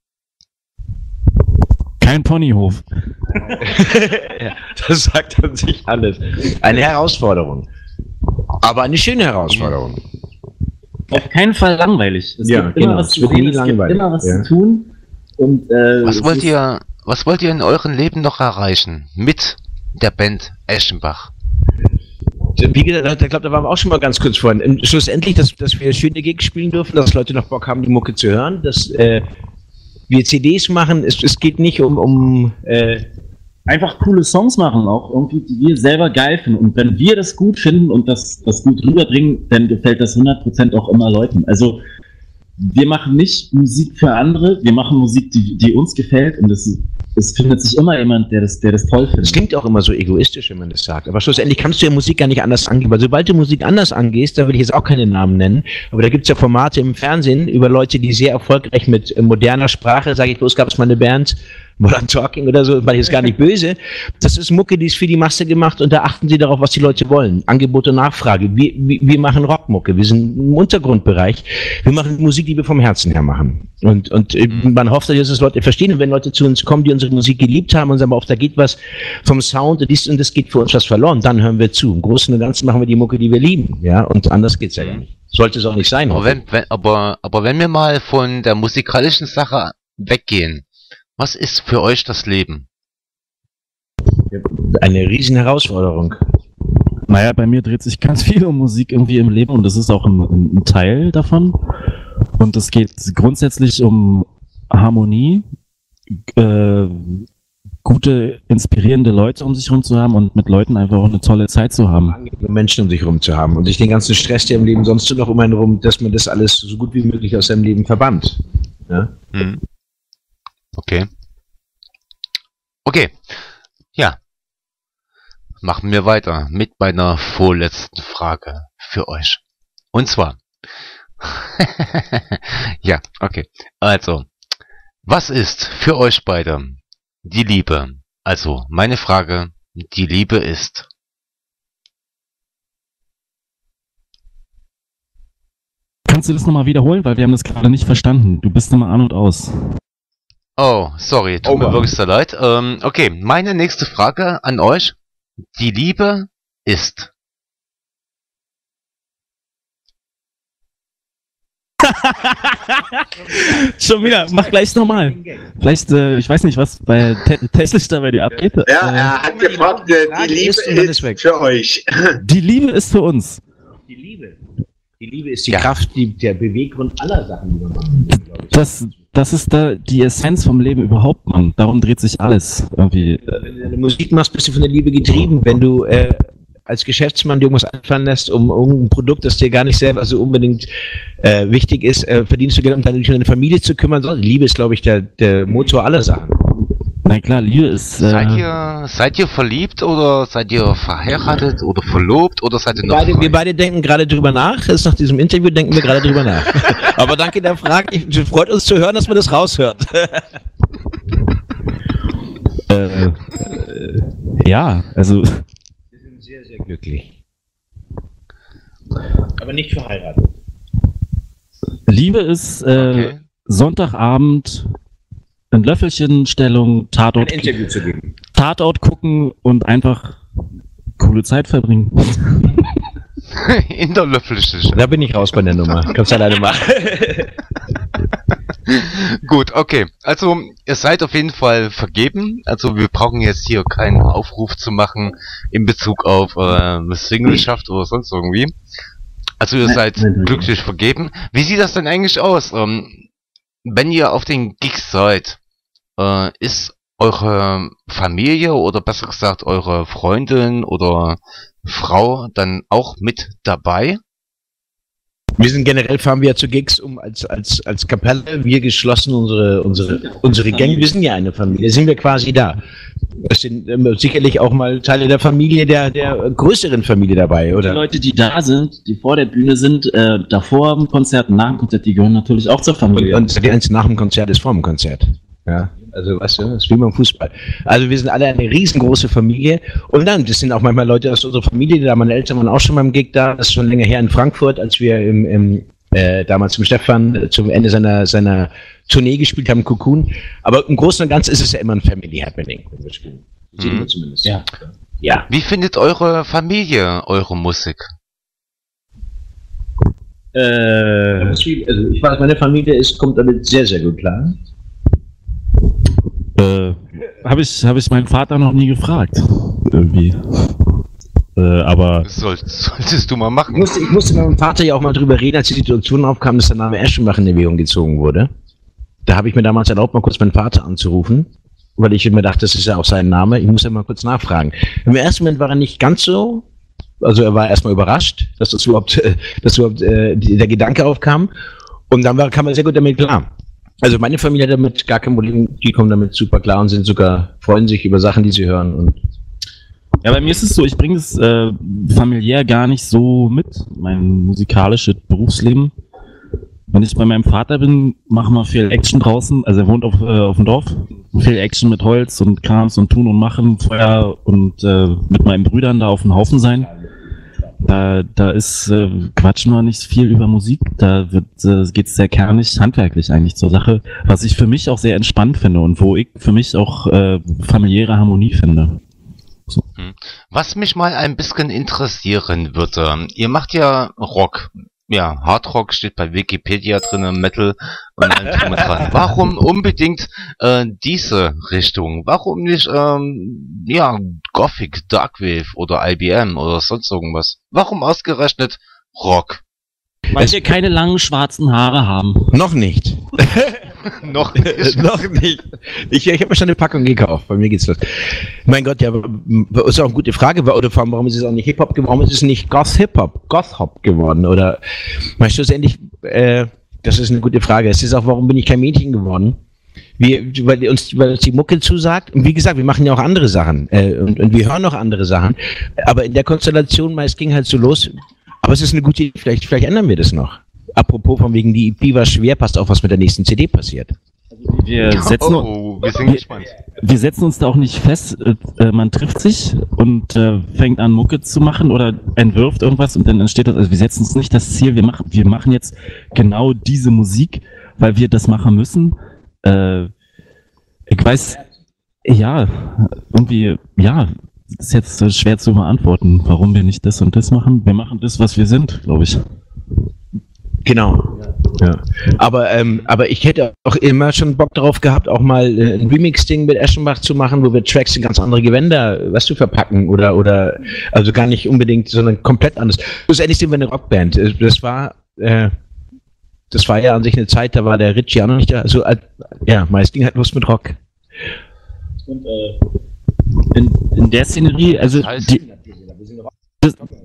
kein Ponyhof. Ja, das sagt an sich alles. Eine Herausforderung. Aber eine schöne Herausforderung. Auf keinen Fall langweilig. Es Ja, gibt genau, immer was es zu wird sehen, nie es gibt langweilig, immer was ja. zu tun. Und, äh, Was es wollt ist- ihr, was wollt ihr in eurem Leben noch erreichen mit der Band Eschenbach? Wie gesagt, ich glaube, da waren wir auch schon mal ganz kurz vorhin. Ähm, Schlussendlich, dass, dass wir schöne Gigs spielen dürfen, dass Leute noch Bock haben, die Mucke zu hören, dass äh, wir C Ds machen. Es, es geht nicht um, um äh, einfach coole Songs machen, auch irgendwie, die wir selber geil finden. Und wenn wir das gut finden und das, das gut rüberbringen, dann gefällt das hundert Prozent auch immer Leuten. Also wir machen nicht Musik für andere, wir machen Musik, die, die uns gefällt und es, es findet sich immer jemand, der das, der das toll Es findet. klingt auch immer so egoistisch, wenn man das sagt. Aber schlussendlich kannst du ja Musik gar nicht anders angehen. Weil sobald du Musik anders angehst, da will ich jetzt auch keine Namen nennen, aber da gibt es ja Formate im Fernsehen über Leute, die sehr erfolgreich mit äh, moderner Sprache, sage ich bloß, gab es mal eine Band, Modern Talking oder so, weil ich jetzt gar nicht böse. Das ist Mucke, die ist für die Masse gemacht und da achten sie darauf, was die Leute wollen. Angebot und Nachfrage. Wir, wir, wir machen Rockmucke, wir sind im Untergrundbereich. Wir machen Musik, die wir vom Herzen her machen. Und, und äh, man hofft, dass das Leute verstehen. Und wenn Leute zu uns kommen, die unsere Musik geliebt haben und sagen, auf, da geht was vom Sound und dies und das geht für uns was verloren, dann hören wir zu. Im Großen und Ganzen machen wir die Mucke, die wir lieben. Ja, und anders geht's ja gar nicht. Sollte es auch nicht sein. Aber wenn, wenn, aber, aber wenn wir mal von der musikalischen Sache weggehen, was ist für euch das Leben? Eine riesen Herausforderung. Naja, bei mir dreht sich ganz viel um Musik irgendwie im Leben und das ist auch ein, ein, ein Teil davon. Und es geht grundsätzlich um Harmonie, äh, gute, inspirierende Leute um sich herum zu haben und mit Leuten einfach auch eine tolle Zeit zu haben. Angenehme Menschen um sich herum zu haben und sich den ganzen Stress, der im Leben sonst so noch um einen herum, dass man das alles so gut wie möglich aus seinem Leben verbannt. Ja? Hm. Okay. Okay. Ja. Machen wir weiter mit meiner vorletzten Frage für euch. Und zwar. Ja, okay. Also, was ist für euch beide die Liebe? Also, meine Frage, die Liebe ist. Kannst du das nochmal wiederholen? Weil wir haben das gerade nicht verstanden. Du bist immer an und aus. Oh, sorry, tut mir Over. wirklich sehr leid. Ähm, okay, meine nächste Frage an euch. Die Liebe ist. Schon wieder, mach gleich nochmal. Vielleicht, äh, ich weiß nicht, was bei Te Tesla da bei dir abgeht. Ja, Äh, er hat gefragt, äh, Frage die Liebe ist und dann ist ist weg. für euch. die Liebe ist für uns. Die Liebe. Die Liebe ist die Ja. Kraft, die, der Beweggrund aller Sachen, die wir machen. glaube ich. Das, das ist da die Essenz vom Leben überhaupt, Mann. Darum dreht sich alles irgendwie. Wenn du eine Musik machst, bist du von der Liebe getrieben. Wenn du äh, als Geschäftsmann dir irgendwas einfallen lässt, um irgendein Produkt, das dir gar nicht selber so unbedingt äh, wichtig ist, äh, verdienst du Geld, um deine, um deine Familie zu kümmern. Liebe ist, glaube ich, der, der Motor aller Sachen. Na klar, Liebe ist... Äh Seid ihr, seid ihr verliebt oder seid ihr verheiratet oder verlobt oder seid ihr noch beide, frei? Wir beide denken gerade drüber nach. Jetzt nach diesem Interview denken wir gerade drüber nach. Aber danke der Frage. Ich, freut uns zu hören, dass man das raushört. äh, äh, ja, also... Wir sind sehr, sehr glücklich. Aber nicht verheiratet. Liebe ist äh, Okay. Sonntagabend in Löffelchenstellung, Tatort, Ein Interview zu geben. Tatort gucken und einfach coole Zeit verbringen. In der Löffelstiche. Da bin ich raus bei der Nummer. Kannst du alleine machen. Gut, okay. Also, ihr seid auf jeden Fall vergeben. Also, wir brauchen jetzt hier keinen Aufruf zu machen in Bezug auf äh, Singleschaft oder sonst irgendwie. Also, ihr seid glücklich vergeben. Wie sieht das denn eigentlich aus? Ähm, wenn ihr auf den Gigs seid, äh, ist eure Familie oder besser gesagt eure Freundin oder Frau dann auch mit dabei? Wir sind generell, fahren wir ja zu Gigs um als, als, als Kapelle, wir geschlossen, unsere, unsere, unsere Gänge, wir sind ja eine Familie, sind wir quasi da. Es sind ähm, sicherlich auch mal Teile der Familie, der, der größeren Familie dabei, oder? Die Leute, die da sind, die vor der Bühne sind, äh, davor im Konzert, nach dem Konzert, die gehören natürlich auch zur Und, Familie. und die eins nach dem Konzert ist vor dem Konzert. Ja, also weißt du, das ist wie beim Fußball. Also wir sind alle eine riesengroße Familie und dann, das sind auch manchmal Leute aus unserer Familie, da meine Eltern waren auch schon beim Gig da, das ist schon länger her in Frankfurt, als wir im, im äh, damals zum Stefan äh, zum Ende seiner seiner Tournee gespielt haben, Cocoon. Aber im Großen und Ganzen ist es ja immer ein Family Happening, wenn wir spielen. Sehen wir zumindest. Ja. Ja. Wie findet eure Familie eure Musik? Äh, also ich weiß, meine Familie ist, kommt damit sehr, sehr gut klar. Äh, habe ich, hab ich meinen Vater noch nie gefragt. Irgendwie. Äh, aber Soll, solltest du mal Ich machen. musste, ich musste mit meinem Vater ja auch mal drüber reden, als die Situation aufkam, dass der Name Eschenbach in Erwägung gezogen wurde. Da habe ich mir damals erlaubt, mal kurz meinen Vater anzurufen, weil ich mir dachte, das ist ja auch sein Name. Ich muss ja mal kurz nachfragen. Im ersten Moment war er nicht ganz so, also er war erstmal überrascht, dass das überhaupt, äh, dass überhaupt äh, die, der Gedanke aufkam. Und dann war, kam er sehr gut damit klar. Also meine Familie hat damit gar kein Problem, die kommen damit super klar und sind sogar, freuen sich über Sachen, die sie hören. Und ja, bei mir ist es so, ich bringe es äh, familiär gar nicht so mit, mein musikalisches Berufsleben. Wenn ich bei meinem Vater bin, machen wir viel Action draußen, also er wohnt auf, äh, auf dem Dorf, viel Action mit Holz und Krams und Tun und Machen, Feuer und äh, mit meinen Brüdern da auf dem Haufen sein. Da, da ist, äh, quatschen wir nicht viel über Musik, da wird, äh, geht's sehr kernig, handwerklich eigentlich zur Sache, was ich für mich auch sehr entspannt finde und wo ich für mich auch äh, familiäre Harmonie finde. So. Was mich mal ein bisschen interessieren würde, ihr macht ja Rock. Ja, Hardrock steht bei Wikipedia drin, Metal und allem drum und dran. Warum unbedingt äh, diese Richtung? Warum nicht, ähm, ja, Gothic, Darkwave oder I B M oder sonst irgendwas? Warum ausgerechnet Rock? Weil wir keine langen schwarzen Haare haben. noch nicht. Noch nicht. Noch nicht. Ich, ich habe mir schon eine Packung gekauft. Bei mir geht's los. Mein Gott, ja, ist auch eine gute Frage. Oder vor allem, warum ist es auch nicht Hip-Hop geworden? Warum ist es nicht Goth-Hip-Hop, Goth-Hop geworden? Oder, mal schlussendlich, äh, das ist eine gute Frage. Es ist auch, warum bin ich kein Mädchen geworden? Wir, weil uns, weil uns die Mucke zusagt. Und wie gesagt, wir machen ja auch andere Sachen. Äh, und, und wir hören auch andere Sachen. Aber in der Konstellation, mal, es ging halt so los. Aber es ist eine gute Idee. Vielleicht, vielleicht ändern wir das noch. Apropos von wegen, die E P war schwer, passt auf, was mit der nächsten C D passiert. Wir setzen, Oh, wir sind gespannt. wir setzen uns da auch nicht fest, äh, man trifft sich und äh, fängt an Mucke zu machen oder entwirft irgendwas und dann entsteht das, also wir setzen uns nicht das Ziel, wir machen, wir machen jetzt genau diese Musik, weil wir das machen müssen. Äh, ich weiß, ja, irgendwie, ja, das ist jetzt äh, schwer zu beantworten, warum wir nicht das und das machen. Wir machen das, was wir sind, glaube ich. Genau. Ja. Aber, ähm, aber ich hätte auch immer schon Bock darauf gehabt, auch mal äh, ein Remix-Ding mit Eschenbach zu machen, wo wir Tracks in ganz andere Gewänder, was du verpacken oder, oder, also gar nicht unbedingt, sondern komplett anders. Schlussendlich sind wir eine Rockband. Äh, Das war, äh, das war ja an sich eine Zeit, da war der Richie auch noch nicht da. Also, äh, ja, meist ging halt los mit Rock. Und, äh, in, in der Szenerie, also Das heißt- die,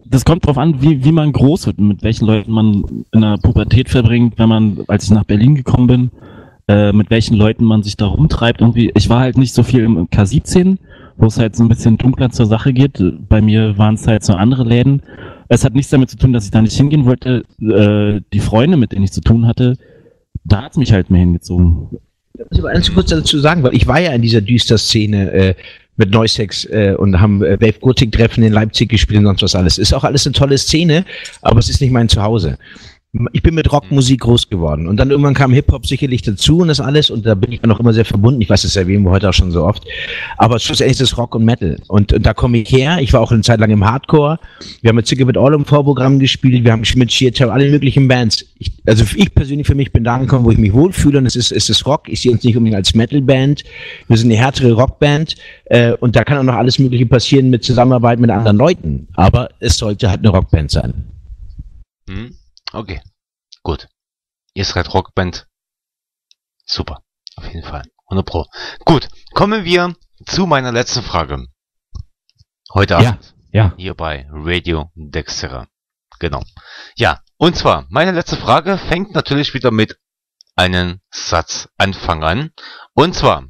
das kommt drauf an, wie, wie man groß wird, mit welchen Leuten man in der Pubertät verbringt, wenn man, als ich nach Berlin gekommen bin, äh, mit welchen Leuten man sich da rumtreibt. Irgendwie, ich war halt nicht so viel im K siebzehn, wo es halt so ein bisschen dunkler zur Sache geht. Bei mir waren es halt so andere Läden. Es hat nichts damit zu tun, dass ich da nicht hingehen wollte. Äh, die Freunde, mit denen ich zu tun hatte, da hat es mich halt mehr hingezogen. Da muss ich aber eins kurz dazu sagen, weil ich war ja in dieser Düster-Szene äh, mit Neusex äh, und haben äh, Wave Gothic-Treffen in Leipzig gespielt und sonst was alles. Ist auch alles eine tolle Szene, aber es ist nicht mein Zuhause. Ich bin mit Rockmusik groß geworden und dann irgendwann kam Hip-Hop sicherlich dazu und das alles und da bin ich noch immer sehr verbunden. Ich weiß, das erwähnen wir heute auch schon so oft, aber schlussendlich ist es Rock und Metal und, und da komme ich her. Ich war auch eine Zeit lang im Hardcore. Wir haben mit Sick of It All im Vorprogramm gespielt, wir haben mit Sheer Terror, alle möglichen Bands. Ich, also ich persönlich für mich bin da angekommen, wo ich mich wohlfühle und es ist, es ist Rock. Ich sehe uns nicht unbedingt als Metal-Band. Wir sind eine härtere Rockband äh, und da kann auch noch alles Mögliche passieren mit Zusammenarbeit mit anderen Leuten, aber es sollte halt eine Rockband sein. Hm. Okay, gut. Ihr seid Rockband. Super, auf jeden Fall. hundert Pro. Gut, kommen wir zu meiner letzten Frage. Heute Ja, Abend. ja. Hier bei Radio Dexterra. Genau. Ja, und zwar, meine letzte Frage fängt natürlich wieder mit einem Satzanfang an. Und zwar,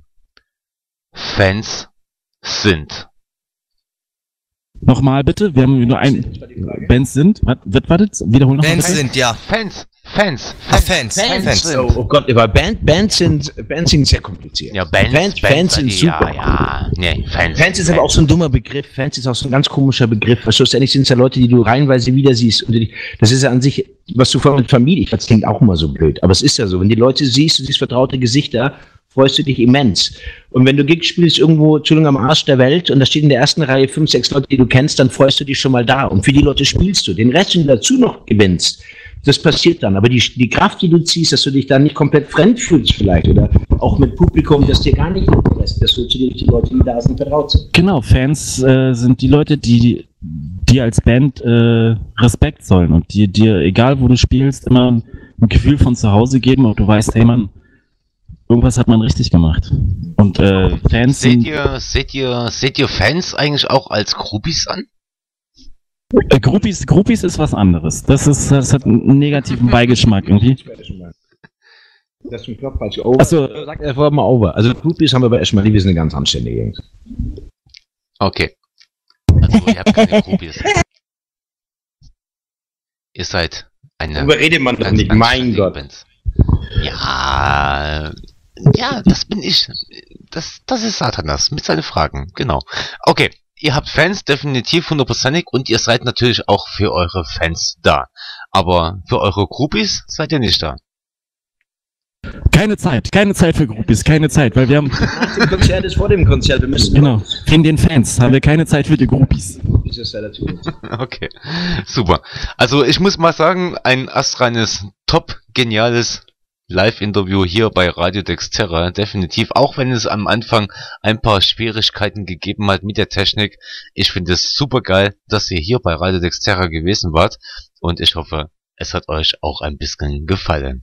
Fans sind. Nochmal bitte, wir haben nur ein... Bands sind? Was, was war das? Wiederholen nochmal Bands bitte. sind, ja. Fans, Fans, Ah, Fans, Fans, Fans. sind. Oh, oh Gott, aber Band, Bands sind, Bands sind sehr kompliziert. Ja, Bands, Fans, Fans sind super. Ja, ja, nee, Fans. Fans ist aber auch so ein dummer Begriff. Fans ist auch so ein ganz komischer Begriff. Weil schlussendlich sind es ja Leute, die du reihenweise wieder siehst. Und die, das ist ja an sich, was du vorhin mit Familie, ich weiß, das klingt auch immer so blöd, aber es ist ja so. Wenn die Leute siehst, du siehst vertraute Gesichter, freust du dich immens. Und wenn du Gigs spielst irgendwo, Entschuldigung, am Arsch der Welt und da steht in der ersten Reihe fünf, sechs Leute, die du kennst, dann freust du dich schon mal da. Und für die Leute spielst du. Den Rest, den du dazu noch gewinnst, das passiert dann. Aber die, die Kraft, die du ziehst, dass du dich dann nicht komplett fremd fühlst vielleicht oder auch mit Publikum, das dir gar nicht lässt, dass du zu den Leuten, die da sind, vertraut sind. Genau, Fans äh, sind die Leute, die dir als Band äh, Respekt zollen und die dir, egal wo du spielst, immer ein Gefühl von zu Hause geben und du weißt, hey Mann, irgendwas hat man richtig gemacht. Und äh, Fans Seht sind... ihr, seht ihr, seht ihr Fans eigentlich auch als Groupies an? Äh, Groupies, Groupies ist was anderes. Das ist, das hat einen negativen Beigeschmack irgendwie. Das ist ein Knopf falsch. Over. Achso. Sagt er vorher mal over. Also Groupies haben wir bei Eschmali, wir sind eine ganz anständige Jungs. Okay. Also ihr habt keine Groupies. Ihr seid eine... Darüber redet man doch ganz nicht, mein anständige Gott. Band. Ja, ja, das bin ich. Das, das ist Satanas mit seinen Fragen, genau. Okay, ihr habt Fans, definitiv hundertprozentig, und ihr seid natürlich auch für eure Fans da. Aber für eure Groupies seid ihr nicht da. Keine Zeit, keine Zeit für Groupies, keine Zeit, weil wir haben... Nach dem Konzert ist vor dem Konzert, wir müssen... Genau, wegen den Fans haben wir keine Zeit für die Groupies. Das ist ja dazu. Okay, super. Also ich muss mal sagen, ein astreines, top geniales Live-Interview hier bei Radio Dexterra, definitiv, auch wenn es am Anfang ein paar Schwierigkeiten gegeben hat mit der Technik. Ich finde es super geil, dass ihr hier bei Radio Dexterra gewesen wart, und ich hoffe, es hat euch auch ein bisschen gefallen.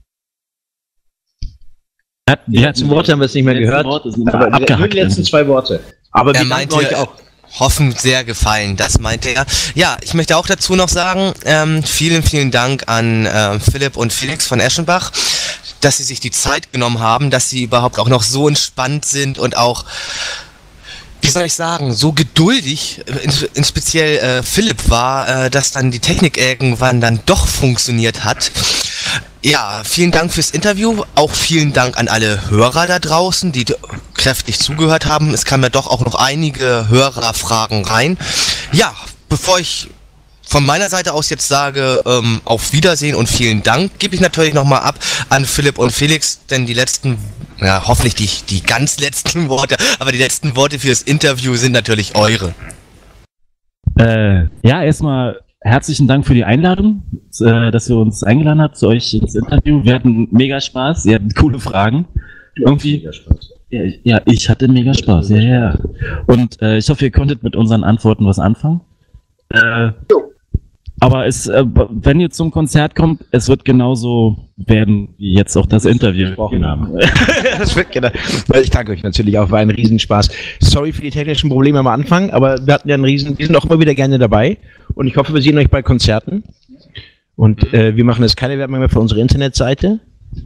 Die letzten Worte haben wir jetzt nicht mehr gehört, Worte sind aber nur abgehackt. die letzten zwei Worte. Aber Er wir danken meinte, euch auch. hoffen sehr gefallen, das meinte er. Ja, ich möchte auch dazu noch sagen, ähm, vielen, vielen Dank an äh, Philipp und Felix von Eschenbach, dass sie sich die Zeit genommen haben, dass sie überhaupt auch noch so entspannt sind und auch, wie soll ich sagen, so geduldig, in, in speziell äh, Philipp war, äh, dass dann die Technik irgendwann dann doch funktioniert hat. Ja, vielen Dank fürs Interview, auch vielen Dank an alle Hörer da draußen, die kräftig zugehört haben. Es kamen ja doch auch noch einige Hörerfragen rein. Ja, bevor ich von meiner Seite aus jetzt sage, ähm, auf Wiedersehen und vielen Dank, gebe ich natürlich nochmal ab an Philipp und Felix, denn die letzten, ja, hoffentlich die, die ganz letzten Worte, aber die letzten Worte fürs Interview sind natürlich eure. Äh, ja, erstmal herzlichen Dank für die Einladung, äh, dass ihr uns eingeladen habt zu euch ins Interview. Wir hatten mega Spaß, ihr habt coole Fragen. Irgendwie, ja, ja, ich hatte mega Spaß, ja, ja. Und äh, ich hoffe, ihr konntet mit unseren Antworten was anfangen. Äh, Aber es, äh, wenn ihr zum Konzert kommt, es wird genauso werden, wie jetzt auch das Interview gesprochen haben. Das wird genau. Ich danke euch natürlich auch, war ein Riesenspaß. Sorry für die technischen Probleme am Anfang, aber wir hatten ja einen Riesen, wir sind auch immer wieder gerne dabei und ich hoffe, wir sehen euch bei Konzerten. Und äh, wir machen jetzt keine Werbung mehr für unsere Internetseite.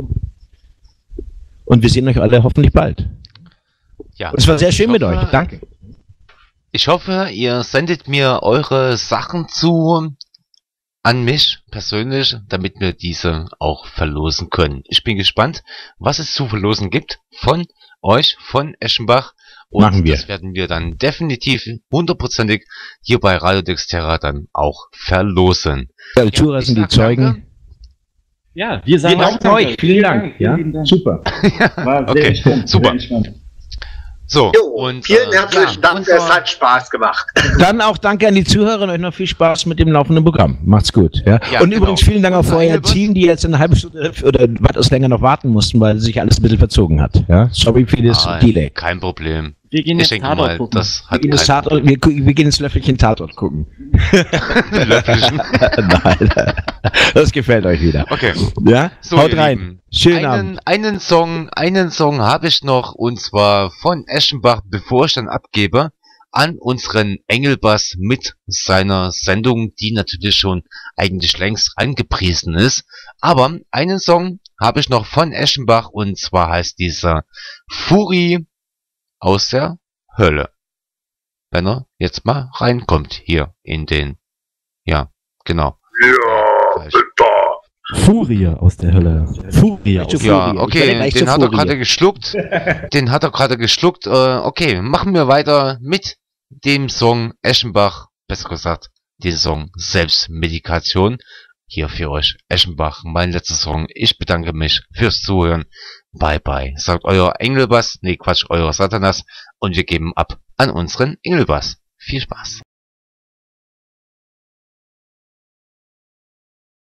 Und wir sehen euch alle hoffentlich bald. Ja. Und es war sehr schön Ich mit hoffe- euch. Danke. Ich hoffe, ihr sendet mir eure Sachen zu an mich persönlich, damit wir diese auch verlosen können. Ich bin gespannt, was es zu verlosen gibt von euch, von Eschenbach. Und Machen wir. das werden wir dann definitiv hundertprozentig hier bei Radio Dexterra dann auch verlosen. Ja, die Tourer ich sind die sag Zeugen. danke. Ja, wir sagen Wir auch danken euch. Vielen Dank. Ja, Vielen Dank. super. War sehr Okay, entspannt, super. sehr entspannt. So, Jo, und vielen äh, herzlichen ja, Dank, unser- es hat Spaß gemacht. Dann auch danke an die Zuhörer und euch noch viel Spaß mit dem laufenden Programm. Macht's gut. Ja. Ja, und genau. übrigens vielen Dank auch für Und euer Albert? Team, die jetzt eine halbe Stunde oder weitaus länger noch warten mussten, weil sich alles ein bisschen verzogen hat. Ja. Sorry für das Ah, Delay. kein Problem. Wir gehen Ich jetzt denke Tatort mal, gucken. das Wir hat gehen, ins kein Tatort, wir, gu- wir gehen ins Löffelchen Tatort gucken. Löffelchen. Nein, das gefällt euch wieder. Okay. Ja? So, Haut ihr rein. Lieben, Schönen Abend. einen, einen Song, einen Song habe ich noch, und zwar von Eschenbach, bevor ich dann abgebe, an unseren Engelbass mit seiner Sendung, die natürlich schon eigentlich längst angepriesen ist. Aber einen Song habe ich noch von Eschenbach, und zwar heißt dieser Fury aus der Hölle. Wenn er jetzt mal reinkommt hier in den, ja, genau. Ja, bitte. Furie aus der Hölle. Furie aus Zu der Ja, Furie. Ich werde okay, gleich den zur hat er Furie. gerade geschluckt. Den hat er gerade geschluckt. Äh, okay, machen wir weiter mit dem Song Eschenbach, besser gesagt, den Song Selbstmedikation. Hier für euch Eschenbach, mein letzter Song. Ich bedanke mich fürs Zuhören. Bye bye. Sagt euer Engelbass, nee Quatsch, euer Satanas. Und wir geben ab an unseren Engelbass. Viel Spaß.